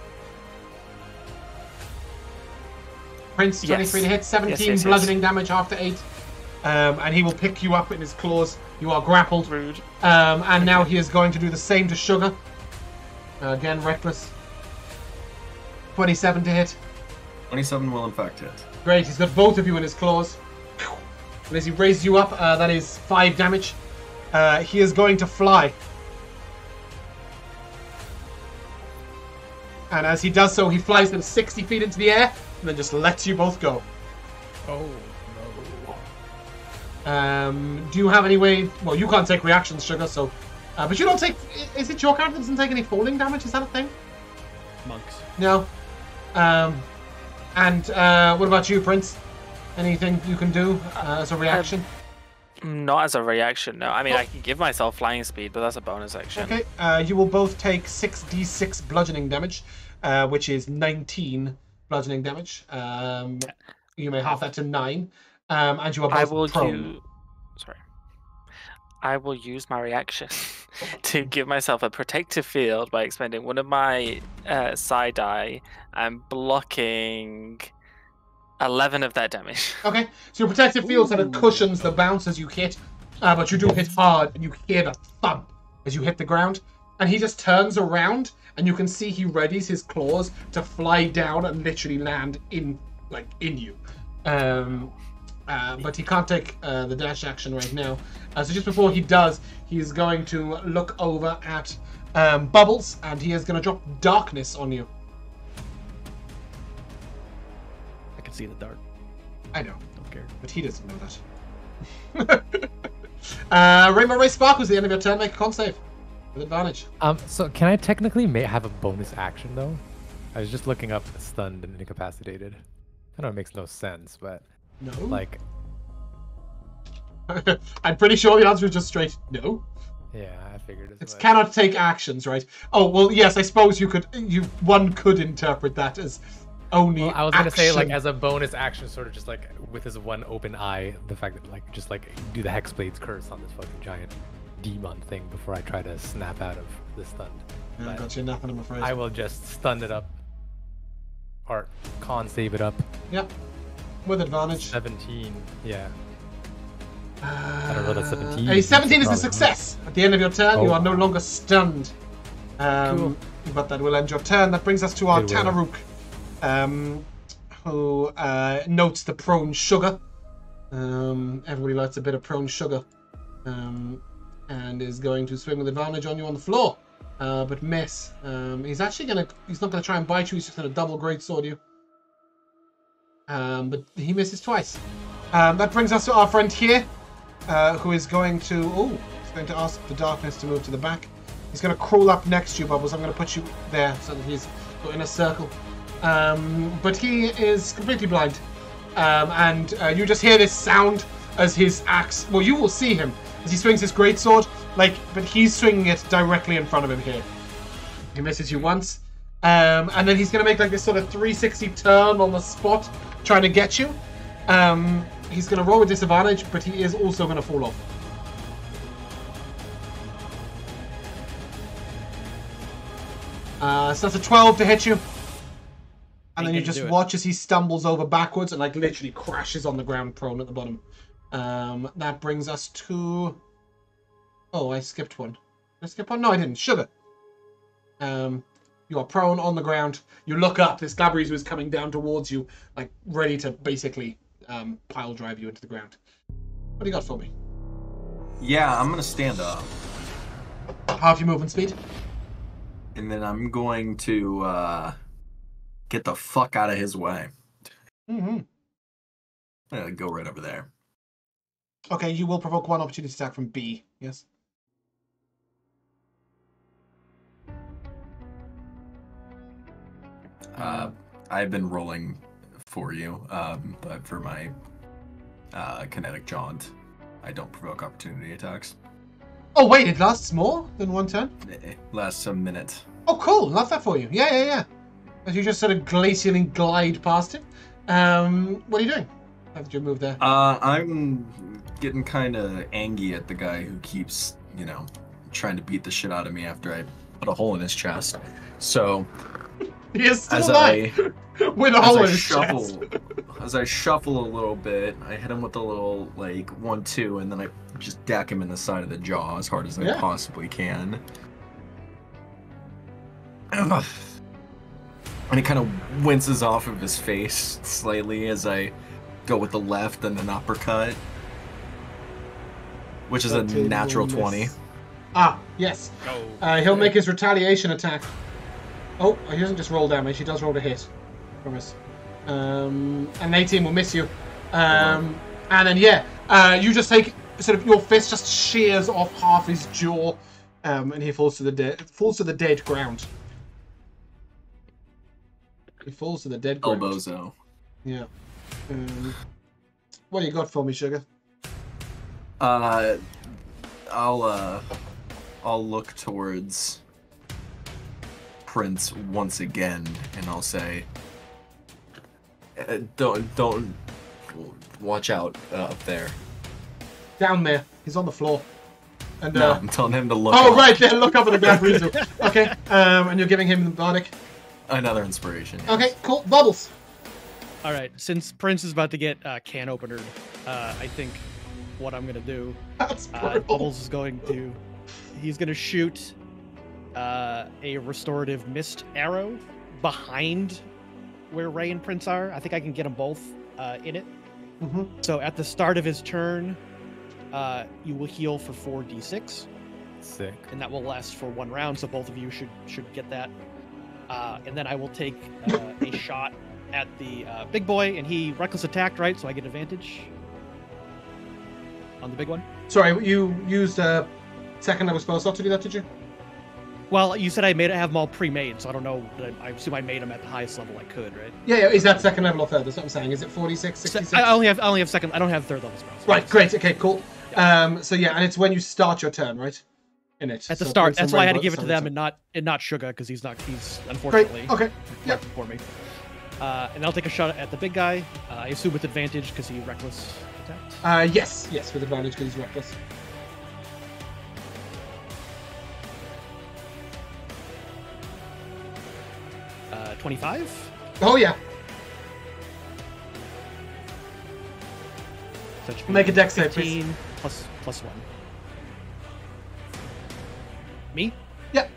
Prince, twenty-three Yes. to hit, seventeen Yes, yes, yes. bludgeoning damage after eight. Um, and he will pick you up in his claws. You are grappled. Rude. Um, and now he is going to do the same to Sugar. Uh, again, reckless. twenty-seven to hit. twenty-seven will in fact hit. Great, he's got both of you in his claws. And as he raises you up, uh, that is five damage. Uh, he is going to fly. And as he does so, he flies them sixty feet into the air and then just lets you both go. Oh, no. Um, do you have any way... Well, you can't take reactions, Sugha, so... Uh, but you don't take... Is it your character that doesn't take any falling damage? Is that a thing? Monks. No. Um, and uh, what about you, Prince? Anything you can do uh, as a reaction? Um, not as a reaction, no. I mean, Oh. I can give myself flying speed, but that's a bonus action. Okay, uh, you will both take six d six bludgeoning damage, uh, which is nineteen bludgeoning damage. Um, you may half that to nine. Um, and you are both I will prone. use... Sorry. I will use my reaction to give myself a protective field by expending one of my uh, side die and blocking eleven of that damage. Okay, so your protective field sort of cushions the bounce as you hit, uh, but you do hit hard, and you hear the thump as you hit the ground. And he just turns around, and you can see he readies his claws to fly down and literally land in, like, in you. Um, uh, but he can't take uh, the dash action right now. Uh, so just before he does, he's going to look over at um, Bubbles, and he is going to drop darkness on you. I can see the dark. I know. Don't care. But he doesn't know that. uh, Rainbow Ray Sparkles, the end of your turn, make a con save. With advantage. Um, so can I technically may have a bonus action though? I was just looking up stunned and incapacitated. I know it makes no sense, but No. like, I'm pretty sure the answer is just straight no. yeah, I figured as It much. cannot take actions, right? Oh, well, yes, I suppose you could, you, one could interpret that as only Well, I was gonna say like action. as a bonus action, sort of just like with his one open eye, the fact that like just like do the Hexblade's curse on this fucking giant demon thing before I try to snap out of the stun. I But got you nothing, I'm afraid. I will just stun it up, or con save it up. Yep. With advantage. seventeen, yeah. Uh, I don't know, that's seventeen. A seventeen is a Probably. success. At the end of your turn, you Oh. are no longer stunned. Um, Cool. But that will end your turn. That brings us to our Good will. Tanaruk, um, who uh, notes the prone Sugha. Um, everybody likes a bit of prone Sugha. Um, and is going to swing with advantage on you on the floor. Uh, but miss. Um, he's actually going to... He's not going to try and bite you. He's just going to double greatsword you. Um, but he misses twice. Um, that brings us to our friend here, uh, who is going to... Oh, he's going to ask the darkness to move to the back. He's going to crawl up next to you, Bubbles. I'm going to put you there so that he's got in a circle. Um, but he is completely blind. Um, and uh, you just hear this sound as his axe... Well, you will see him as he swings his greatsword, like, but he's swinging it directly in front of him here. He misses you once. Um, and then he's going to make like this sort of three sixty turn on the spot, trying to get you. Um, he's going to roll with disadvantage, but he is also going to fall off. Uh, so that's a twelve to hit you. And then you Ain't gonna just do it. watch as he stumbles over backwards and like literally crashes on the ground prone at the bottom. Um, that brings us to... Oh, I skipped one. Did I skip one? No, I didn't. Sugha. Um, you are prone on the ground. You look up. This Glabrezu is coming down towards you, like ready to basically um, pile drive you into the ground. What do you got for me? Yeah, I'm gonna stand up, Half your movement speed. and then I'm going to uh, get the fuck out of his way. Mm-hmm. I'm gonna go right over there. Okay, you will provoke one opportunity attack from B. Yes. Uh, I've been rolling for you, um, but for my uh, kinetic jaunt, I don't provoke opportunity attacks. Oh wait, it lasts more than one turn. It lasts a minute. Oh, cool. Love that for you. Yeah, yeah, yeah. As you just sort of glacially glide past it. Um, what are you doing? How did you move there? Uh, I'm getting kind of angry at the guy who keeps, you know, trying to beat the shit out of me after I put a hole in his chest. So He is still as alive I with a as hole I in his shuffle, chest. as I shuffle a little bit, I hit him with a little like one two, and then I just deck him in the side of the jaw as hard as I Yeah. possibly can. Ugh. And he kind of winces off of his face slightly as I go with the left and an uppercut. which is a thirteen natural will twenty. miss. Ah, yes. Go. Uh, he'll make his retaliation attack. Oh, he doesn't just roll damage. He does roll to hit. Promise. Um, and eighteen will miss you. Um, and then yeah, uh, you just take sort of your fist just shears off half his jaw, um, and he falls to the dead. Falls to the dead ground. He falls to the dead ground. Elbozo. Yeah. Um, what do you got for me, Sugar? Uh, I'll uh, I'll look towards Prince once again, and I'll say, uh, "Don't don't watch out uh, up there." Down there. He's on the floor. And No, uh, I'm telling him to look. oh up. right, there. Look up at the ground. Please do. Okay. Um, and you're giving him the bardic. Another inspiration. yes. Okay. Cool. Bubbles. All right, since Prince is about to get uh, can opener, uh, I think what I'm gonna do, That's uh, brutal. Bubbles is going to, he's gonna shoot uh, a restorative mist arrow behind where Ray and Prince are. I think I can get them both uh, in it. Mm-hmm. So at the start of his turn, uh, you will heal for four d six, Sick. and that will last for one round. So both of you should should get that. Uh, and then I will take uh, a shot at the uh, big boy, and he reckless attacked, right? So I get advantage on the big one. Sorry, you used a second level spell slot to do that, did you? Well, you said I made it have them all pre-made, so I don't know. But I, I assume I made them at the highest level I could, right? Yeah, yeah. Is that second level or third? That's what I'm saying. Is it forty-six, Se- sixty-six? I only have I only have second. I don't have third level spells. Right, great. Okay, cool. Um, so yeah, and it's when you start your turn, right? In it. At the So start. Prince and That's why I Ray had to both give it to start them their and not and not Sugha because he's not he's turn. unfortunately Great. Okay. yeah. Yep. for me. Uh, and I'll take a shot at the big guy. Uh, I assume with advantage because he reckless attacked. Uh, yes, yes, with advantage because he's reckless. Uh, twenty-five. Oh yeah. So that should be Make a dex save, please. fifteen plus plus one. Me? Yep.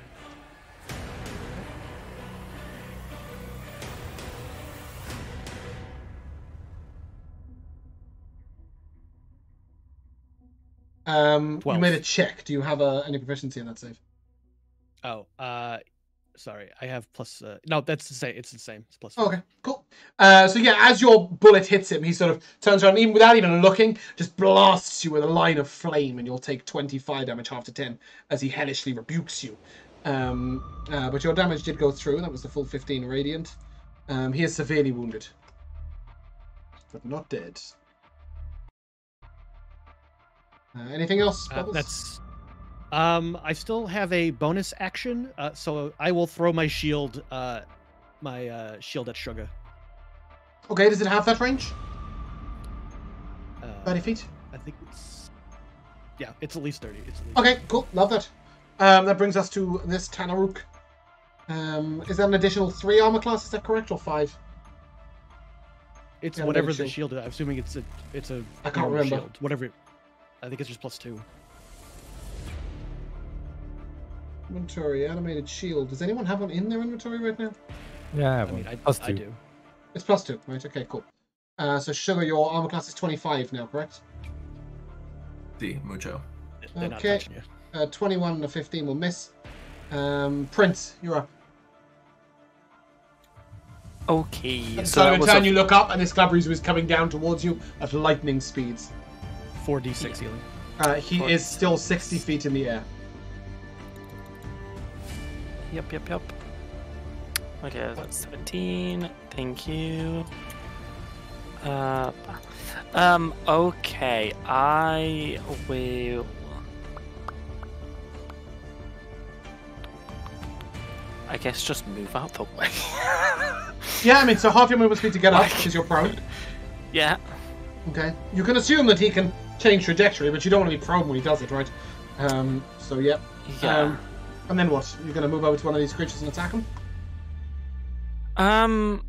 Um, you twelve. made a check. Do you have uh, any proficiency in that save? Oh, uh, sorry. I have plus. Uh, no, that's the same. It's the same. It's plus. Oh, okay, cool. Uh, so yeah, as your bullet hits him, he sort of turns around, even without even looking, just blasts you with a line of flame, and you'll take twenty-five damage, half to ten, as he hellishly rebukes you. Um, uh, but your damage did go through. That was the full fifteen radiant. Um, he is severely wounded, but not dead. Uh, anything else? Uh, Bubbles? that's. Um, I still have a bonus action, uh, so I will throw my shield, uh, my uh, shield at Sugha. Okay. Does it have that range? Uh, Thirty feet. I think it's. Yeah, it's at least thirty. It's at least Okay, cool. Love that. Um, that brings us to this Tanaruk. Um, is that an additional three armor class? Is that correct, or five? It's Yeah, whatever maybe the shield. shield is. I'm assuming it's a it's a I can't normal remember. shield. Whatever. It, I think it's just plus two. Inventory, animated shield. Does anyone have one in their inventory right now? Yeah, I I have mean, one. I, Plus I two. do. It's plus two, right? Okay, cool. Uh, so Sugar, your armor class is twenty-five now, correct? See, mucho. They're not Okay. touching you. Uh, twenty-one and a fifteen will miss. Um, Prince, you're up. Okay, At the so start that of was your turn, a- you look up, and this Glabreeze is coming down towards you at lightning speeds. four d six healing. Uh, he is still sixty feet in the air. Yep, yep, yep. Okay, that's seventeen. Thank you. Uh, um, okay, I will. I guess just move out the way. Yeah, I mean, so half your movement speed to get up Like- because you're prone. Yeah. Okay. You can assume that he can change trajectory, but you don't want to be prone when he does it, right? Um, so, yeah. Yeah. Um, and then what? You're going to move over to one of these creatures and attack him? Um.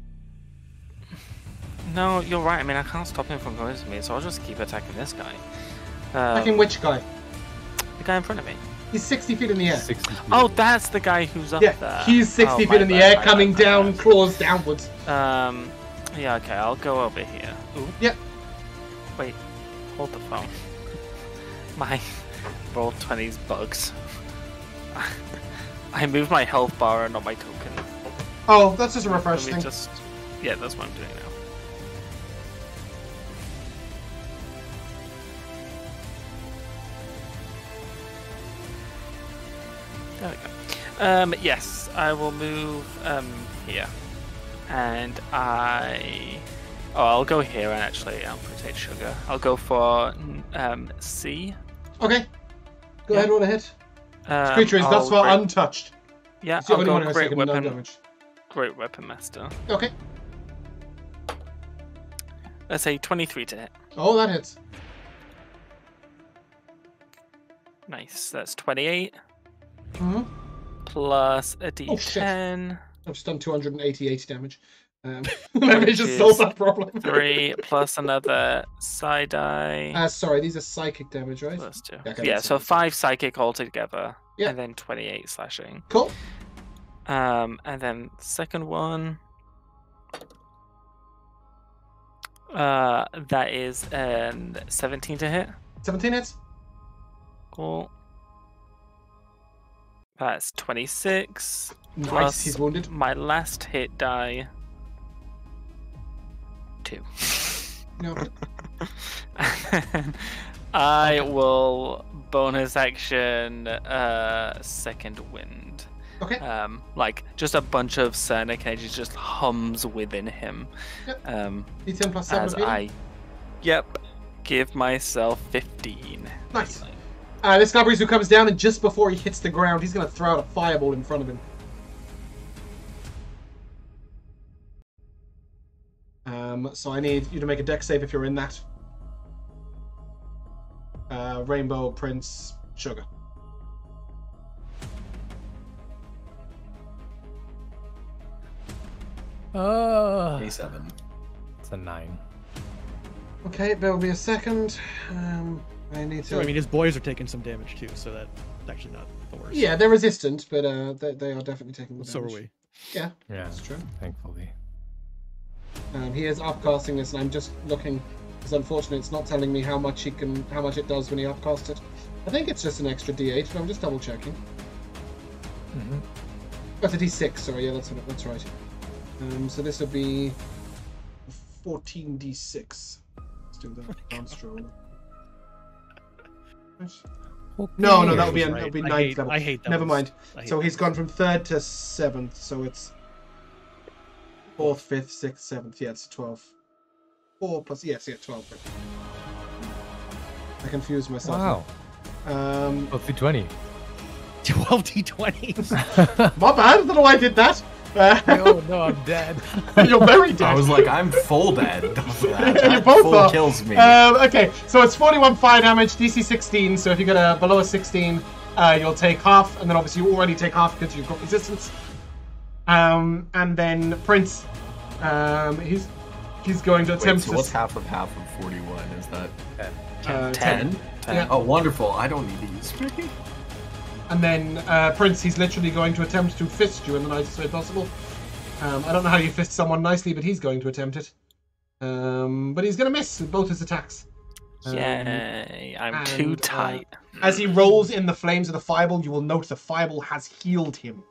No, you're right. I mean, I can't stop him from going to me, so I'll just keep attacking this guy. Um, Attacking which guy? The guy in front of me. He's sixty feet in the air. sixty feet. Oh, that's the guy who's up Yeah, there. he's sixty Oh, feet in my the bad, air, my coming bad, my down, bad. claws downwards. Um, yeah, okay, I'll go over here. Ooh. Yep. Wait, hold the phone. My roll twenties bugs. I moved my health bar and not my token. Oh, that's just a refresh Let me thing. just... Yeah, that's what I'm doing now. There we go. Um, yes, I will move um, here. And I... Oh, I'll go here and actually I'll protect Sugha. I'll go for um, C. Okay. Go Yeah. ahead, roll a hit. Um, This creature is thus I'll far great- untouched. Yeah, It's the I'll only one go who has Great taken no Weapon, damage. Great Weapon Master. Okay. Let's say twenty-three to hit. Oh, that hits. Nice, that's twenty-eight. Mm-hmm. Plus a Oh, shit. d ten. I've just done two hundred eighty-eight damage. Um, let me Which just is solve that problem. three plus another side die. Uh, sorry, these are psychic damage, right? Plus two. Okay, Yeah, that's so it. five psychic altogether. Yeah. And then twenty-eight slashing. Cool. Um, and then second one. Uh, that is um seventeen to hit. seventeen hits. Cool. That's twenty-six. Nice, Plus he's wounded. my last hit die. Two. No. I will bonus action uh second wind. Okay. Um like just a bunch of Cernic energy just hums within him. Yep. Um D ten plus seven. as of healing. I Yep. Give myself fifteen. Nice. Uh, this Gabrizu comes down, and just before he hits the ground, he's going to throw out a fireball in front of him. Um, so I need you to make a dex save if you're in that. Uh, Rainbow, Prince, Sugha. Uh, twenty-seven. it's a nine. Okay, there will be a second. Um, I need to. So I mean, his boys are taking some damage too, so that's actually not the worst. Yeah, they're resistant, but uh, they, they are definitely taking the So are damage. we. Yeah, Yeah, that's true. thankfully. Um, he is upcasting this, and I'm just looking. Because unfortunately, it's not telling me how much he can, how much it does when he upcasts it. I think it's just an extra D eight, but I'm just double checking. Mm-hmm. That's a D six. Sorry, yeah, that's what, that's right. Um, so this would be fourteen D six. Let's do that. Advanced roll. No, no, that would be Right. that would be I ninth hate- level. I hate Never those. mind. I hate So he's those. gone from third to seventh. So it's fourth, fifth, sixth, seventh. Yeah, it's twelve. Four plus yes, yeah, twelve. I confused myself. Wow. Um, Oh, two twenty. twelve D twenty. my bad. I don't know why I did that. Uh, Oh no, I'm dead. you're very dead. I was like, I'm full dead. Off of that. You That both full are. kills me. Um, okay, so it's forty-one fire damage, D C sixteen. So if you get a below a sixteen, uh, you'll take half, and then obviously you already take half because you've got resistance. Um, and then Prince, um, he's he's going to Wait, attempt so to. what's half of half of forty-one? Is that uh, ten? ten? Yeah. Oh, wonderful. I don't need to use me. And then uh, Prince, he's literally going to attempt to fist you in the nicest way possible. Um, I don't know how you fist someone nicely, but he's going to attempt it. Um, but he's going to miss with both his attacks. Um, Yay, I'm too and, uh, tight. As he rolls in the flames of the fireball, you will note the fireball has healed him.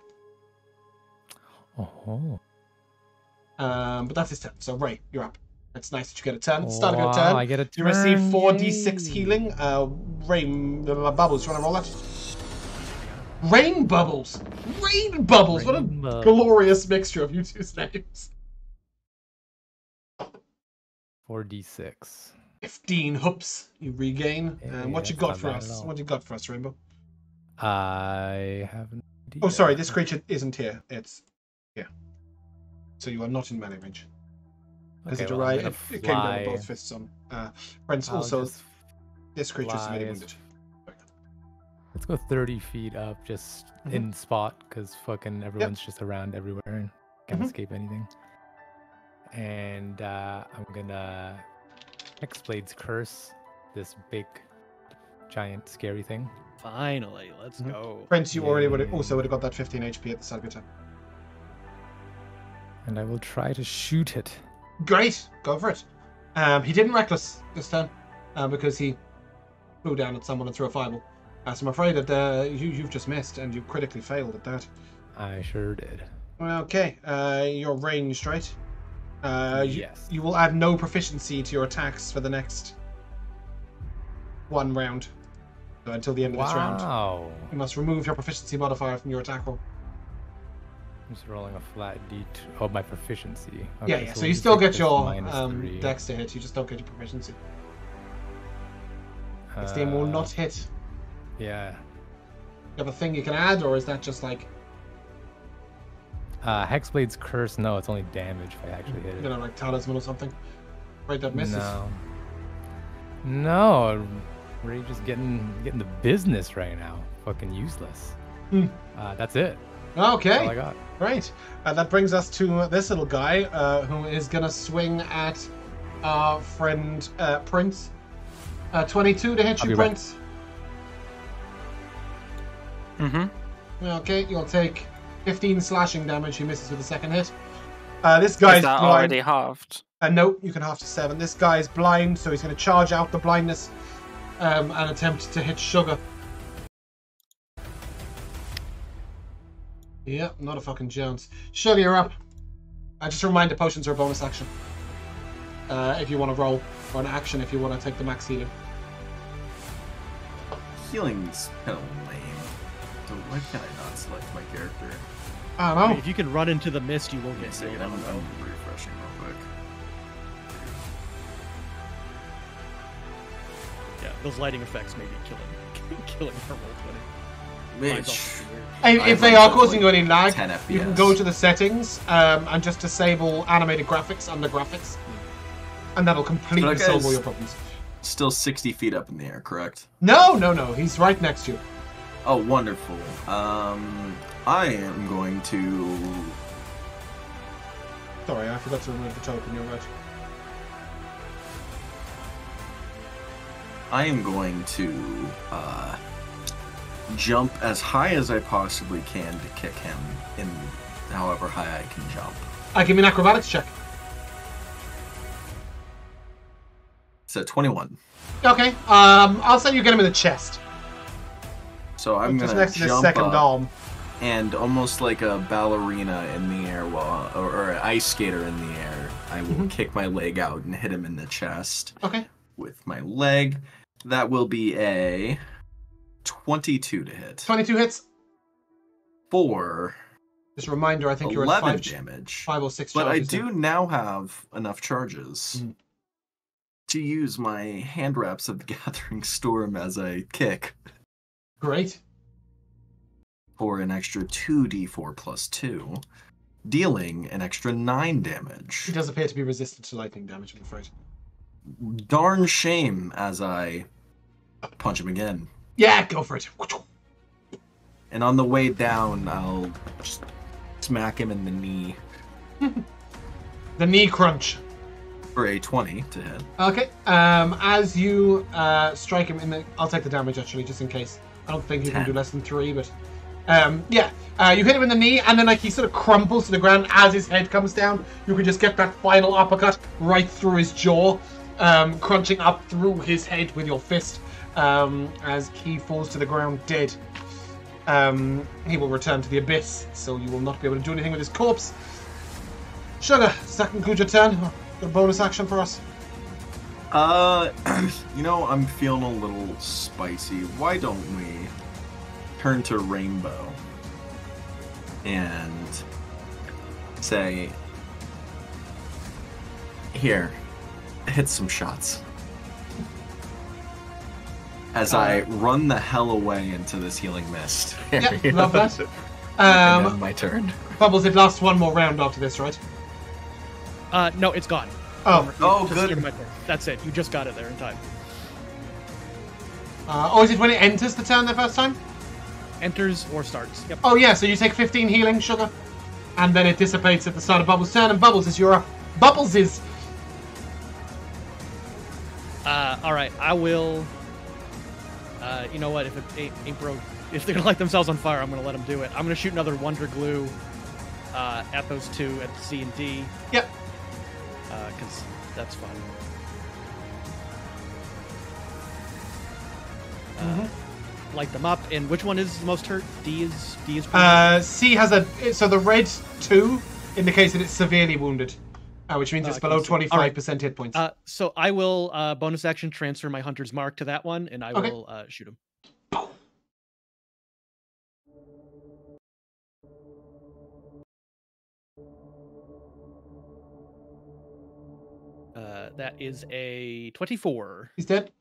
Oh. Um, but that's his turn. So Ray, you're up. It's nice that you get a turn. At the start of your Wow, turn, I get a you receive turn, four d six yay. healing. Uh, Rain uh, bubbles. You want to roll that? Rain bubbles. Rain bubbles. what a Rain bubbles. glorious mixture of you two's names. four d six. Fifteen hoops you regain. Yeah, um, what you that's got not for bad us? at all. What you got for us, Rainbow? I have no idea. Oh, sorry. This creature isn't here. It's here. So you are not in melee range. Because Okay, it, well, I'm arri- gonna it, it came down with fly. both fists on. Uh, Prince I'll also. just This creature's fly melee as- wounded. Let's go thirty feet up, just Mhm. in spot, because fucking everyone's just around everywhere and can't Mhm. escape anything. And uh, I'm gonna Hexblade's Curse, this big, giant, scary thing. Finally, let's Mhm. go. Prince, you already would have Yay. also would have got that fifteen H P at the start of your turn. And I will try to shoot it. Great, go for it. Um, he didn't reckless this time uh, because he flew down at someone and threw a fireball. Uh, so I'm afraid that uh, you, you've just missed, and you critically failed at that. I sure did. Okay, uh, you're ranged, right? Uh, you, Yes. You will add no proficiency to your attacks for the next one round. So until the end of this round. Wow. You must remove your proficiency modifier from your attack roll. I'm just rolling a flat d two. Oh, my proficiency. Yeah, Okay, yeah. So we'll you just still take get this your minus um, three. dex to hit. You just don't get your proficiency. sixteen will Uh, not hit. Yeah. You have a thing you can add, or is that just like Uh, Hexblade's curse. No, it's only damage if I actually hit you it. know, like talisman or something? Right, that misses. No. No, we're just getting getting the business right now. Fucking useless. Hmm. Uh, that's it. That's all I Okay, got. right. Uh, that brings us to this little guy uh, who is gonna swing at our friend uh, Prince. Uh, twenty-two to hit I'll you, be right. Prince. Mm-hmm. Okay, you'll take fifteen slashing damage. He misses with the second hit. Uh, this guy's Is that blind. already halved? Uh, no, you can half to seven. This guy's blind, so he's going to charge out the blindness um, and attempt to hit Sugha. Yeah, not a fucking chance. Sugha, you're up. Uh, just a reminder, potions are a bonus action. Uh, if you want to roll, or an action if you want to take the max healing. Healing's kind of lame. So why can't I not select my character? I I don't mean, know. if you can run into the mist, you will Give me a get second, killed. I'm, I'm refreshing real quick. Yeah, those lighting effects may be killing, killing her roll twenty. Mine's Which, also weird. If, I if they run are for, causing like, you any lag, ten F P S. you can go to the settings um, and just disable animated graphics under graphics. And that'll completely But, okay, solve all it's- your problems. still sixty feet up in the air, correct? No, no, no. He's right next to you. Oh, wonderful. Um, I am going to... Sorry, I forgot to remove the token. You're right. I am going to uh, jump as high as I possibly can to kick him in however high I can jump. Uh, give me an acrobatics check. It's at twenty-one. Okay. Um, I'll say you get him in the chest. So I'm just gonna next to his jump second up arm. and almost like a ballerina in the air, while, or, or an ice skater in the air, I will Mhm. kick my leg out and hit him in the chest Okay. with my leg. That will be a twenty-two to hit. twenty-two hits. For Just a reminder, I think you're at eleven five, damage. five or six But I charges do now. now have enough charges Mm. to use my hand wraps of the Gathering Storm as I kick Great. for an extra two d four plus two, dealing an extra nine damage. He does appear to be resistant to lightning damage, I'm afraid. Darn shame as I punch him again. Yeah, go for it. And on the way down, I'll just smack him in the knee The knee crunch. for a twenty to hit. Okay. Um, as you uh, strike him in the, I'll take the damage actually, just in case. I don't think you can Ten. do less than three, but um, yeah. Uh, you hit him in the knee, and then like he sort of crumples to the ground as his head comes down. You can just get that final uppercut right through his jaw, um, crunching up through his head with your fist um, as he falls to the ground dead. Um, he will return to the abyss, so you will not be able to do anything with his corpse. Sugha, does that conclude your turn? Got a bonus action for us? Uh, you know, I'm feeling a little spicy. Why don't we turn to Rainbow and say, here, hit some shots. As I run the hell away into this healing mist. Yeah, love that. And then Um, my turn. Bubbles, it lasts one more round after this, right? Uh, no, it's gone. Oh, Oh, Just good. give my turn. That's it. You just got it there in time. uh, oh, is it when it enters the turn the first time? Enters or starts. Yep. Oh, yeah, so you take fifteen healing, Sugha, and then it dissipates at the start of Bubbles' turn, and Bubbles is your up. Bubbles is... Uh, all right. I will. Uh, you know what? If it ain't, ain't broke, if they're gonna light themselves on fire, I'm gonna let them do it. I'm gonna shoot another Wonder Glue uh, at those two at C and D. Yep. Because that's fun. mm-hmm. light them up. And which one is the most hurt? D is D is. Uh, C has a so the red two indicates that it's severely wounded, uh, which means Uh, it's okay, below so- twenty-five percent hit points. Uh, so I will uh, bonus action transfer my hunter's mark to that one, and I Okay. will uh, shoot him. Uh, that is a twenty-four. He's dead.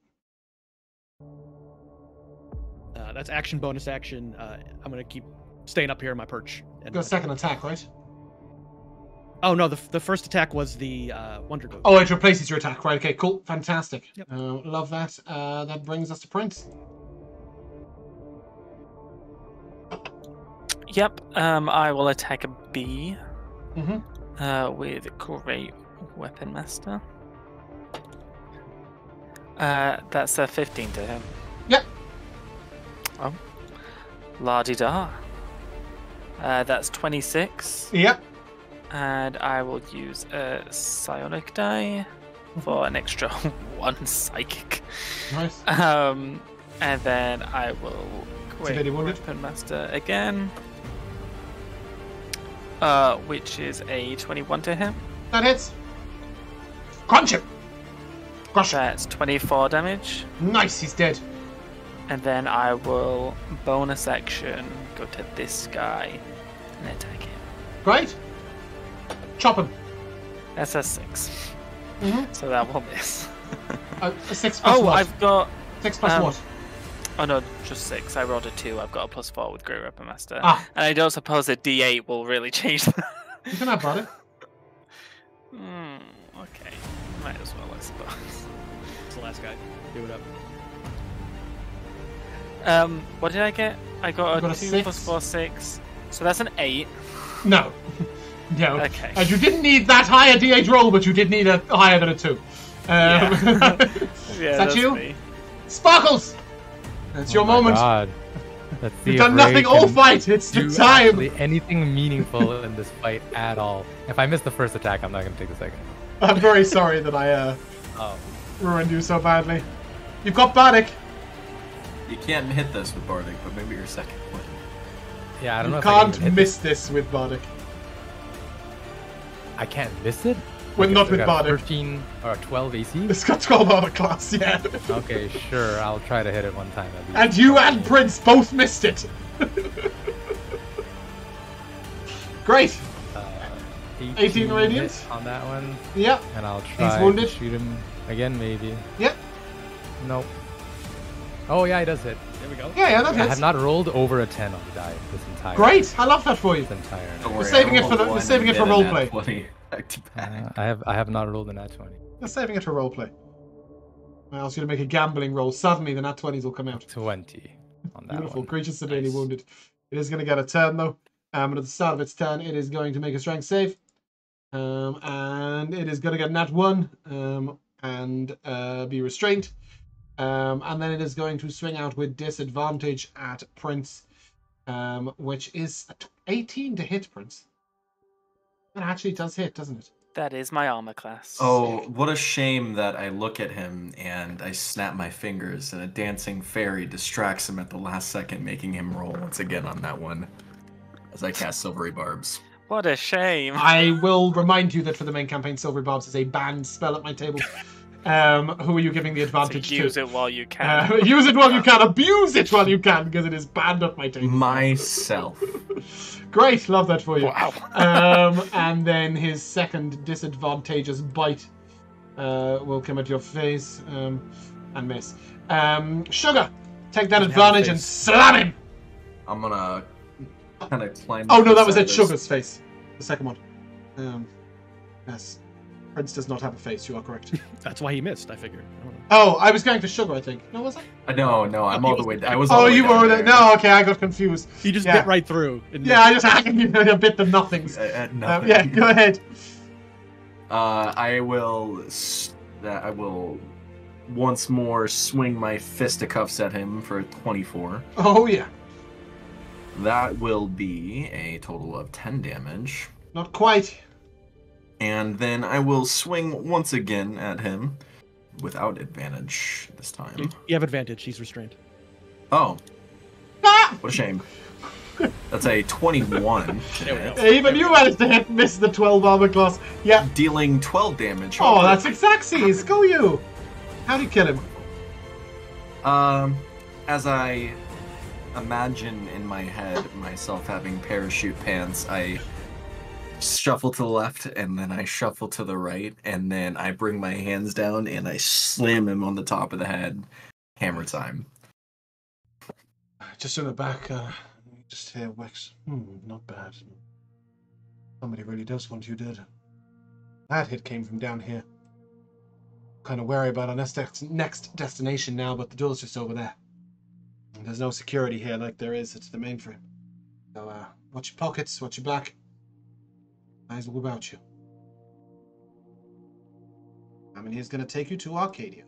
Uh, that's action, bonus action. Uh, I'm gonna keep staying up here in my perch. And Got a second attack, right? Oh no, the the first attack was the uh, Wonder Goat. Oh, it replaces your attack, right? Okay, cool, fantastic. Yep. Uh, love that. Uh, that brings us to Prince. Yep. Um, I will attack a B. Mm-hmm. Uh, with Great Weapon Master. Uh, that's a fifteen to him. Yep. Oh. La-di-da. Uh, that's twenty-six. Yep. And I will use a psionic die for an extra one psychic. Nice. Um, and then I will Severely Great wounded. Weapon Master again. Uh, which is a twenty-one to him. That hits. Crunch him. Crush him. That's twenty-four damage. Nice, he's dead. And then I will bonus action go to this guy and attack him. Great. Chop him. That's a six. Mm-hmm. So that will miss. Uh, a six plus Oh, what? I've got. Six plus um, what? Oh no, just six. I rolled a two. I've got a plus four with Great Weapon Master. Ah. And I don't suppose a D eight will really change that. You can have body. Hmm, okay. Might as well, I suppose. It's the last guy. Do it up. Um, what did I get? I got You a got a two six. plus four, six. So that's an eight. No. No. Okay. And you didn't need that higher D eight roll, but you did need a higher than a two. Um, Yeah. Is Yeah, that that's you? me. Sparkles! It's your Oh my moment. God. Let's see You've if done Ray nothing all can fight. It's the do time. actually anything meaningful in this fight at all. If I miss the first attack, I'm not gonna take the second. I'm very sorry that I uh, Oh. ruined you so badly. You've got Bardic. You can't hit this with Bardic, but maybe your second one. Yeah, I don't You know if I can can't even hit miss this with Bardic. this. I can't miss it? Well, Okay, not so with I got Bardic. thirteen or twelve A C? It's got twelve armor class, yeah. Okay, sure. I'll try to hit it one time at least. And you and Prince both missed it. Great. Uh, eighteen radiant? hit on that one, Yep. and I'll try to wounded? shoot him again, maybe. Yep. Nope. Oh yeah, he does hit. There we go. Yeah, yeah, that I have hits. not rolled over a ten on the die this entire. Great. I love that for you. This entire. Don't We're worry, saving I it for the- rolled we're one saving it and for get a nat roleplay. twenty back to back. Uh, I have I have not rolled a nat twenty. You're saving it for roleplay. I ask you to make a gambling roll. Suddenly, the nat twenties will come out. Twenty on that Beautiful. one. Creature severely Nice. wounded. It is going to get a turn, though. Um, and at the start of its turn, it is going to make a strength save. Um, and it is going to get nat one um, and uh, be restrained. Um, and then it is going to swing out with disadvantage at Prince, um, which is a t- eighteen to hit, Prince. That actually does hit, doesn't it? That is my armor class. Oh, what a shame that I look at him and I snap my fingers and a dancing fairy distracts him at the last second, making him roll once again on that one as I cast Silvery Barbs. What a shame. I will remind you that for the main campaign, Silvery Barbs is a banned spell at my table. Um, who are you giving the So advantage use to? it while you can. Uh, use it while you can. Abuse it while you can, because it is banned at my table. Myself. Great, love that for you. Wow. um, and then his second disadvantageous bite uh, will come at your face um, and miss. Um, Sugha, take that Doesn't have a advantage and face. slam him. I'm gonna kind of climb. Oh up no, the that was side at of this- Sugar's face. The second one. Um, yes. Prince does not have a face. You are correct. That's why he missed. I figured. I don't know. Oh, I was going to Sugar, I think. No, was I? Uh, No, no, I'm Oh, all he the was- way. I was. all Oh, the way you down were there. No, okay, I got confused. He just Yeah. bit right through. and Yeah, I just you know, bit the nothings. Uh, uh, Um, nothing. yeah, go ahead. Uh, I will. s- Uh, I will once more swing my fisticuffs at him for a twenty-four. Oh yeah. That will be a total of ten damage. Not quite. And then I will swing once again at him without advantage this time. You, you have advantage. He's restrained. Oh. Ah! What a shame. That's a twenty-one. Even you managed to hit miss the twelve armor class. Yeah. Dealing twelve damage. Oh, that's Exacxies. Go you. How do you kill him? Um, as I imagine in my head myself having parachute pants, I shuffle to the left and then I shuffle to the right and then I bring my hands down and I slam him on the top of the head. Hammer time. Just in the back, uh, just hear Wex. Hmm, not bad. Somebody really does want you dead. That hit came from down here. Kind of wary about our next next destination now, but the door's just over there. And there's no security here like there is at the mainframe. So, uh, watch your pockets, watch your back. Eyes all about you. I mean, he's going to take you to Arcadia.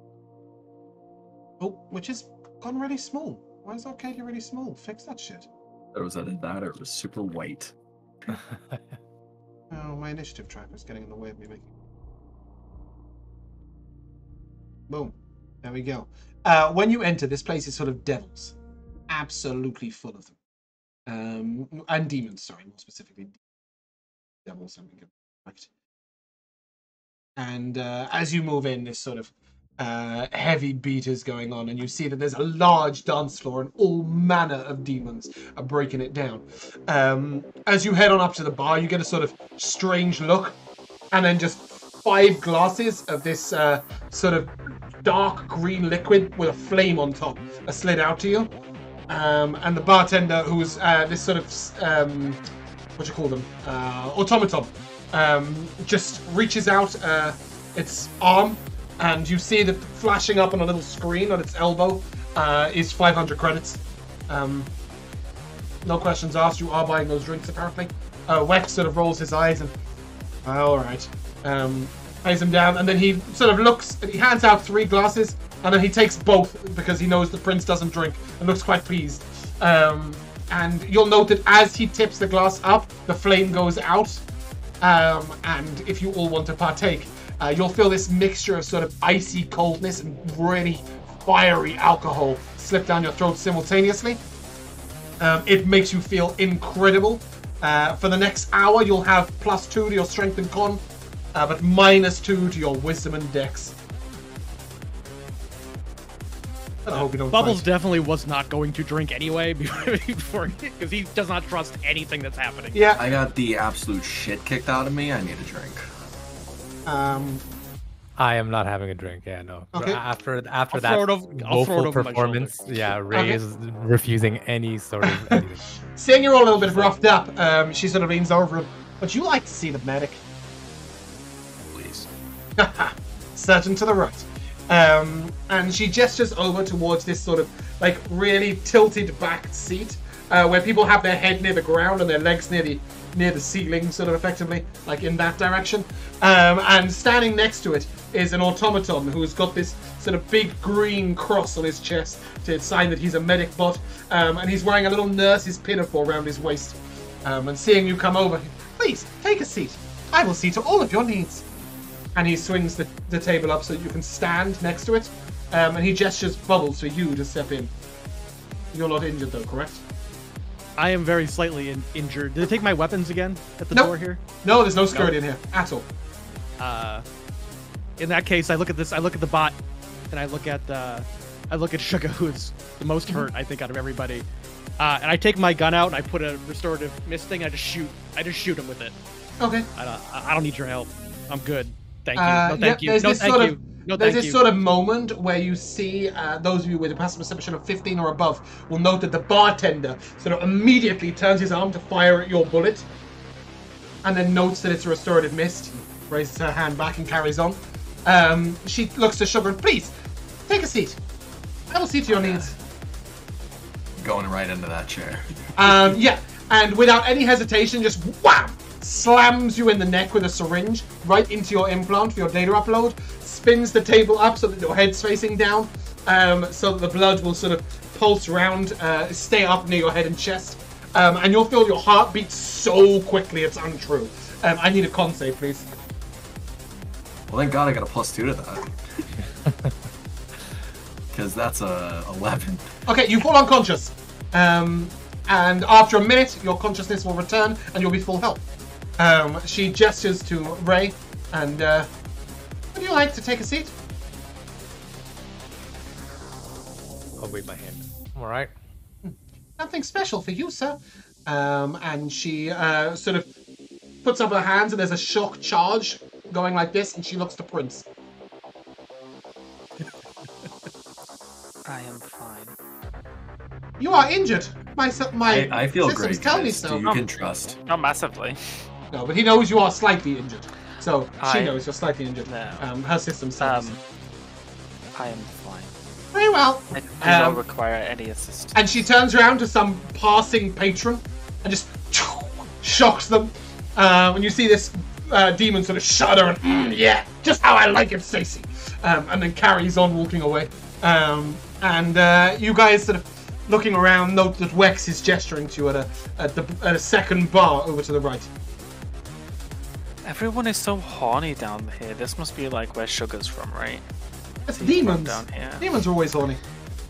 Oh, which is gone really small. Why is Arcadia really small? Fix that shit. It was either that or it was super white. Oh, my initiative tracker's getting in the way of me making. Boom. There we go. Uh, when you enter, this place is sort of devils. Absolutely full of them. Um, and demons, sorry, more specifically. Devils, I'm thinking. Right. And uh, as you move in, this sort of uh, heavy beat is going on, and you see that there's a large dance floor, and all manner of demons are breaking it down. Um, as you head on up to the bar, you get a sort of strange look, and then just five glasses of this uh, sort of dark green liquid with a flame on top are slid out to you. Um, and the bartender, who's uh, this sort of, um, what do you call them, uh, automaton, um, just reaches out uh, its arm, and you see that flashing up on a little screen on its elbow uh, is five hundred credits. Um, no questions asked, you are buying those drinks apparently. Uh, Wex sort of rolls his eyes and, oh, all right, um, pays him down, and then he sort of looks, he hands out three glasses, and then he takes both because he knows the prince doesn't drink and looks quite pleased. Um, and you'll note that as he tips the glass up, the flame goes out. Um, and if you all want to partake, uh, you'll feel this mixture of sort of icy coldness and really fiery alcohol slip down your throat simultaneously. Um, it makes you feel incredible. Uh, for the next hour, you'll have plus two to your strength and con, uh, but minus two to your wisdom and dex. I hope you don't Bubbles fight. definitely was not going to drink anyway before, because he does not trust anything that's happening. Yeah. I got the absolute shit kicked out of me. I need a drink. Um, I am not having a drink. Yeah, no. Okay. After after I'll that throw it over- I'll throw it woeful over my performance, yeah, Ray Okay. is refusing any sort of anything. seeing you're all a little bit roughed up, um, she sort of leans over him. Would you like to see the medic? Please. Surgeon to the right. Um, and she gestures over towards this sort of like really tilted back seat uh, where people have their head near the ground and their legs near the near the ceiling, sort of effectively, like in that direction. Um, and standing next to it is an automaton who's got this sort of big green cross on his chest to sign that he's a medic bot. Um, and he's wearing a little nurse's pinafore around his waist. Um, and seeing you come over, please take a seat. I will see to all of your needs. And he swings the, the table up so that you can stand next to it. Um, and he gestures Bubbles for you to step in. You're not injured though, correct? I am very slightly in- injured. Did they take my weapons again at the Nope. door here? No, there's no security in here at all. Uh, in that case, I look at this. I look at the bot, and I look at uh, I look at Sugha, who's the most hurt, I think, out of everybody. Uh, and I take my gun out and I put a restorative mist thing. I just shoot. I just shoot him with it. Okay. I don't. I don't need your help. I'm good. Thank you. Uh, no, thank yeah, you. there's No, this thank sort you. of- No, There's thank this you. sort of moment where you see, uh, those of you with a passive perception of fifteen or above will note that the bartender sort of immediately turns his arm to fire at your bullet, and then notes that it's a restorative mist, raises her hand back and carries on. Um, she looks to Sugha and, please, take a seat. I will see to your needs. Going right into that chair. Um, yeah, and without any hesitation, just wham! Slams you in the neck with a syringe right into your implant for your data upload, spins the table up so that your head's facing down, um, so that the blood will sort of pulse round, uh, stay up near your head and chest, um, and you'll feel your heart beat so quickly it's untrue. Um, I need a con save, please. Well, thank God I got a plus two to that. because that's a eleven. Okay, you fall unconscious. Um, and after a minute, your consciousness will return and you'll be full health. Um, she gestures to Ray and, uh, would you like to take a seat? I'll wave my hand. All right. Nothing special for you, sir. Um, and she uh, sort of puts up her hands and there's a shock charge going like this and she looks to Prince. I am fine. You are injured. My my I, I feel systems great. tell me guys. so. You can trust. Not massively. No, but he knows you are slightly injured. So she I- knows you're slightly injured. No. Um, her systems tell me Um, so. I am fine. Very well. I do Um, not require any assistance. And she turns around to some passing patron and just shocks them. Um, and you see this uh, demon sort of shudder and, mm, yeah, just how I like it, Stacey. Um, and then carries on walking away. Um, and uh, you guys sort of looking around note that Wex is gesturing to you at a, at, the, at a second bar over to the right. Everyone is so horny down here. This must be like where Sugar's from, right? It's He's from demons. down here. Demons are always horny.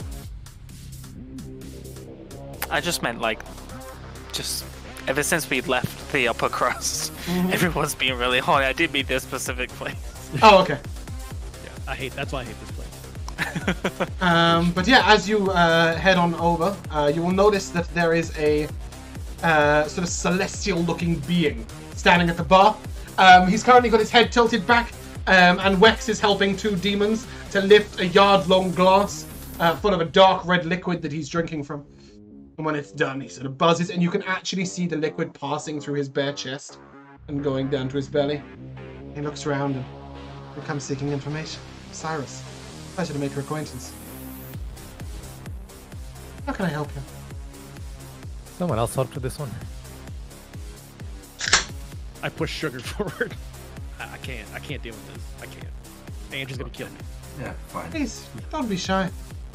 I just meant like, just ever since we left the upper crust, everyone's been really horny. I did mean this specific place. Oh, okay. Yeah, I hate. That's why I hate this place. Um, but yeah, as you uh, head on over, uh, you will notice that there is a uh, sort of celestial-looking being standing at the bar. Um, he's currently got his head tilted back, um, and Wex is helping two demons to lift a yard-long glass uh, full of a dark red liquid that he's drinking from. And when it's done, he sort of buzzes, and you can actually see the liquid passing through his bare chest and going down to his belly. He looks around and becomes seeking information. Cyrus, pleasure to make your acquaintance. How can I help you? Someone else helped with this one. I push Sugar forward. I, I can't. I can't deal with this. I can't. Andrew's gonna kill me. Yeah, fine. Please, don't be shy.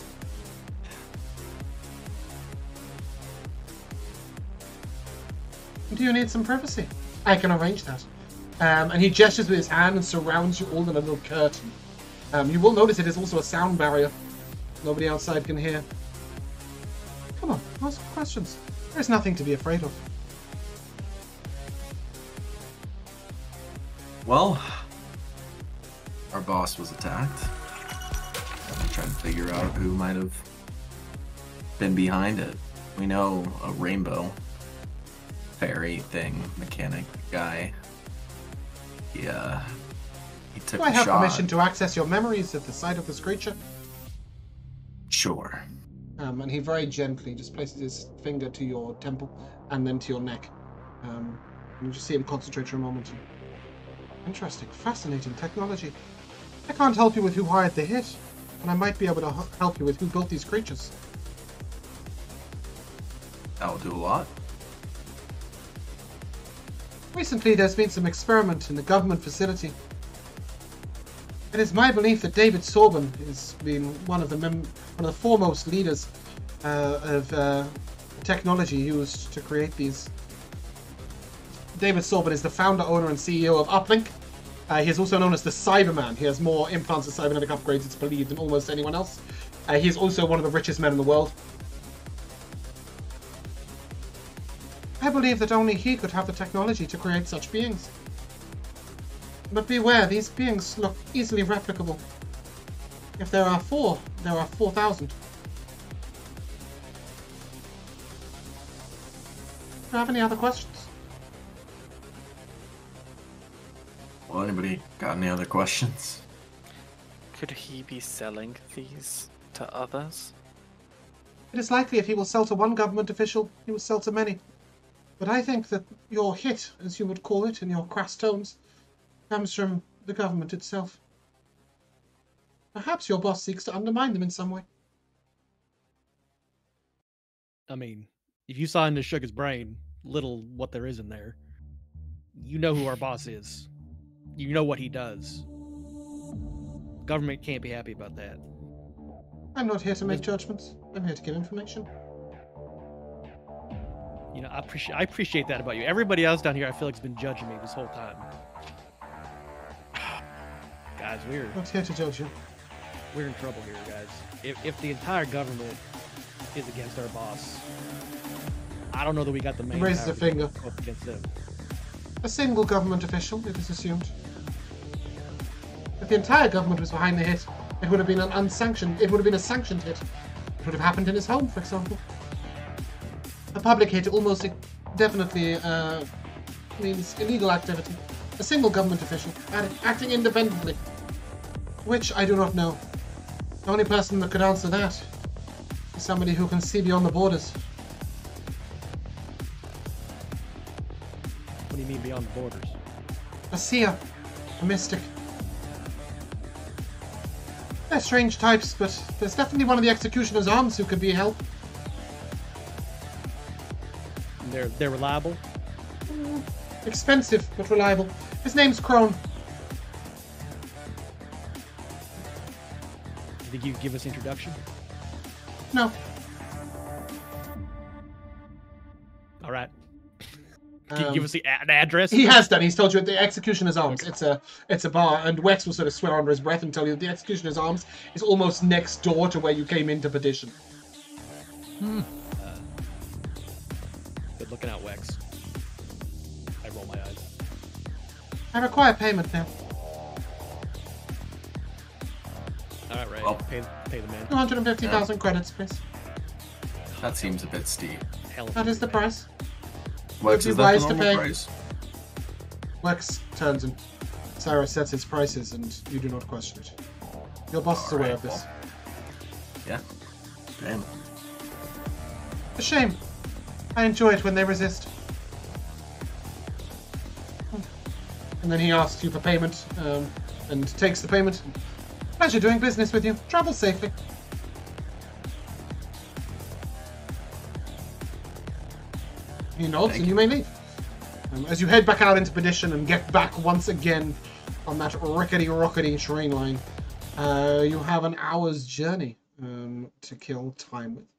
Do you need some privacy? I can arrange that. Um, and he gestures with his hand and surrounds you all in a little curtain. Um, you will notice it is also a sound barrier. Nobody outside can hear. Come on, ask questions. There's nothing to be afraid of. Well, our boss was attacked. I'm trying to figure out who might have been behind it. We know a rainbow fairy thing, mechanic guy. He, uh, he took Do I a have shot. permission to access your memories at the sight of this creature? Sure. Um, and he very gently just places his finger to your temple and then to your neck. Um, and you just see him concentrate for a moment. Interesting, fascinating technology. I can't help you with who hired the hit, but I might be able to h- help you with who built these creatures. That will do a lot. Recently, there's been some experiment in the government facility. It is my belief that David Sorban has been one of the mem- one of the foremost leaders uh, of uh, technology used to create these. David Sorban is the founder, owner, and C E O of Uplink. Uh, he is also known as the Cyberman. He has more implants and cybernetic upgrades, it's believed, than almost anyone else. Uh, he is also one of the richest men in the world. I believe that only he could have the technology to create such beings. But beware, these beings look easily replicable. If there are four, there are four thousand. Do you have any other questions? Well, anybody got any other questions? Could he be selling these to others? It is likely if he will sell to one government official, he will sell to many. But I think that your hit, as you would call it in your crass tones, comes from the government itself. Perhaps your boss seeks to undermine them in some way. I mean, if you saw into Sugar's brain, little what there is in there, you know who our boss is. You know what he does. Government can't be happy about that. I'm not here to make judgments. I'm here to give information. You know, I appreciate I appreciate that about you. Everybody else down here, I feel like, has been judging me this whole time. Guys, weird. I'm not here to judge you. we're in trouble here, guys. If if the entire government is against our boss, I don't know that we got the main. Raises a finger. Go up against them. A single government official, it is assumed. If the entire government was behind the hit, it would have been an unsanctioned. It would have been a sanctioned hit. It would have happened in his home, for example. A public hit almost definitely uh, means illegal activity. A single government official acting independently, which I do not know. The only person that could answer that is somebody who can see beyond the borders. What do you mean beyond the borders? A seer, a mystic. They're strange types, but there's definitely one of the executioner's arms who could be a help. And they're they're reliable. Mm, expensive, but reliable. His name's Crone. You think you could give us introduction? No. All right. Can Um, you give us the ad- address? He has done. He's told you at the Executioner's Arms. It's a it's a bar, and Wex will sort of swear under his breath and tell you that the Executioner's Arms is almost next door to where you came into Petition. Hmm. Uh, good looking out, Wex. I roll my eyes. I require payment now. All right, right. Well. Pay, pay the man. two hundred fifty thousand credits, please. That seems a bit steep. Hell of That a is the man. price. What be is that wise the to normal pay. price? Wex turns and Sarah sets his prices, and you do not question it. Your boss is aware Alright, of this. Yeah. Damn. A shame. I enjoy it when they resist. And then he asks you for payment, um, and takes the payment. Pleasure doing business with you. Travel safely. He nods, Thank and you may leave. Um, as you head back out into Petition and get back once again on that rickety-rockety train line, uh, you have an hour's journey um, to kill time with.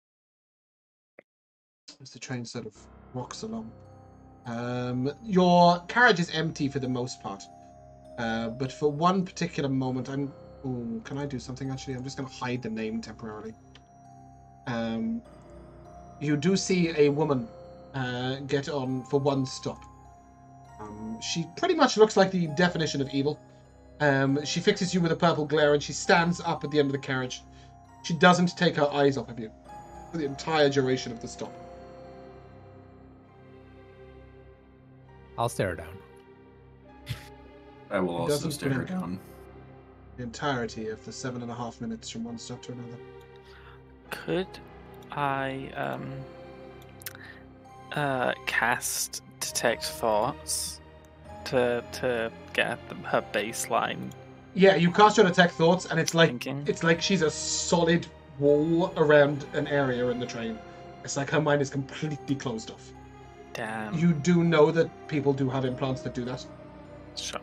As the train sort of rocks along. Um, your carriage is empty for the most part. Uh, but for one particular moment, I'm... Ooh, can I do something, actually? I'm just going to hide the name temporarily. Um, you do see a woman uh, get on for one stop. Um, she pretty much looks like the definition of evil. Um, she fixes you with a purple glare, and she stands up at the end of the carriage. She doesn't take her eyes off of you for the entire duration of the stop. I'll stare her down. I will He also doesn't stare her blink. down. The entirety of the seven and a half minutes from one stop to another. Could I um uh cast detect thoughts to to get the, her baseline Yeah, you cast your detect thoughts, and it's like thinking? it's like she's a solid wall around an area in the train. It's like her mind is completely closed off. Damn. You do know that people do have implants that do that, Sure.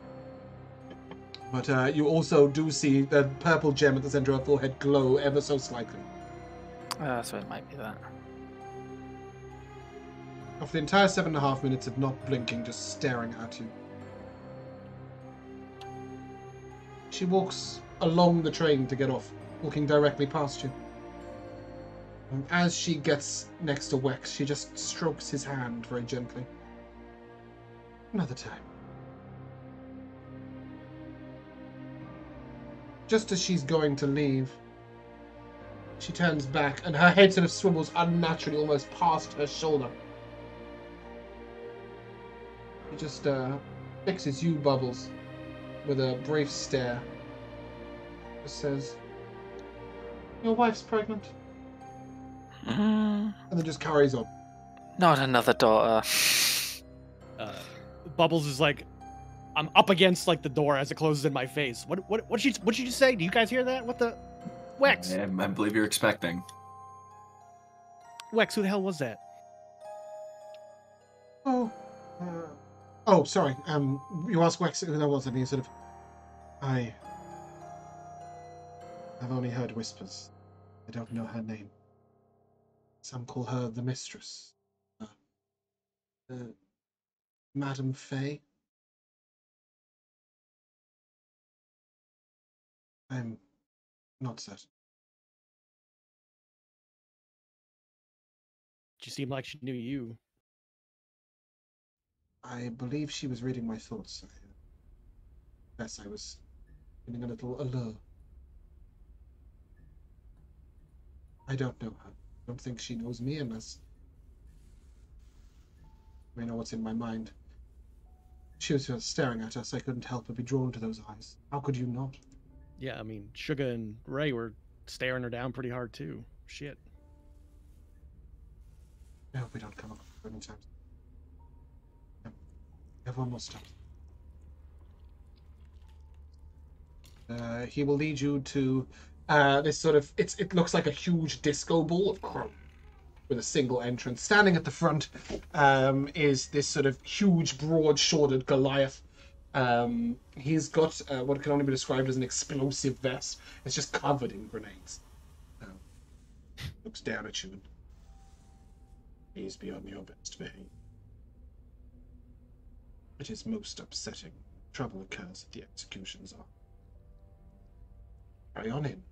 but uh, you also do see the purple gem at the center of her forehead glow ever so slightly. Uh, so it might be that. After the entire seven and a half minutes of not blinking, just staring at you, she walks along the train to get off, walking directly past you. And as she gets next to Wex, she just strokes his hand very gently. Another time. Just as she's going to leave, she turns back, and her head sort of swivels unnaturally almost past her shoulder. She just uh, fixes you, Bubbles, with a brief stare. Just says, "Your wife's pregnant." Mm, And then just carries on. not another daughter. Uh, Bubbles is like, I'm up against like the door as it closes in my face. What what what did you what did you just say? Do you guys hear that? What the Wex? I, I believe you're expecting. Wex, who the hell was that? Oh, uh, oh, sorry. Um, you asked Wex who that was, and he sort of, I have only heard whispers. I don't know her name. Some call her the Mistress. Uh, uh, Madame Faye. I'm Not certain. She seemed like she knew you. I believe she was reading my thoughts. Yes, I was getting a little allure. I don't know her. I don't think she knows me unless I know what's in my mind. She was just staring at us. I couldn't help but be drawn to those eyes. How could you not? Yeah, I mean, Sugha and Ray were staring her down pretty hard too. Shit. I hope we don't come up many times. We have one more step. Uh, he will lead you to uh, this sort of, it's, it looks like a huge disco ball of chrome with a single entrance. Standing at the front um, is this sort of huge, broad-shouldered Goliath. Um, he's got uh, what can only be described as an explosive vest. It's just covered in grenades. Um, looks down at you and please be on your best behavior. It is most upsetting. Trouble occurs at the executions are. Carry on in.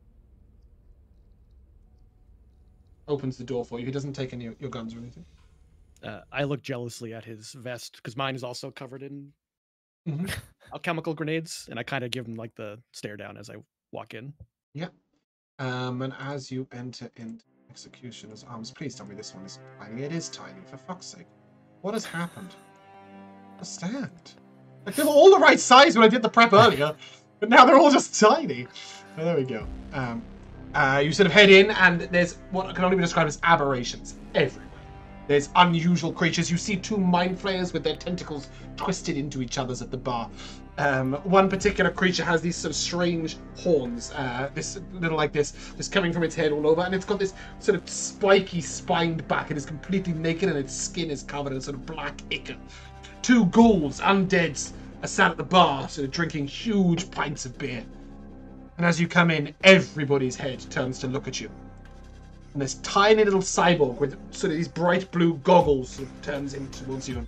Opens the door for you. He doesn't take any of your guns or anything. Uh, I look jealously at his vest because mine is also covered in Mm-hmm. alchemical grenades, and I kind of give him like the stare down as I walk in. Yeah. Um, and as you enter into executioner's arms, please tell me this one is tiny. It is tiny, for fuck's sake. What has happened? Understand. Like, they were all the right size when I did the prep earlier, but now they're all just tiny. Oh, there we go. Um, uh, you sort of head in, and there's what can only be described as aberrations everywhere. There's unusual creatures. You see two mind flayers with their tentacles twisted into each other's at the bar. Um, one particular creature has these sort of strange horns, uh, this little like this, just coming from its head all over, and it's got this sort of spiky spined back. It is completely naked, and its skin is covered in sort of black ichor. Two ghouls, undeads, are sat at the bar, sort of drinking huge pints of beer. And as you come in, everybody's head turns to look at you. And this tiny little cyborg with sort of these bright blue goggles sort of turns in towards you.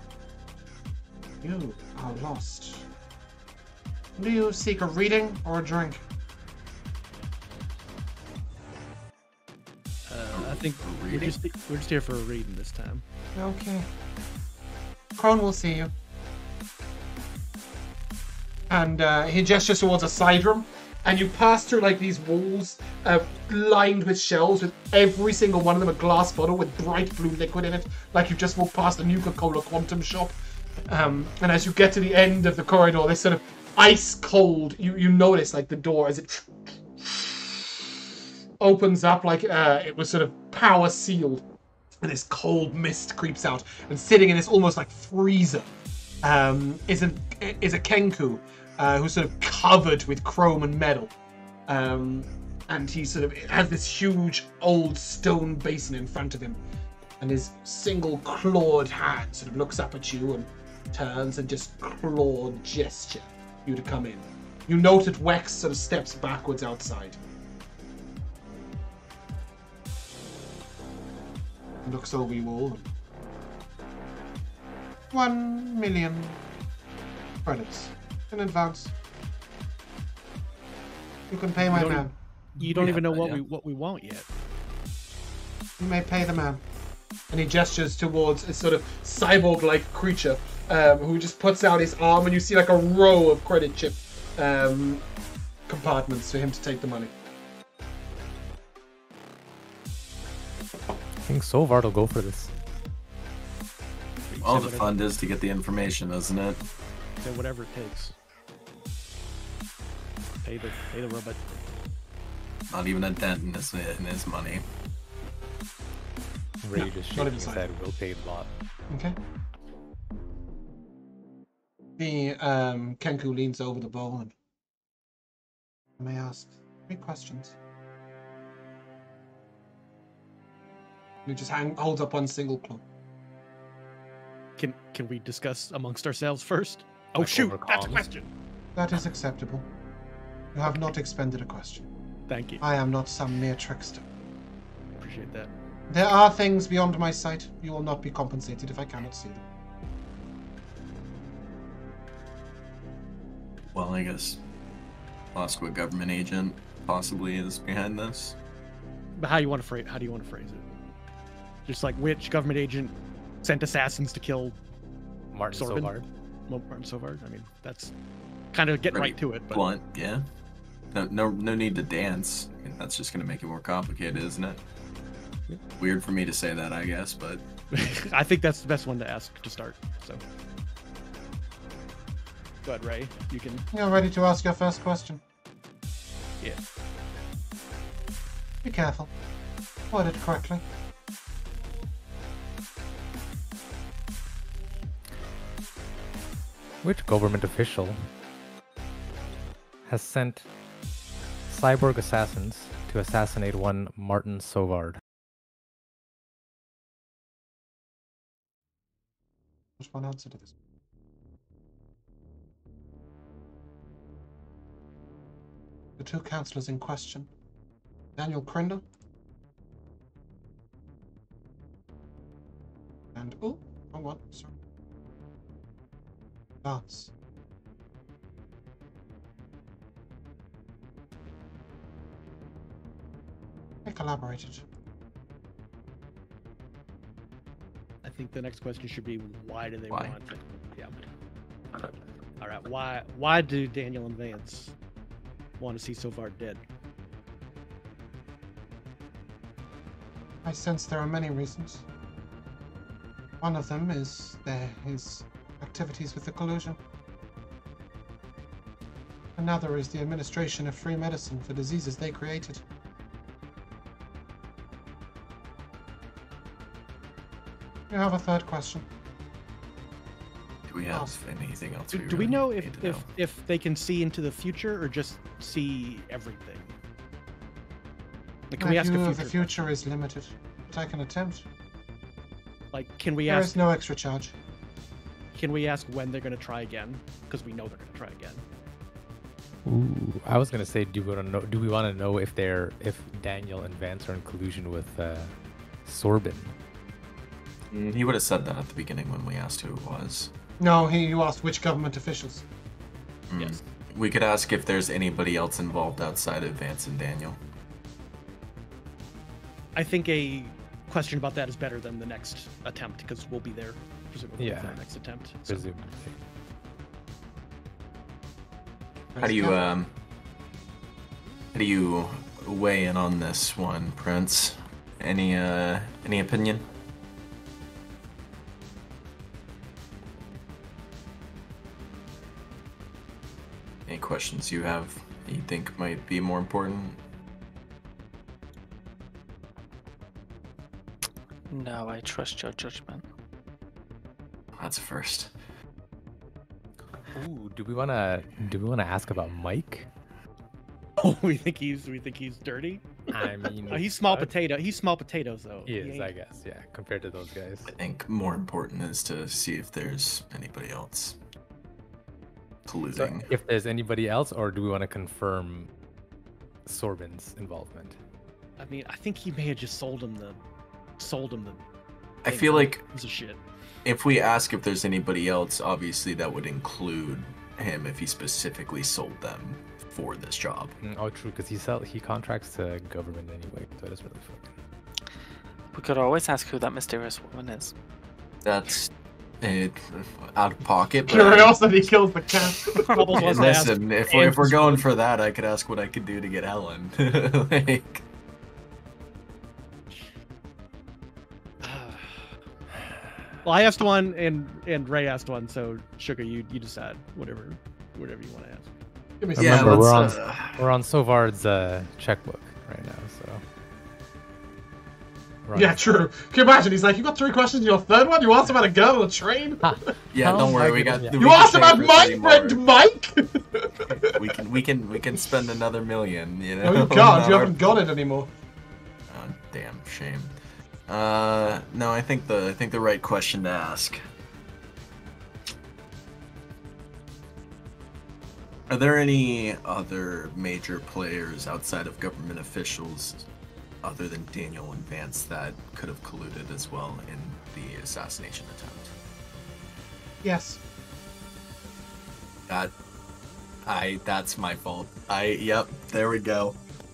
You are lost. Do you seek a reading or a drink? Uh, I think we're just, we're just here for a reading this time. Okay. Crone will see you. And uh, he gestures towards a side room. And you pass through like these walls uh, lined with shelves with every single one of them a glass bottle with bright blue liquid in it, like you've just walked past the Nuka-Cola Quantum shop. Um, and as you get to the end of the corridor, this sort of ice cold, you, you notice like the door as it opens up like uh, it was sort of power sealed. And this cold mist creeps out. And sitting in this almost like freezer um, is, a, is a Kenku. Uh, who's sort of covered with chrome and metal. Um, and he sort of has this huge old stone basin in front of him. And his single clawed hand sort of looks up at you and turns and just clawed gesture for you to come in. You note that Wex sort of steps backwards outside. He looks over you all. One million credits. In advance. You can pay my You don't, man. you don't Yeah, even know what yeah. we what we want yet. You may pay the man. And he gestures towards a sort of cyborg-like creature um, who just puts out his arm, and you see like a row of credit chip um, compartments for him to take the money. I think Sovarde will go for this. All Say the whatever- fun is to get the information, isn't it? say whatever it takes. Pay the pay the robot. Not even a dent in his, in his money. Ray No, just not shaking even his slightly. head. Will pay the lot. Okay. The um, Kenku leans over the bowl and I may ask three questions. He just hang, holds up one single claw. Can can we discuss amongst ourselves first? Oh Like shoot, over that's a comms? question. That is acceptable. You have not expended a question. Thank you. I am not some mere trickster. Appreciate that. There are things beyond my sight. You will not be compensated if I cannot see them. Well, I guess I'll ask what government agent possibly is behind this. But how do you want to phrase? How do you want to phrase it? Just like which government agent sent assassins to kill Martin Sorbin? Sovarde. Well, Martin Sovarde. I mean, that's kind of getting Pretty right to it. But Blunt, yeah. No, no, no need to dance. I mean, that's just gonna make it more complicated, isn't it? Yeah. Weird for me to say that, I guess, but I think that's the best one to ask to start. So, go ahead, Ray. You can. You're ready to ask your first question. Yeah. Be careful. Word it correctly. Which government official has sent cyborg assassins to assassinate one Martin Sovarde? There's one answer to this. The two councillors in question. Daniel Crinder. And, oh, wrong one, sorry. Lance. They collaborated. I think the next question should be why do they Why? want it? Yeah. All right. Why? Why do Daniel and Vance want to see Sovarde dead? I sense there are many reasons. One of them is their, his activities with the collusion. Another is the administration of free medicine for diseases they created. You have a third question. do we have Awesome. anything else? Do, we do we really know need if, to if know? if they can see into the future or just see everything? Like, can My we ask view a of future? the future is limited, but I can attempt. Like, can we There ask? is no extra charge. Can we ask when they're going to try again? Because we know they're going to try again. Ooh, I was gonna say, do we want to know? Do we want to know if they're if Daniel and Vance are in collusion with uh, Sorbin? Mm, He would have said that at the beginning when we asked who it was. No, he, you asked which government officials. Mm. Yes. We could ask if there's anybody else involved outside of Vance and Daniel. I think a question about that is better than the next attempt because we'll be there presumably Yeah. for the next attempt. So, Presumably. How do you um? How do you weigh in on this one, Prince? Any uh? Any opinion? Any questions you have that you think might be more important? No, I trust your judgment. That's a first. Ooh, do we wanna do we wanna ask about Mike? Oh, we think he's we think he's dirty. I mean, Oh, he's small uh, potato. He's small potatoes though. He is, ain't- I guess. Yeah, compared to those guys. I think more important is to see if there's anybody else So colluding. if there's anybody else, or do we want to confirm Sorbin's involvement? I mean, I think he may have just sold him the sold him the. I thing. feel like Piece of shit. if we ask if there's anybody else, obviously that would include him if he specifically sold them for this job. Mm, oh, true, because he sell he contracts to government anyway, so it doesn't really fucking. We could always ask who that mysterious woman is. That's it, out of pocket. But Curiosity kills the cat. Bubbles wants to ask listen, if we're, if we're Andrew's going one. for that, I could ask what I could do to get Helen. like, Well, I asked one and and Ray asked one, so Sugar, you you decide whatever whatever you want to ask. Give me some. yeah, Remember, we're on let's, uh, we're on Sovarde's uh, checkbook right now, so. We're on Yeah, his- true. Can you imagine? He's like, you got three questions. Your third one? You asked about a girl on a train? yeah, Oh don't worry, my we got. goodness, we You can asked save about for my thirty more. friend Mike? We can, we can, we can spend another million. You know. No, you on can't. You our- haven't got it anymore. Oh, damn shame. Uh, no, I think the I think the right question to ask. Are there any other major players outside of government officials, other than Daniel and Vance, that could have colluded as well in the assassination attempt? Yes. That, I that's my fault. I yep. There we go.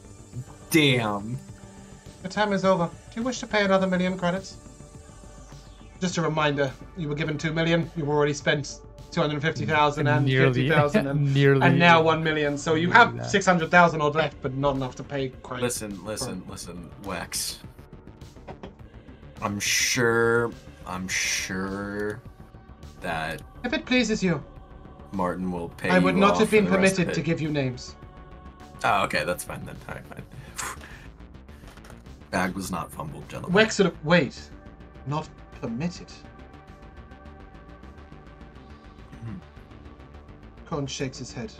Damn. The time is over. Do you wish to pay another million credits? Just a reminder, you were given two million, you've already spent two hundred fifty thousand and Nearly- fifty thousand and, nearly- and now one million. So you have that. six hundred thousand odd left, but not enough to pay credit. Listen, listen, listen, Wex. I'm sure, I'm sure that If it pleases you, Martin will pay I would you not off have been for the rest of permitted to it. give you names. Oh, okay, that's fine then. All right, fine. Bag was not fumbled, gentlemen. Wex sort of, wait, not permitted. Hmm. Cohen shakes his head.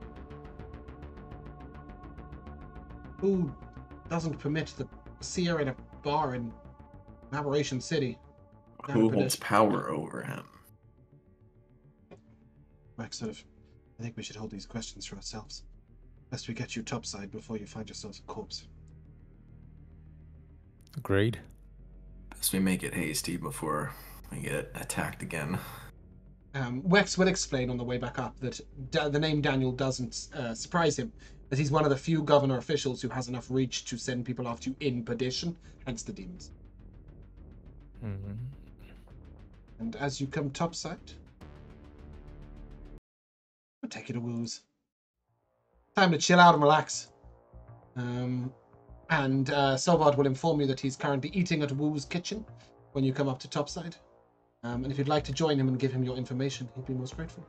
Who doesn't permit the seer in a bar in Aberration City? Who Never holds permitted. power over him? Wex sort of, I think we should hold these questions for ourselves. Lest we get you topside before you find yourselves a corpse. Agreed. Best we make it hasty before we get attacked again. Um, Wex will explain on the way back up that da- the name Daniel doesn't uh, surprise him, that he's one of the few governor officials who has enough reach to send people off to in perdition, hence the demons. Mhm. And as you come topside, we'll take you to Woos. Time to chill out and relax. Um, and uh, Sovarde will inform you that he's currently eating at Woo's kitchen when you come up to topside. Um, and if you'd like to join him and give him your information, he'd be most grateful.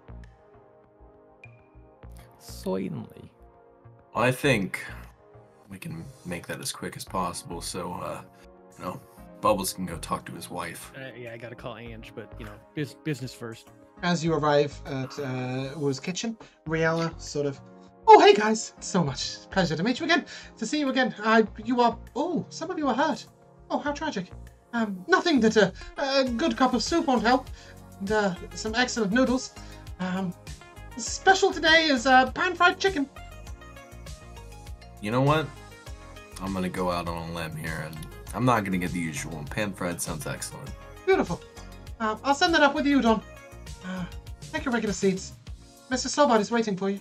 Certainly. I think we can make that as quick as possible so, uh, you know, Bubbles can go talk to his wife. Uh, yeah, I gotta call Ange, but you know, biz- business first. As you arrive at uh, Woo's kitchen, Riella sort of, oh, hey guys, it's so much pleasure to meet you again, to see you again. Uh, you are, oh, some of you are hurt. Oh, how tragic. Um, nothing that a, a good cup of soup won't help, and uh, some excellent noodles. Um, special today is uh, pan-fried chicken. You know what? I'm gonna go out on a limb here, and I'm not gonna get the usual. Pan fried sounds excellent. Beautiful. Uh, I'll send that up with you, Don. Uh, take your regular seats. Mister Sovarde is waiting for you.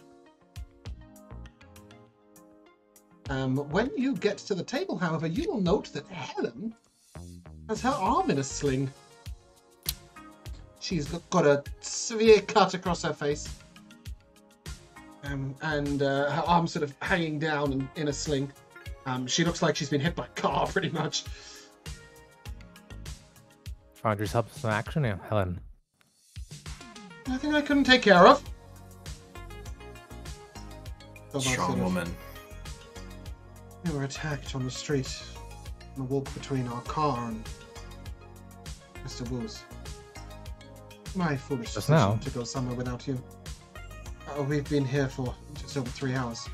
Um, when you get to the table, however, you will note that Helen has her arm in a sling. She's got a severe cut across her face. Um, and uh, her arm sort of hanging down in, in a sling. Um, she looks like she's been hit by a car, pretty much. Find yourself some action now, Helen. Nothing I couldn't take care of. Sovarde sort Strong of- woman. We were attacked on the street on the walk between our car and Mister Woos. My foolish Just decision now? to go somewhere without you. Uh, we've been here for just over three hours.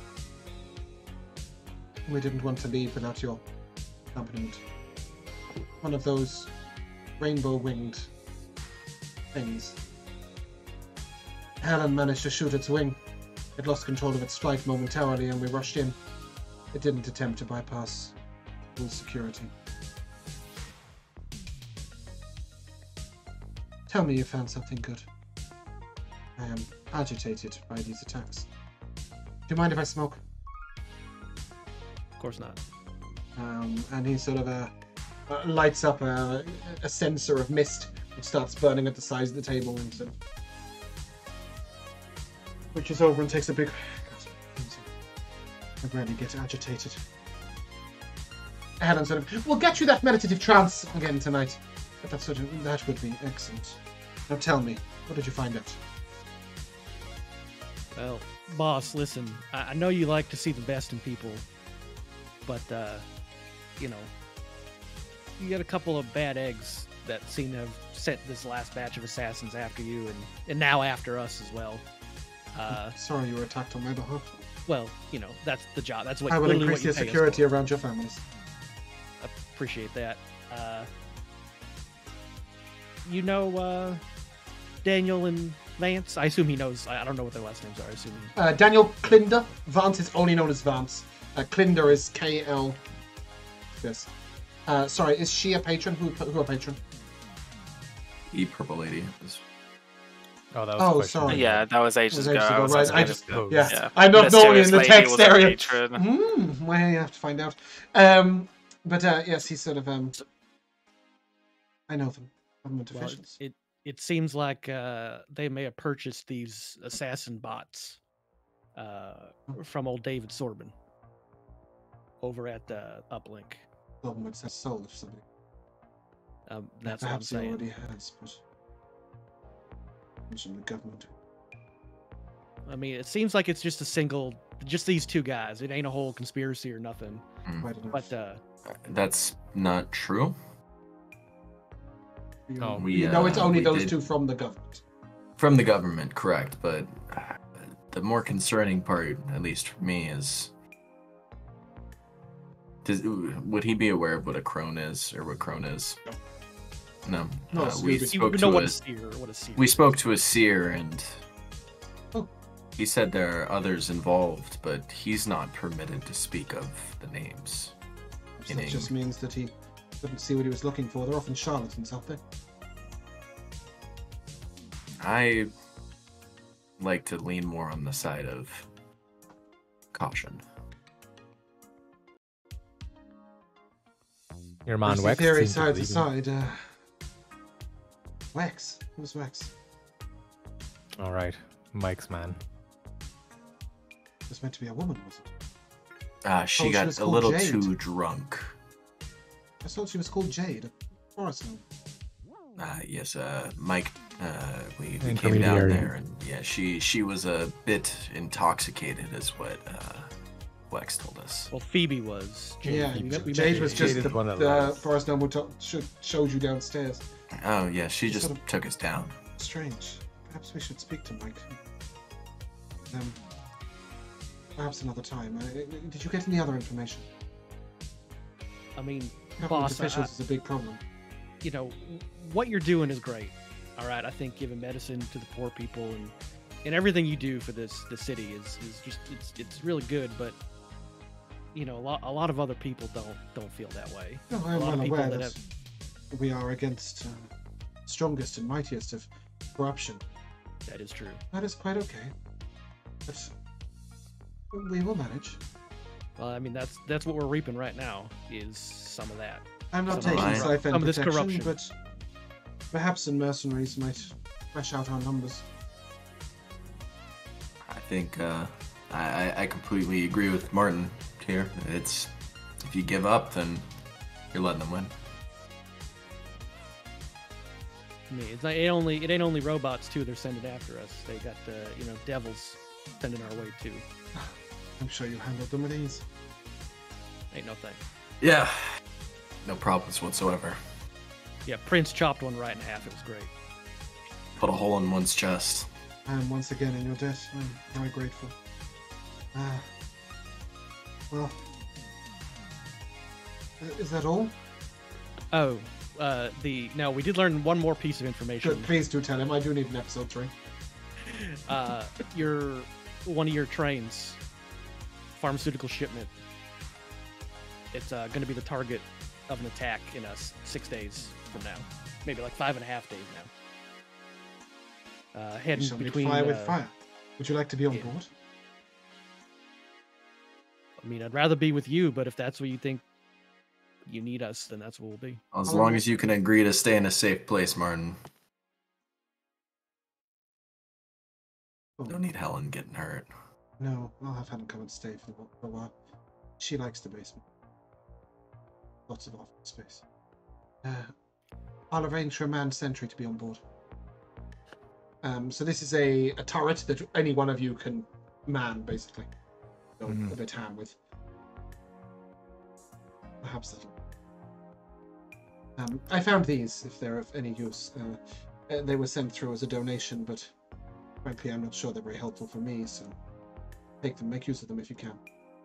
We didn't want to leave without your accompaniment. One of those rainbow-winged things. Helen managed to shoot its wing. It lost control of its flight momentarily and we rushed in. It didn't attempt to bypass full security. Tell me you found something good. I am agitated by these attacks. Do you mind if I smoke? Of course not. Um, and he sort of uh, uh, lights up a, a sensor of mist which starts burning at the sides of the table and sort of reaches over and takes a big... I rarely get agitated. Helen sort of, we'll get you that meditative trance again tonight. But that sort of, that would be excellent. Now tell me, what did you find out? Well, boss, listen, I, I know you like to see the best in people, but, uh, you know, you got a couple of bad eggs that seem to have sent this last batch of assassins after you, and, and now after us as well. Uh, Sorry you were attacked on my behalf. well, you know, that's the job. That's what I will literally increase what you the pay us security for. around your families. Appreciate that. Uh, you know, uh, Daniel and Vance? I assume he knows. I I don't know what their last names are. I assume. He... Uh, Daniel Klinder. Vance is only known as Vance. Uh, Klinder is K L. Yes. Uh, sorry, is she a patron? Who, who a patron? E Purple Lady is Oh, that was Oh, a question. sorry. Yeah, that was ages was ago. ages I ago, was right, asking I if just- Oh, Yeah, Yeah. I'm not knowing in Mysterious the lady text was a area. patron. Hmm, well, you have to find out. Um, but uh, yes, he's sort of um. I know them, government Well, officials. it it seems like uh, they may have purchased these assassin bots uh, from old David Sorbin over at uh, Uplink. Government says sold if somebody. Um, that's what I'm Perhaps he saying. already has, but mention the government. I mean, it seems like it's just a single, just these two guys. It ain't a whole conspiracy or nothing. Quite enough. But uh, That's not true. you, Oh, we, you know, it's uh, only we those did- two from the government. From the government, correct, but uh, the more concerning part, at least for me, is does, would he be aware of what a crone is or what crone is? No. No, uh, so we you- you spoke know to what a, a seer, what a seer. we spoke to a seer, and Oh. he said there are others involved, but he's not permitted to speak of the names. So that Meaning- just means that he couldn't see what he was looking for. They're often charlatans, aren't they? I like to lean more on the side of caution. Your man Conspiracy Wex theory seemed to sides believe in- aside, uh, Wex. Who's Wex? All right, Mike's man. It was meant to be a woman, was it? Uh, she Oh, she got was a called little Jade. too drunk. I thought she was called Jade. Forest gnome. Uh, yes, uh, Mike, uh, we, we came Intermediary. down there, and yeah, she she was a bit intoxicated, is what uh, Flex told us. Well, Phoebe was. Jade. Yeah, we met- we met Jade was Jade just is the, one of the those. forest gnome who to- sh- showed you downstairs. Oh yeah, she just Sort of- took us down. Strange. Perhaps we should speak to Mike. Um, perhaps another time. Uh, did you get any other information? I mean, Government boss, I- officials is a big problem. you know, what you're doing is great. All right, I think giving medicine to the poor people and and everything you do for this the city is is just it's it's really good. But you know, a lot a lot of other people don't don't feel that way. No, A I'm lot well of people aware that that have we are against uh, strongest and mightiest of corruption. that is true. That is quite okay. But we will manage. Well, I mean, that's that's what we're reaping right now is some of that. I'm not Some of taking this- scythe some of this protection, corruption. but perhaps some mercenaries might fresh out our numbers. I think uh, I I- I completely agree with Martin here. It's if you give up, then you're letting them win. I mean, it's not, it only it ain't only robots too. They're sending after us. They got uh, you know devils sending our way too. I'm sure you handled them with ease. Ain't no thing. Yeah, no problems whatsoever. Yeah, Prince chopped one right in half. It was great. Put a hole in one's chest. I am once again in your debt. I'm very grateful. Ah. Well. Uh, Is that all? Oh, uh, the no, we did learn one more piece of information. Good. Please do tell him. I do need an episode three. Uh, your one of your trains, pharmaceutical shipment. It's uh, going to be the target of an attack in us six days from now, maybe like five and a half days now. Uh, We heading shall meet between. fire with uh, fire. Would you like to be on yeah. board? I mean, I'd rather be with you, but if that's what you think you need us, then that's what we'll be. As All long right. as you can agree to stay in a safe place, Martin. Oh, Don't need Helen getting hurt. No, I'll have Helen come and stay for, the, for a while. She likes the basement. Lots of office space. Uh, I'll arrange for a manned sentry to be on board. Um, so this is a, a turret that any one of you can man, basically. Go Mhm. a bit ham with. Perhaps that'll. Um, I found these, if they're of any use. Uh, uh, they were sent through as a donation, but frankly, I'm not sure they're very helpful for me, so take them, make use of them if you can.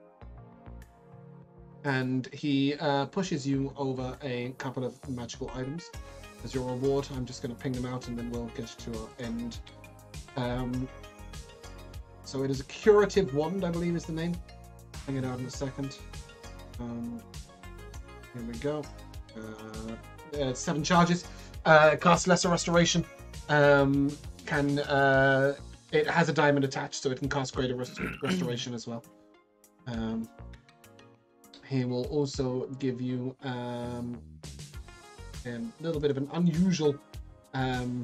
And he uh, pushes you over a couple of magical items. As your reward, I'm just going to ping them out and then we'll get to our end. Um, so it is a curative wand, I believe is the name. Hang it out in a second. Um, here we go. Uh, uh, seven charges. Uh, cast Lesser Restoration. Um, can uh, it has a diamond attached, so it can cast greater rest restoration as well. Um, he will also give you um, a little bit of an unusual um,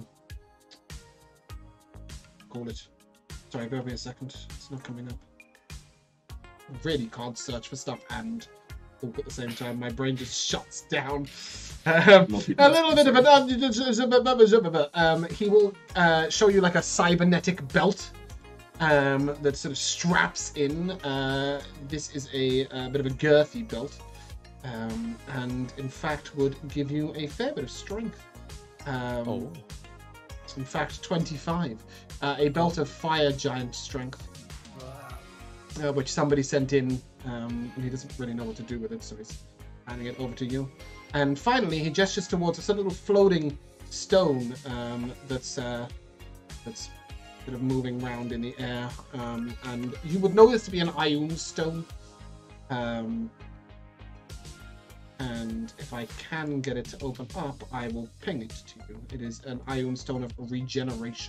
call it. Sorry, bear with me a second. It's not coming up. I really can't search for stuff and talk at the same time. My brain just shuts down. Um, a little bit of an... Um, he will uh, show you like a cybernetic belt um, that sort of straps in. Uh, this is a, a bit of a girthy belt. Um, and in fact would give you a fair bit of strength. Um, Oh. In fact, twenty-five. Uh, a belt of fire giant strength. Uh, which somebody sent in, um, and he doesn't really know what to do with it, so he's handing it over to you. And finally, he gestures towards a sort of little floating stone um, that's uh, that's sort of moving around in the air. Um, and you would know this to be an Ioun stone. Um, and if I can get it to open up, I will ping it to you. It is an Ioun stone of regeneration.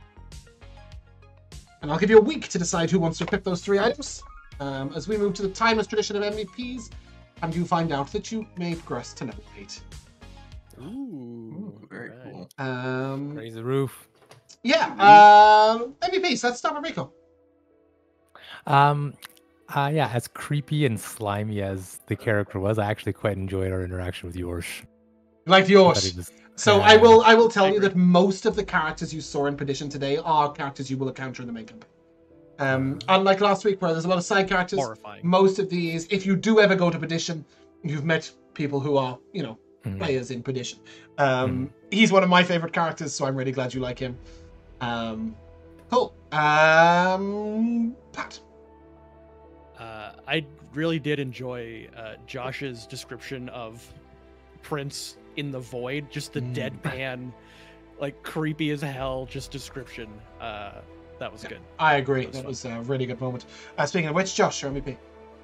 And I'll give you a week to decide who wants to equip those three items. Um, as we move to the timeless tradition of M V Ps, and you find out that you may progress to level eight. Ooh, Ooh, very right. cool. Um, Raise the roof. yeah, um, M V Ps, let's start with Rico. Um, uh, yeah, as creepy and slimy as the character was, I actually quite enjoyed our interaction with Yorsh. Like I thought yours. he was- So yeah. I will I will tell I you agree. that most of the characters you saw in Perdition today are characters you will encounter in the main campaign. Um, unlike last week where there's a lot of side characters, Horrifying. most of these, if you do ever go to Perdition, you've met people who are, you know, Mhm. players in Perdition. Um, He's one of my favorite characters, so I'm really glad you like him. Um, cool. Um, Pat. Uh, I really did enjoy uh, Josh's description of Prince in the void, just the Mm. deadpan, like creepy as hell, just description. Uh, that was good. I agree. That was That fun. was a really good moment. Uh, speaking of which, Josh, your M V P.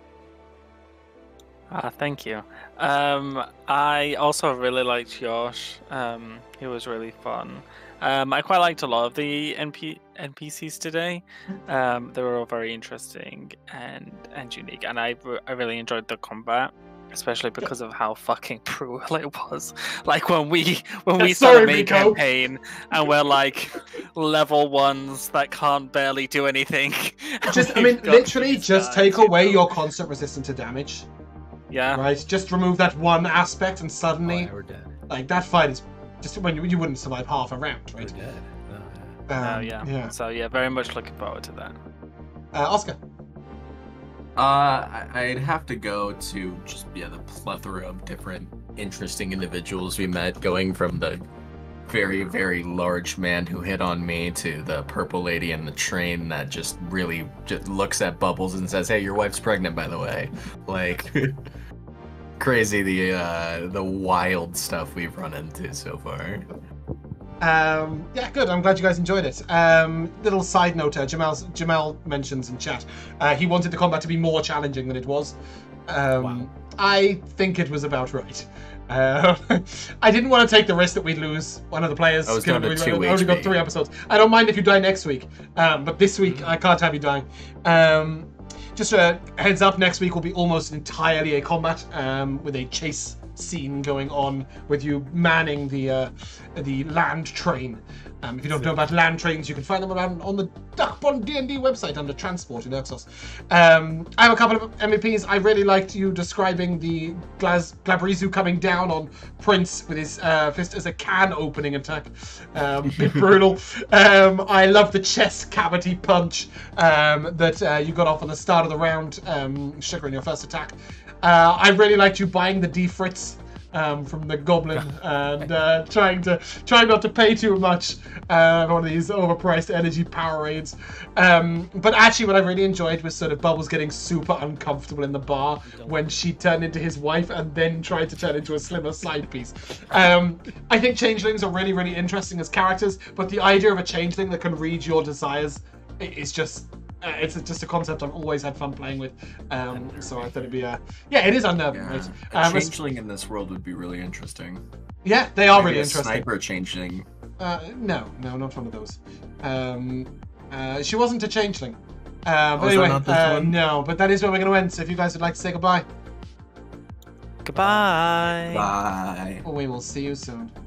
Ah, thank you. Um, I also really liked Josh. Um, he was really fun. Um, I quite liked a lot of the N P- N P Cs today. Um, they were all very interesting and and unique, and I re- I really enjoyed the combat, especially because of how fucking brutal it was. Like when we when we start Sorry, the main Rico. campaign and we're like level ones that can't barely do anything. Just, I We've mean, got literally, these just guys, take you away know? your constant resistance to damage. Yeah. Right? Just remove that one aspect, and Oh, suddenly, yeah, we're dead. like that fight is just when you, you wouldn't survive half a round, We're right? dead. Oh, yeah. Oh Um, yeah. yeah. So yeah, very much looking forward to that. Uh, Oscar. Uh, I- I'd have to go to just yeah the plethora of different interesting individuals we met, going from the very very large man who hit on me to the purple lady in the train that just really just looks at Bubbles and says, "Hey, your wife's pregnant, by the way." Like crazy the uh the wild stuff we've run into so far. Um, yeah, good. I'm glad you guys enjoyed it. Um, little side note: uh, Jamel's, Jamel mentions in chat uh, he wanted the combat to be more challenging than it was. Um, Wow. I think it was about right. Uh, I didn't want to take the risk that we'd lose one of the players. I was given down to we two only got H P. three episodes. I don't mind if you die next week, um, but this week I can't have you dying. Um, just a heads up: next week will be almost entirely a combat um, with a chase scene going on with you manning the uh, the land train. Um, if you don't know about land trains, you can find them around on the Duckbond D and D website under Transport in Uxos. Um, I have a couple of M V Ps. I really liked you describing the Glaz- Glabrizu coming down on Prince with his uh, fist as a can opening attack. Um, bit brutal. Um, I love the chest cavity punch um, that uh, you got off on the start of the round, um, Sugar, in your first attack. Uh, I really liked you buying the D-Fritz um, from the Goblin and uh, trying to trying not to pay too much uh, on these overpriced energy Powerades. Um, but actually, what I really enjoyed was sort of Bubbles getting super uncomfortable in the bar when she turned into his wife and then tried to turn into a slimmer side piece. Um, I think changelings are really, really interesting as characters, but the idea of a changeling that can read your desires i- is just. Uh, it's just a concept I've always had fun playing with, um, so I thought it'd be a yeah, it is unnerving, Yeah, right? a Um, it's- changeling in this world would be really interesting. yeah, they are Maybe really a interesting. Sniper changeling. Uh, no, no, not one of those. Um, uh, she wasn't a changeling. Uh, but Oh, is that anyway, not this uh, one? no, but that is where we're going to end. So if you guys would like to say goodbye, Goodbye. Bye. we will see you soon.